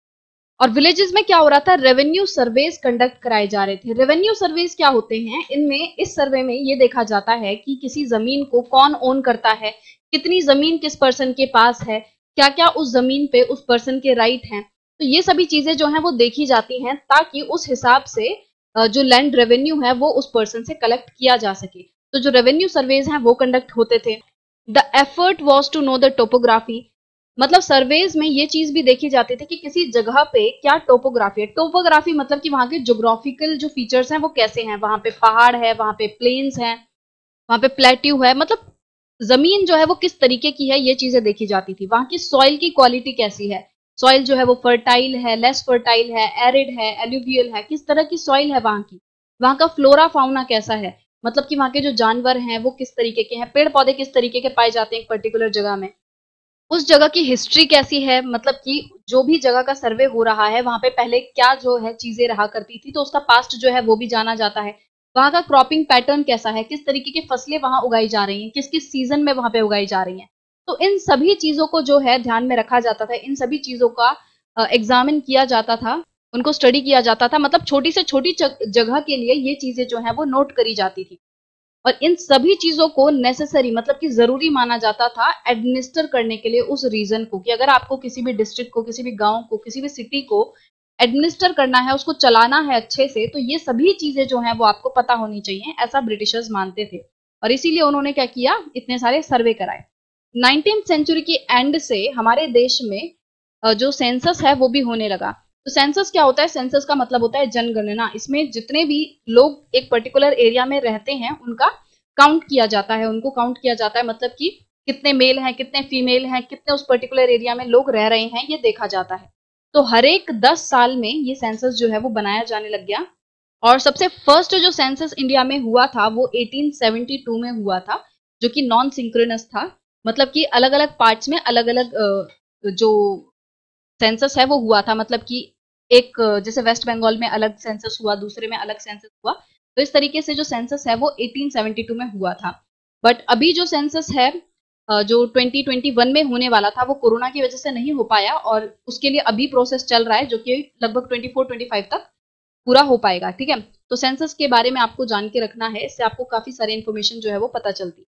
और विलेजेस में क्या हो रहा था, रेवेन्यू सर्वेज कंडक्ट कराए जा रहे थे। रेवेन्यू सर्वेज क्या होते हैं, इनमें इस सर्वे में ये देखा जाता है कि किसी जमीन को कौन ओन करता है, कितनी जमीन किस पर्सन के पास है, क्या क्या उस जमीन पे उस पर्सन के राइट हैं। तो ये सभी चीजें जो हैं वो देखी जाती हैं, ताकि उस हिसाब से जो लैंड रेवेन्यू है वो उस पर्सन से कलेक्ट किया जा सके। तो जो रेवेन्यू सर्वेज हैं वो कंडक्ट होते थे। The effort was to know the topography, मतलब सर्वेज में ये चीज भी देखी जाती थी कि किसी जगह पे क्या टोपोग्राफी है। टोपोग्राफी मतलब कि वहां के ज्योग्राफिकल जो फीचर्स हैं वो कैसे हैं, वहां पे पहाड़ है, वहां पे प्लेन्स हैं, वहां पे प्लेट्यू है, मतलब जमीन जो है वो किस तरीके की है, ये चीजें देखी जाती थी। वहां की सॉइल की क्वालिटी कैसी है, सॉइल जो है वो फर्टाइल है, लेस फर्टाइल है, एरिड है, एलुवियल है, किस तरह की सॉइल है वहां की। वहां का फ्लोरा फाउना कैसा है, मतलब कि वहां के जो जानवर हैं वो किस तरीके के हैं, पेड़ पौधे किस तरीके के पाए जाते हैं एक पर्टिकुलर जगह में। उस जगह की हिस्ट्री कैसी है, मतलब कि जो भी जगह का सर्वे हो रहा है वहां पे पहले क्या जो है चीजें रहा करती थी, तो उसका पास्ट जो है वो भी जाना जाता है। वहां का क्रॉपिंग पैटर्न कैसा है, किस तरीके की फसलें वहां उगाई जा रही हैं, किस किस सीजन में वहां पे उगाई जा रही हैं। तो इन सभी चीजों को जो है ध्यान में रखा जाता था, इन सभी चीजों का एग्जामिन किया जाता था, उनको स्टडी किया जाता था। मतलब छोटी से छोटी जगह के लिए ये चीजें जो है वो नोट करी जाती थी। और इन सभी चीजों को नेसेसरी मतलब कि जरूरी माना जाता था एडमिनिस्टर करने के लिए उस रीजन को, कि अगर आपको किसी भी डिस्ट्रिक्ट को, किसी भी गांव को, किसी भी सिटी को एडमिनिस्टर करना है, उसको चलाना है अच्छे से, तो ये सभी चीजें जो हैं वो आपको पता होनी चाहिए, ऐसा ब्रिटिशर्स मानते थे। और इसीलिए उन्होंने क्या किया, इतने सारे सर्वे कराए। नाइनटीन सेंचुरी की एंड से हमारे देश में जो सेंसस है वो भी होने लगा। तो सेंसस क्या होता है, सेंसस का मतलब होता है जनगणना। इसमें जितने भी लोग एक पर्टिकुलर एरिया में रहते हैं उनका काउंट किया जाता है, उनको काउंट किया जाता है, मतलब कि कितने मेल हैं, कितने फीमेल हैं, कितने उस पर्टिकुलर एरिया में लोग रह रहे हैं, ये देखा जाता है। तो हर एक दस साल में ये सेंसस जो है वो बनाया जाने लग गया। और सबसे फर्स्ट जो सेंसस इंडिया में हुआ था वो एटीन सेवेंटी टू में हुआ था, जो कि नॉन सिंक्रोनस था। मतलब कि अलग अलग पार्ट्स में अलग अलग जो सेंसस है वो हुआ था। मतलब कि एक जैसे वेस्ट बंगाल में अलग सेंसस हुआ, दूसरे में अलग सेंसस हुआ। तो इस तरीके से जो सेंसस है वो एटीन सेवेंटी टू में हुआ था। बट अभी जो सेंसस है जो ट्वेंटी ट्वेंटी वन में होने वाला था वो कोरोना की वजह से नहीं हो पाया, और उसके लिए अभी प्रोसेस चल रहा है जो कि लगभग ट्वेंटी फोर ट्वेंटी फाइव तक पूरा हो पाएगा। ठीक है, तो सेंसस के बारे में आपको जान के रखना है, इससे आपको काफी सारी इन्फॉर्मेशन जो है वो पता चलती है।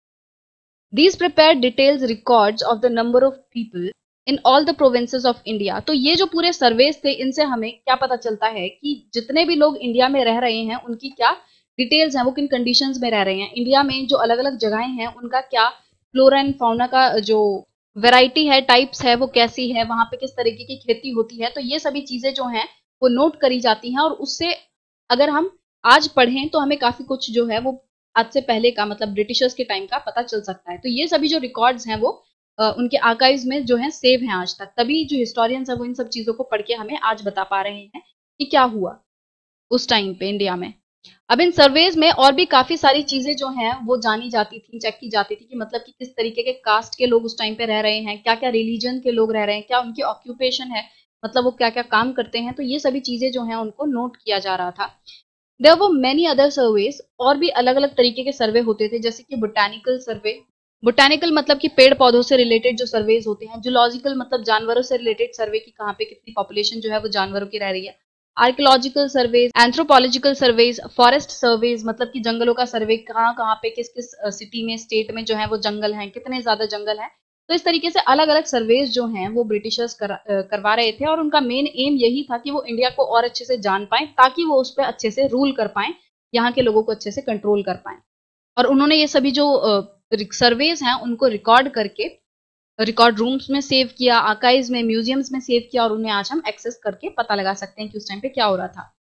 These prepared details records of the number of people in all the provinces of India। तो ये जो पूरे सर्वेस थे, इनसे हमें क्या पता चलता है कि जितने भी लोग इंडिया में रह रहे हैं उनकी क्या डिटेल्स हैं, वो किन कंडीशंस में रह रहे हैं। इंडिया में जो अलग अलग जगहें हैं उनका क्या फ्लोरा एंड फाउना का जो वैरायटी है, टाइप्स है, वो कैसी है, वहां पे किस तरीके की खेती होती है। तो ये सभी चीजें जो हैं वो नोट करी जाती हैं, और उससे अगर हम आज पढ़ें तो हमें काफी कुछ जो है वो आज से पहले का, मतलब ब्रिटिशर्स के टाइम का पता चल सकता है। तो ये सभी जो रिकॉर्ड्स हैं वो आ, उनके आर्काइव्स में जो है सेव हैं आज तक। तभी जो हिस्टोरियंस है वो इन सब चीजों को पढ़ के हमें आज बता पा रहे हैं कि क्या हुआ उस टाइम पे इंडिया में। अब इन सर्वेज में और भी काफी सारी चीजें जो हैं वो जानी जाती थी, चेक की जाती थी, कि मतलब कि किस तरीके के कास्ट के लोग उस टाइम पे रह रहे हैं, क्या क्या रिलीजन के लोग रह रहे हैं, क्या उनकी ऑक्यूपेशन है, मतलब वो क्या क्या काम करते हैं। तो ये सभी चीजें जो हैं उनको नोट किया जा रहा था। There were many other surveys, और भी अलग अलग तरीके के सर्वे होते थे, जैसे कि बोटानिकल सर्वे। बोटानिकल मतलब कि पेड़ पौधों से रिलेटेड जो सर्वेज होते हैं। जूलॉजिकल मतलब जानवरों से रिलेटेड सर्वे, की कहाँ पे कितनी पॉपुलेशन जो है वो जानवरों की रह रही है। Archaeological surveys, anthropological surveys, forest surveys मतलब कि जंगलों का सर्वे, कहाँ कहाँ पे किस किस सिटी में, स्टेट में जो है वो जंगल हैं, कितने ज्यादा जंगल हैं। तो इस तरीके से अलग अलग सर्वेज जो हैं वो ब्रिटिशर्स कर, करवा रहे थे, और उनका मेन एम यही था कि वो इंडिया को और अच्छे से जान पाए, ताकि वो उस पर अच्छे से रूल कर पाए, यहाँ के लोगों को अच्छे से कंट्रोल कर पाए। और उन्होंने ये सभी जो सर्वेज हैं उनको रिकॉर्ड करके रिकॉर्ड रूम्स में सेव किया, आर्काइव्स में, म्यूजियम्स में सेव किया, और उन्हें आज हम एक्सेस करके पता लगा सकते हैं कि उस टाइम पे क्या हो रहा था।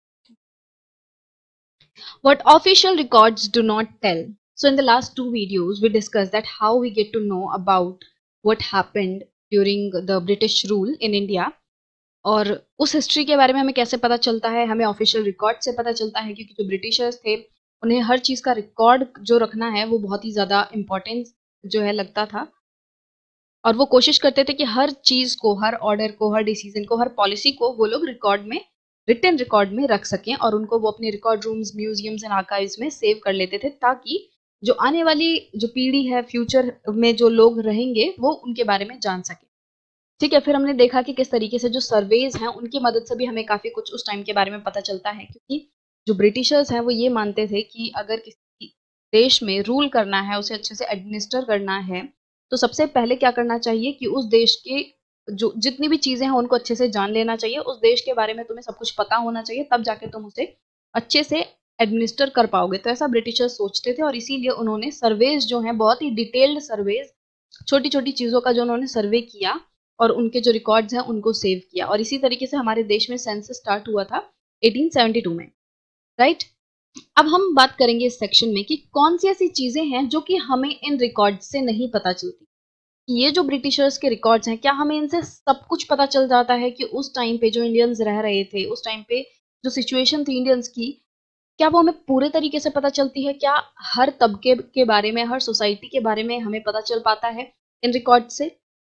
What official records do not tell. So in the last two videos we discussed that how we get to know about what happened during the British rule in India, और उस हिस्ट्री के बारे में हमें कैसे पता चलता है, हमें ऑफिशियल रिकॉर्ड से पता चलता है, क्योंकि जो ब्रिटिशर्स थे उन्हें हर चीज का रिकॉर्ड जो रखना है वो बहुत ही ज्यादा इम्पोर्टेंट जो है लगता था, और वो कोशिश करते थे कि हर चीज को, हर ऑर्डर को, हर डिसीजन को, हर पॉलिसी को वो लोग रिकॉर्ड में, रिटन रिकॉर्ड में रख सकें, और उनको वो अपने record rooms, museums and archives में सेव कर लेते थे, ताकि जो आने वाली जो पीढ़ी है, फ्यूचर में जो लोग रहेंगे वो उनके बारे में जान सके। ठीक है, फिर हमने देखा कि किस तरीके से जो सर्वेज हैं उनकी मदद से भी हमें काफी कुछ उस टाइम के बारे में पता चलता है, क्योंकि जो ब्रिटिशर्स हैं वो ये मानते थे कि अगर किसी देश में रूल करना है, उसे अच्छे से एडमिनिस्टर करना है, तो सबसे पहले क्या करना चाहिए कि उस देश के जो जितनी भी चीजें हैं उनको अच्छे से जान लेना चाहिए, उस देश के बारे में तुम्हें सब कुछ पता होना चाहिए, तब जाके तुम उसे अच्छे से एडमिनिस्टर कर पाओगे। तो ऐसा ब्रिटिशर्स सोचते थे, और इसीलिए उन्होंने सर्वेज जो हैं, बहुत ही डिटेल्ड सर्वेज, छोटी छोटी चीजों का जो उन्होंने सर्वे किया और उनके जो रिकॉर्ड्स हैं उनको सेव किया, और इसी तरीके से हमारे देश में सेंसस स्टार्ट हुआ था एटीन सेवेंटी टू में, राइट। अब हम बात करेंगे इस सेक्शन में कि कौन सी ऐसी चीजें हैं जो कि हमें इन रिकॉर्ड्स से नहीं पता चलती। ये जो ब्रिटिशर्स के रिकॉर्ड्स हैं, क्या हमें इनसे सब कुछ पता चल जाता है कि उस टाइम पे जो इंडियंस रह रहे थे, उस टाइम पे जो सिचुएशन थी इंडियंस की, क्या वो हमें पूरे तरीके से पता चलती है? क्या हर तबके के बारे में, हर सोसाइटी के बारे में हमें पता चल पाता है इन रिकॉर्ड से?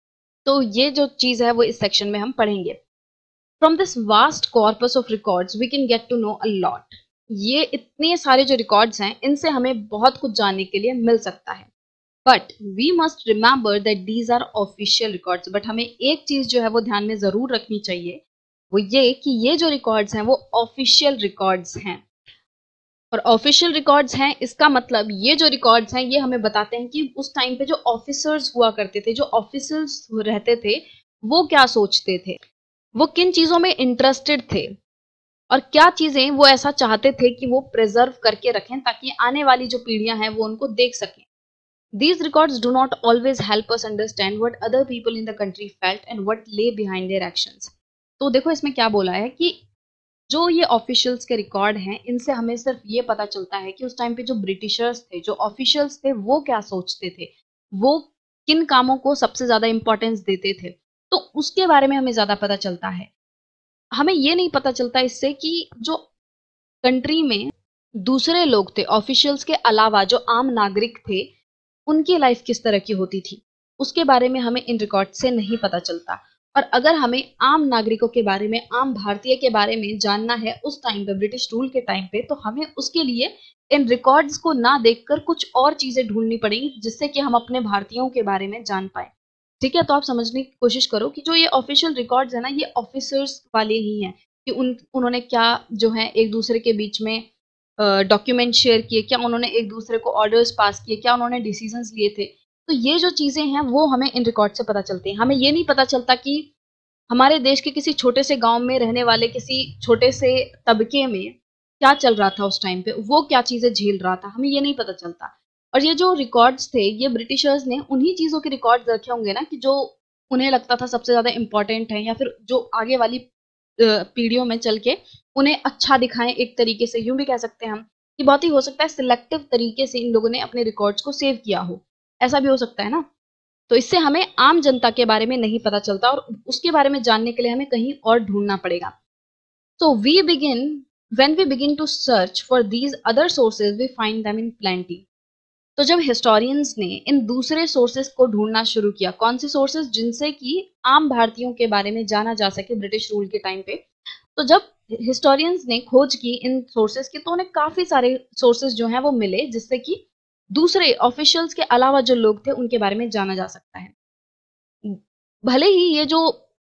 तो ये जो चीज है वो इस सेक्शन में हम पढ़ेंगे। From this vast corpus of records we can get to know a lot. ये इतने सारे जो रिकॉर्ड्स हैं इनसे हमें बहुत कुछ जानने के लिए मिल सकता है। But we must remember that these are official records. But हमें एक चीज जो है वो ध्यान में जरूर रखनी चाहिए, वो ये कि ये जो रिकॉर्ड्स हैं वो ऑफिशियल रिकॉर्ड्स हैं। और ऑफिशियल रिकॉर्ड्स हैं इसका मतलब ये जो रिकॉर्ड्स हैं ये हमें बताते हैं कि उस टाइम पे जो ऑफिसर्स हुआ करते थे, जो ऑफिसर्स रहते थे, वो क्या सोचते थे, वो किन चीजों में इंटरेस्टेड थे और क्या चीजें वो ऐसा चाहते थे कि वो प्रिजर्व करके रखें ताकि आने वाली जो पीढ़ियां हैं वो उनको देख सकें। These records do not always help us understand what other people in the country felt and what lay behind their actions. तो देखो इसमें क्या बोला है कि जो ये ऑफिशियल्स के रिकॉर्ड हैं इनसे हमें सिर्फ ये पता चलता है कि उस टाइम पे जो ब्रिटिशर्स थे, जो ऑफिशियल्स थे, वो क्या सोचते थे, वो किन कामों को सबसे ज्यादा इंपॉर्टेंस देते थे, तो उसके बारे में हमें ज्यादा पता चलता है। हमें ये नहीं पता चलता इससे कि जो कंट्री में दूसरे लोग थे ऑफिशियल्स के अलावा, जो आम नागरिक थे, उनकी लाइफ किस तरह की होती थी, उसके बारे में हमें इन रिकॉर्ड से नहीं पता चलता। और अगर हमें आम नागरिकों के बारे में, आम भारतीय के बारे में जानना है उस टाइम पे, ब्रिटिश रूल के टाइम पे, तो हमें उसके लिए इन रिकॉर्ड्स को ना देखकर कुछ और चीजें ढूंढनी पड़ेंगी जिससे कि हम अपने भारतीयों के बारे में जान पाए। ठीक है, तो आप समझने की कोशिश करो कि जो ये ऑफिशियल रिकॉर्ड्स है ना, ये ऑफिसर्स वाले ही हैं कि उन उन्होंने क्या जो है एक दूसरे के बीच में डॉक्यूमेंट शेयर किए, क्या उन्होंने एक दूसरे को ऑर्डर्स पास किए, क्या उन्होंने डिसीजंस लिए थे। तो ये जो चीजें हैं वो हमें इन रिकॉर्ड से पता चलती हैं। हमें ये नहीं पता चलता कि हमारे देश के किसी छोटे से गांव में रहने वाले किसी छोटे से तबके में क्या चल रहा था उस टाइम पे, वो क्या चीजें झेल रहा था, हमें ये नहीं पता चलता। और ये जो रिकॉर्ड्स थे ये ब्रिटिशर्स ने उन्हीं चीजों के रिकॉर्ड्स रखे होंगे ना कि जो उन्हें लगता था सबसे ज्यादा इंपॉर्टेंट है, या फिर जो आगे वाली पीढ़ियों में चल के उन्हें अच्छा दिखाएं। एक तरीके से यूं भी कह सकते हैं हम कि बहुत ही हो सकता है सिलेक्टिव तरीके से इन लोगों ने अपने रिकॉर्ड्स को सेव किया हो, ऐसा भी हो सकता है ना। तो इससे हमें आम जनता के बारे में नहीं पता चलता और उसके बारे में जानने के लिए हमें कहीं और ढूंढना पड़ेगा। So we begin when we begin to search for these other sources, we find them in plenty. तो जब हिस्टोरियंस ने इन दूसरे सोर्सेस को ढूंढना शुरू किया, कौन से सोर्सेस जिनसे कि आम भारतीयों के बारे में जाना जा सके ब्रिटिश रूल के टाइम पे, तो जब हिस्टोरियंस ने खोज की इन सोर्सेस की तो उन्हें काफी सारे सोर्सेस जो हैं वो मिले जिससे कि दूसरे ऑफिशियल्स के अलावा जो लोग थे उनके बारे में जाना जा सकता है। भले ही ये जो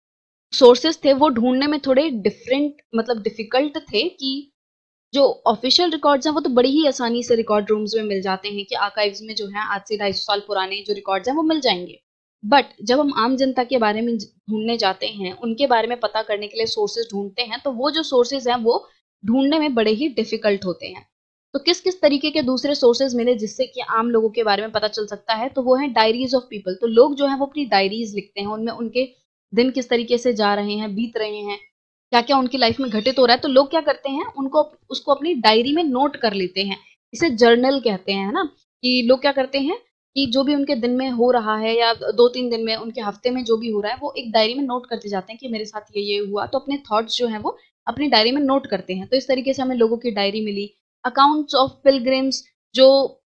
सोर्सेस थे वो ढूंढने में थोड़े डिफरेंट, मतलब डिफिकल्ट थे, कि जो ऑफिशियल रिकॉर्ड्स हैं वो तो बड़ी ही आसानी से रिकॉर्ड रूम्स में मिल जाते हैं कि आर्काइव्स में जो है आज से ढाई सौ साल पुराने जो रिकॉर्ड्स हैं वो मिल जाएंगे। बट जब हम आम जनता के बारे में ढूंढने जाते हैं, उनके बारे में पता करने के लिए सोर्सेज ढूंढते हैं, तो वो जो सोर्सेज हैं वो ढूंढने में बड़े ही डिफिकल्ट होते हैं। तो किस किस तरीके के दूसरे सोर्सेज मिले जिससे कि आम लोगों के बारे में पता चल सकता है, तो वो है डायरीज ऑफ पीपल। तो लोग जो है वो अपनी डायरीज लिखते हैं, उनमें उनके दिन किस तरीके से जा रहे हैं, बीत रहे हैं, क्या क्या उनकी लाइफ में घटित हो रहा है, तो लोग क्या करते हैं उनको उसको अपनी डायरी में नोट कर लेते हैं। इसे जर्नल कहते हैं, है ना। कि लोग क्या करते हैं कि जो भी उनके दिन में हो रहा है या दो तीन दिन में, उनके हफ्ते में जो भी हो रहा है, वो एक डायरी में नोट करते जाते हैं कि मेरे साथ ये ये हुआ, तो अपने थॉट्स जो है वो अपनी डायरी में नोट करते हैं। तो इस तरीके से हमें लोगों की डायरी मिली। अकाउंट्स ऑफ पिलग्रिम्स, जो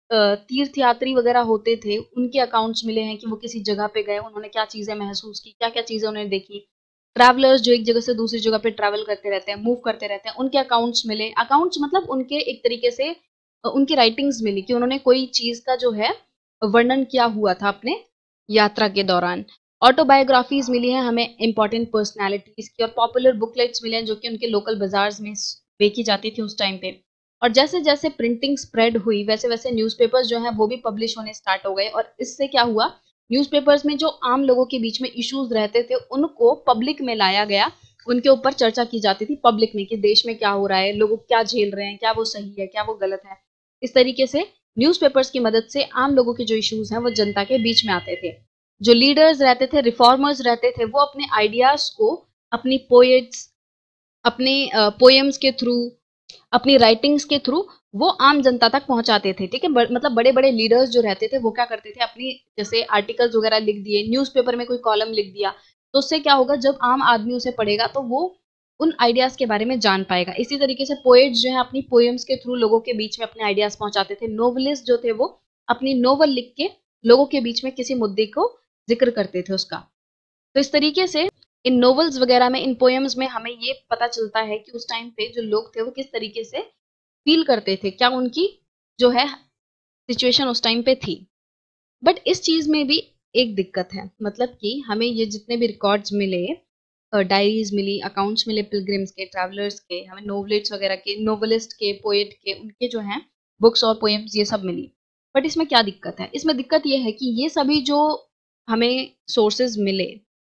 तीर्थ यात्री वगैरह होते थे, उनके अकाउंट्स मिले हैं कि वो किसी जगह पे गए, उन्होंने क्या चीजें महसूस की, क्या क्या चीजें उन्होंने देखी। ट्रैवलर्स जो एक जगह से दूसरी जगह पे ट्रैवल करते रहते हैं, मूव करते रहते हैं, उनके अकाउंट्स मिले। अकाउंट्स मतलब उनके एक तरीके से उनकी राइटिंग्स मिली कि उन्होंने कोई चीज का जो है वर्णन किया हुआ था अपने यात्रा के दौरान। ऑटोबायोग्राफीज मिली हैं हमें इंपॉर्टेंट पर्सनैलिटीज की, और पॉपुलर बुकलेट्स मिले हैं जो कि उनके लोकल बाजार्स में बेची जाती थी उस टाइम पे। और जैसे जैसे प्रिंटिंग स्प्रेड हुई वैसे वैसे न्यूज़पेपर्स जो हैं वो भी पब्लिश होने स्टार्ट हो गए, और इससे क्या हुआ, न्यूज़पेपर्स में जो आम लोगों के बीच में इश्यूज रहते थे उनको पब्लिक में लाया गया, उनके ऊपर चर्चा की जाती थी पब्लिक में कि देश में क्या हो रहा है, लोग क्या झेल रहे हैं, क्या वो सही है, क्या वो गलत है। इस तरीके से न्यूज़पेपर्स की मदद से आम लोगों के जो इश्यूज हैं वो जनता के बीच में आते थे। जो लीडर्स रहते थे, रिफॉर्मर्स रहते थे, वो अपने आइडियाज को अपनी पोएट्स, अपने पोएम्स के थ्रू, अपनी राइटिंग्स के थ्रू वो आम जनता तक पहुंचाते थे। ठीक है, मतलब बड़े बड़े लीडर्स जो रहते थे वो क्या करते थे, अपनी जैसे आर्टिकल्स वगैरह लिख दिए, न्यूज़पेपर में कोई कॉलम लिख दिया, तो उससे क्या होगा, जब आम आदमी उसे पढ़ेगा तो वो उन आइडियाज के बारे में जान पाएगा। इसी तरीके से पोएट्स जो है अपनी पोएम्स के थ्रू लोगों के बीच में अपने आइडियाज पहुंचाते थे। नोवेलिस्ट जो थे वो अपनी नोवेल लिख के लोगों के बीच में किसी मुद्दे को जिक्र करते थे उसका। तो इस तरीके से इन नोवेल्स वगैरह में, इन पोएम्स में हमें ये पता चलता है कि उस टाइम पे जो लोग थे वो किस तरीके से फील करते थे, क्या उनकी जो है सिचुएशन उस टाइम पे थी। बट इस चीज में भी एक दिक्कत है, मतलब कि हमें ये जितने भी रिकॉर्ड्स मिले, डायरीज मिली, अकाउंट्स मिले पिलग्रिम्स के, ट्रैवलर्स के, हमें नोवेलिट्स वगैरह के, नोवेलिस्ट के, पोएट के, उनके जो हैं बुक्स और पोएम्स ये सब मिली। बट इसमें क्या दिक्कत है, इसमें दिक्कत ये है कि ये सभी जो हमें सोर्सेज मिले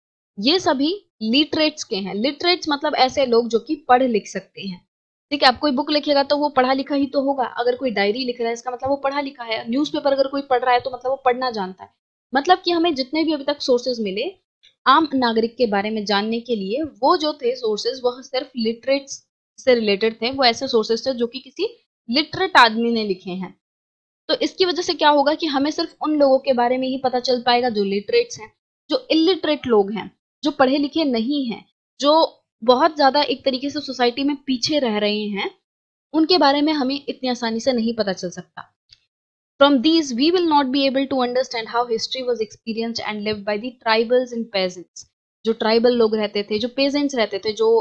ये सभी लिटरेट्स के हैं। लिटरेट्स मतलब ऐसे लोग जो कि पढ़ लिख सकते हैं। ठीक है, आप कोई बुक लिखेगा तो वो पढ़ा लिखा ही तो होगा। अगर कोई डायरी लिख रहा है इसका मतलब वो पढ़ा लिखा है। न्यूज़पेपर अगर कोई पढ़ रहा है तो मतलब वो पढ़ना जानता है। मतलब कि हमें जितने भी अभी तक सोर्सेज मिले आम नागरिक के बारे में जानने के लिए, वो जो थे सोर्सेज वह सिर्फ लिटरेट्स से रिलेटेड थे। वो ऐसे सोर्सेज थे जो कि किसी लिटरेट आदमी ने लिखे हैं। तो इसकी वजह से क्या होगा कि हमें सिर्फ उन लोगों के बारे में ही पता चल पाएगा जो लिटरेट्स हैं। जो इलिटरेट लोग हैं, जो पढ़े लिखे नहीं हैं, जो बहुत ज्यादा एक तरीके से सोसाइटी में पीछे रह रहे हैं, उनके बारे में हमें इतनी आसानी से नहीं पता चल सकता। From these, we will not be able to understand how history was experienced and lived by the tribals and peasants. जो ट्राइबल लोग रहते थे, जो पेजेंट्स रहते थे, जो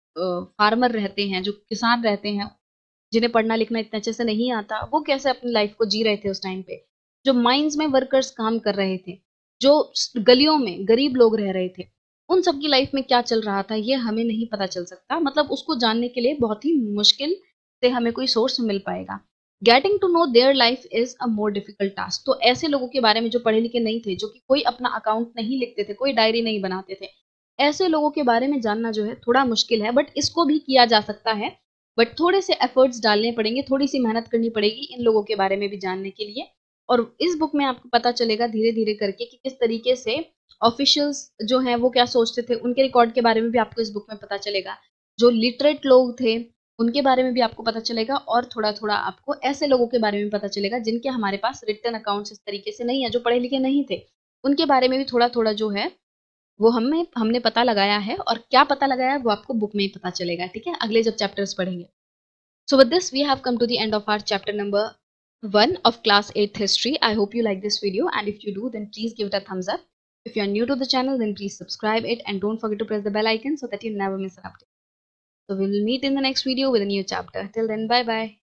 फार्मर uh, uh, रहते हैं, जो किसान रहते हैं, जिन्हें पढ़ना लिखना इतने अच्छे से नहीं आता, वो कैसे अपनी लाइफ को जी रहे थे उस टाइम पे। जो माइंस में वर्कर्स काम कर रहे थे, जो गलियों में गरीब लोग रह रहे थे, उन सबकी लाइफ में क्या चल रहा था ये हमें नहीं पता चल सकता। मतलब उसको जानने के लिए बहुत ही मुश्किल से हमें कोई सोर्स मिल पाएगा। Getting to know their life is a more difficult task. तो ऐसे लोगों के बारे में जो पढ़े लिखे नहीं थे, जो कि कोई अपना अकाउंट नहीं लिखते थे, कोई डायरी नहीं बनाते थे, ऐसे लोगों के बारे में जानना जो है थोड़ा मुश्किल है। बट इसको भी किया जा सकता है, बट थोड़े से एफर्ट्स डालने पड़ेंगे, थोड़ी सी मेहनत करनी पड़ेगी इन लोगों के बारे में भी जानने के लिए। और इस बुक में आपको पता चलेगा धीरे धीरे करके कि किस तरीके से ऑफिशियल्स जो हैं वो क्या सोचते थे, उनके रिकॉर्ड के बारे में भी आपको इस बुक में पता चलेगा। जो लिटरेट लोग थे उनके बारे में भी आपको पता चलेगा, और थोड़ा थोड़ा आपको ऐसे लोगों के बारे में पता चलेगा जिनके हमारे पास रिटन अकाउंट्स इस तरीके से नहीं है, जो पढ़े लिखे नहीं थे। उनके बारे में भी थोड़ा थोड़ा जो है वो हमें हमने पता लगाया है, और क्या पता लगाया है वो आपको बुक में ही पता चलेगा। ठीक है, अगले जब चैप्टर्स पढ़ेंगे। So with this, we have come to the end of our chapter number one of class eighth history. I hope you like this video, and if you do, then please give it a thumbs up. If you are new to the channel, then please subscribe it, and don't forget to press the bell icon so that you never miss an update. So we will meet in the next video with a new chapter. Till then, bye bye.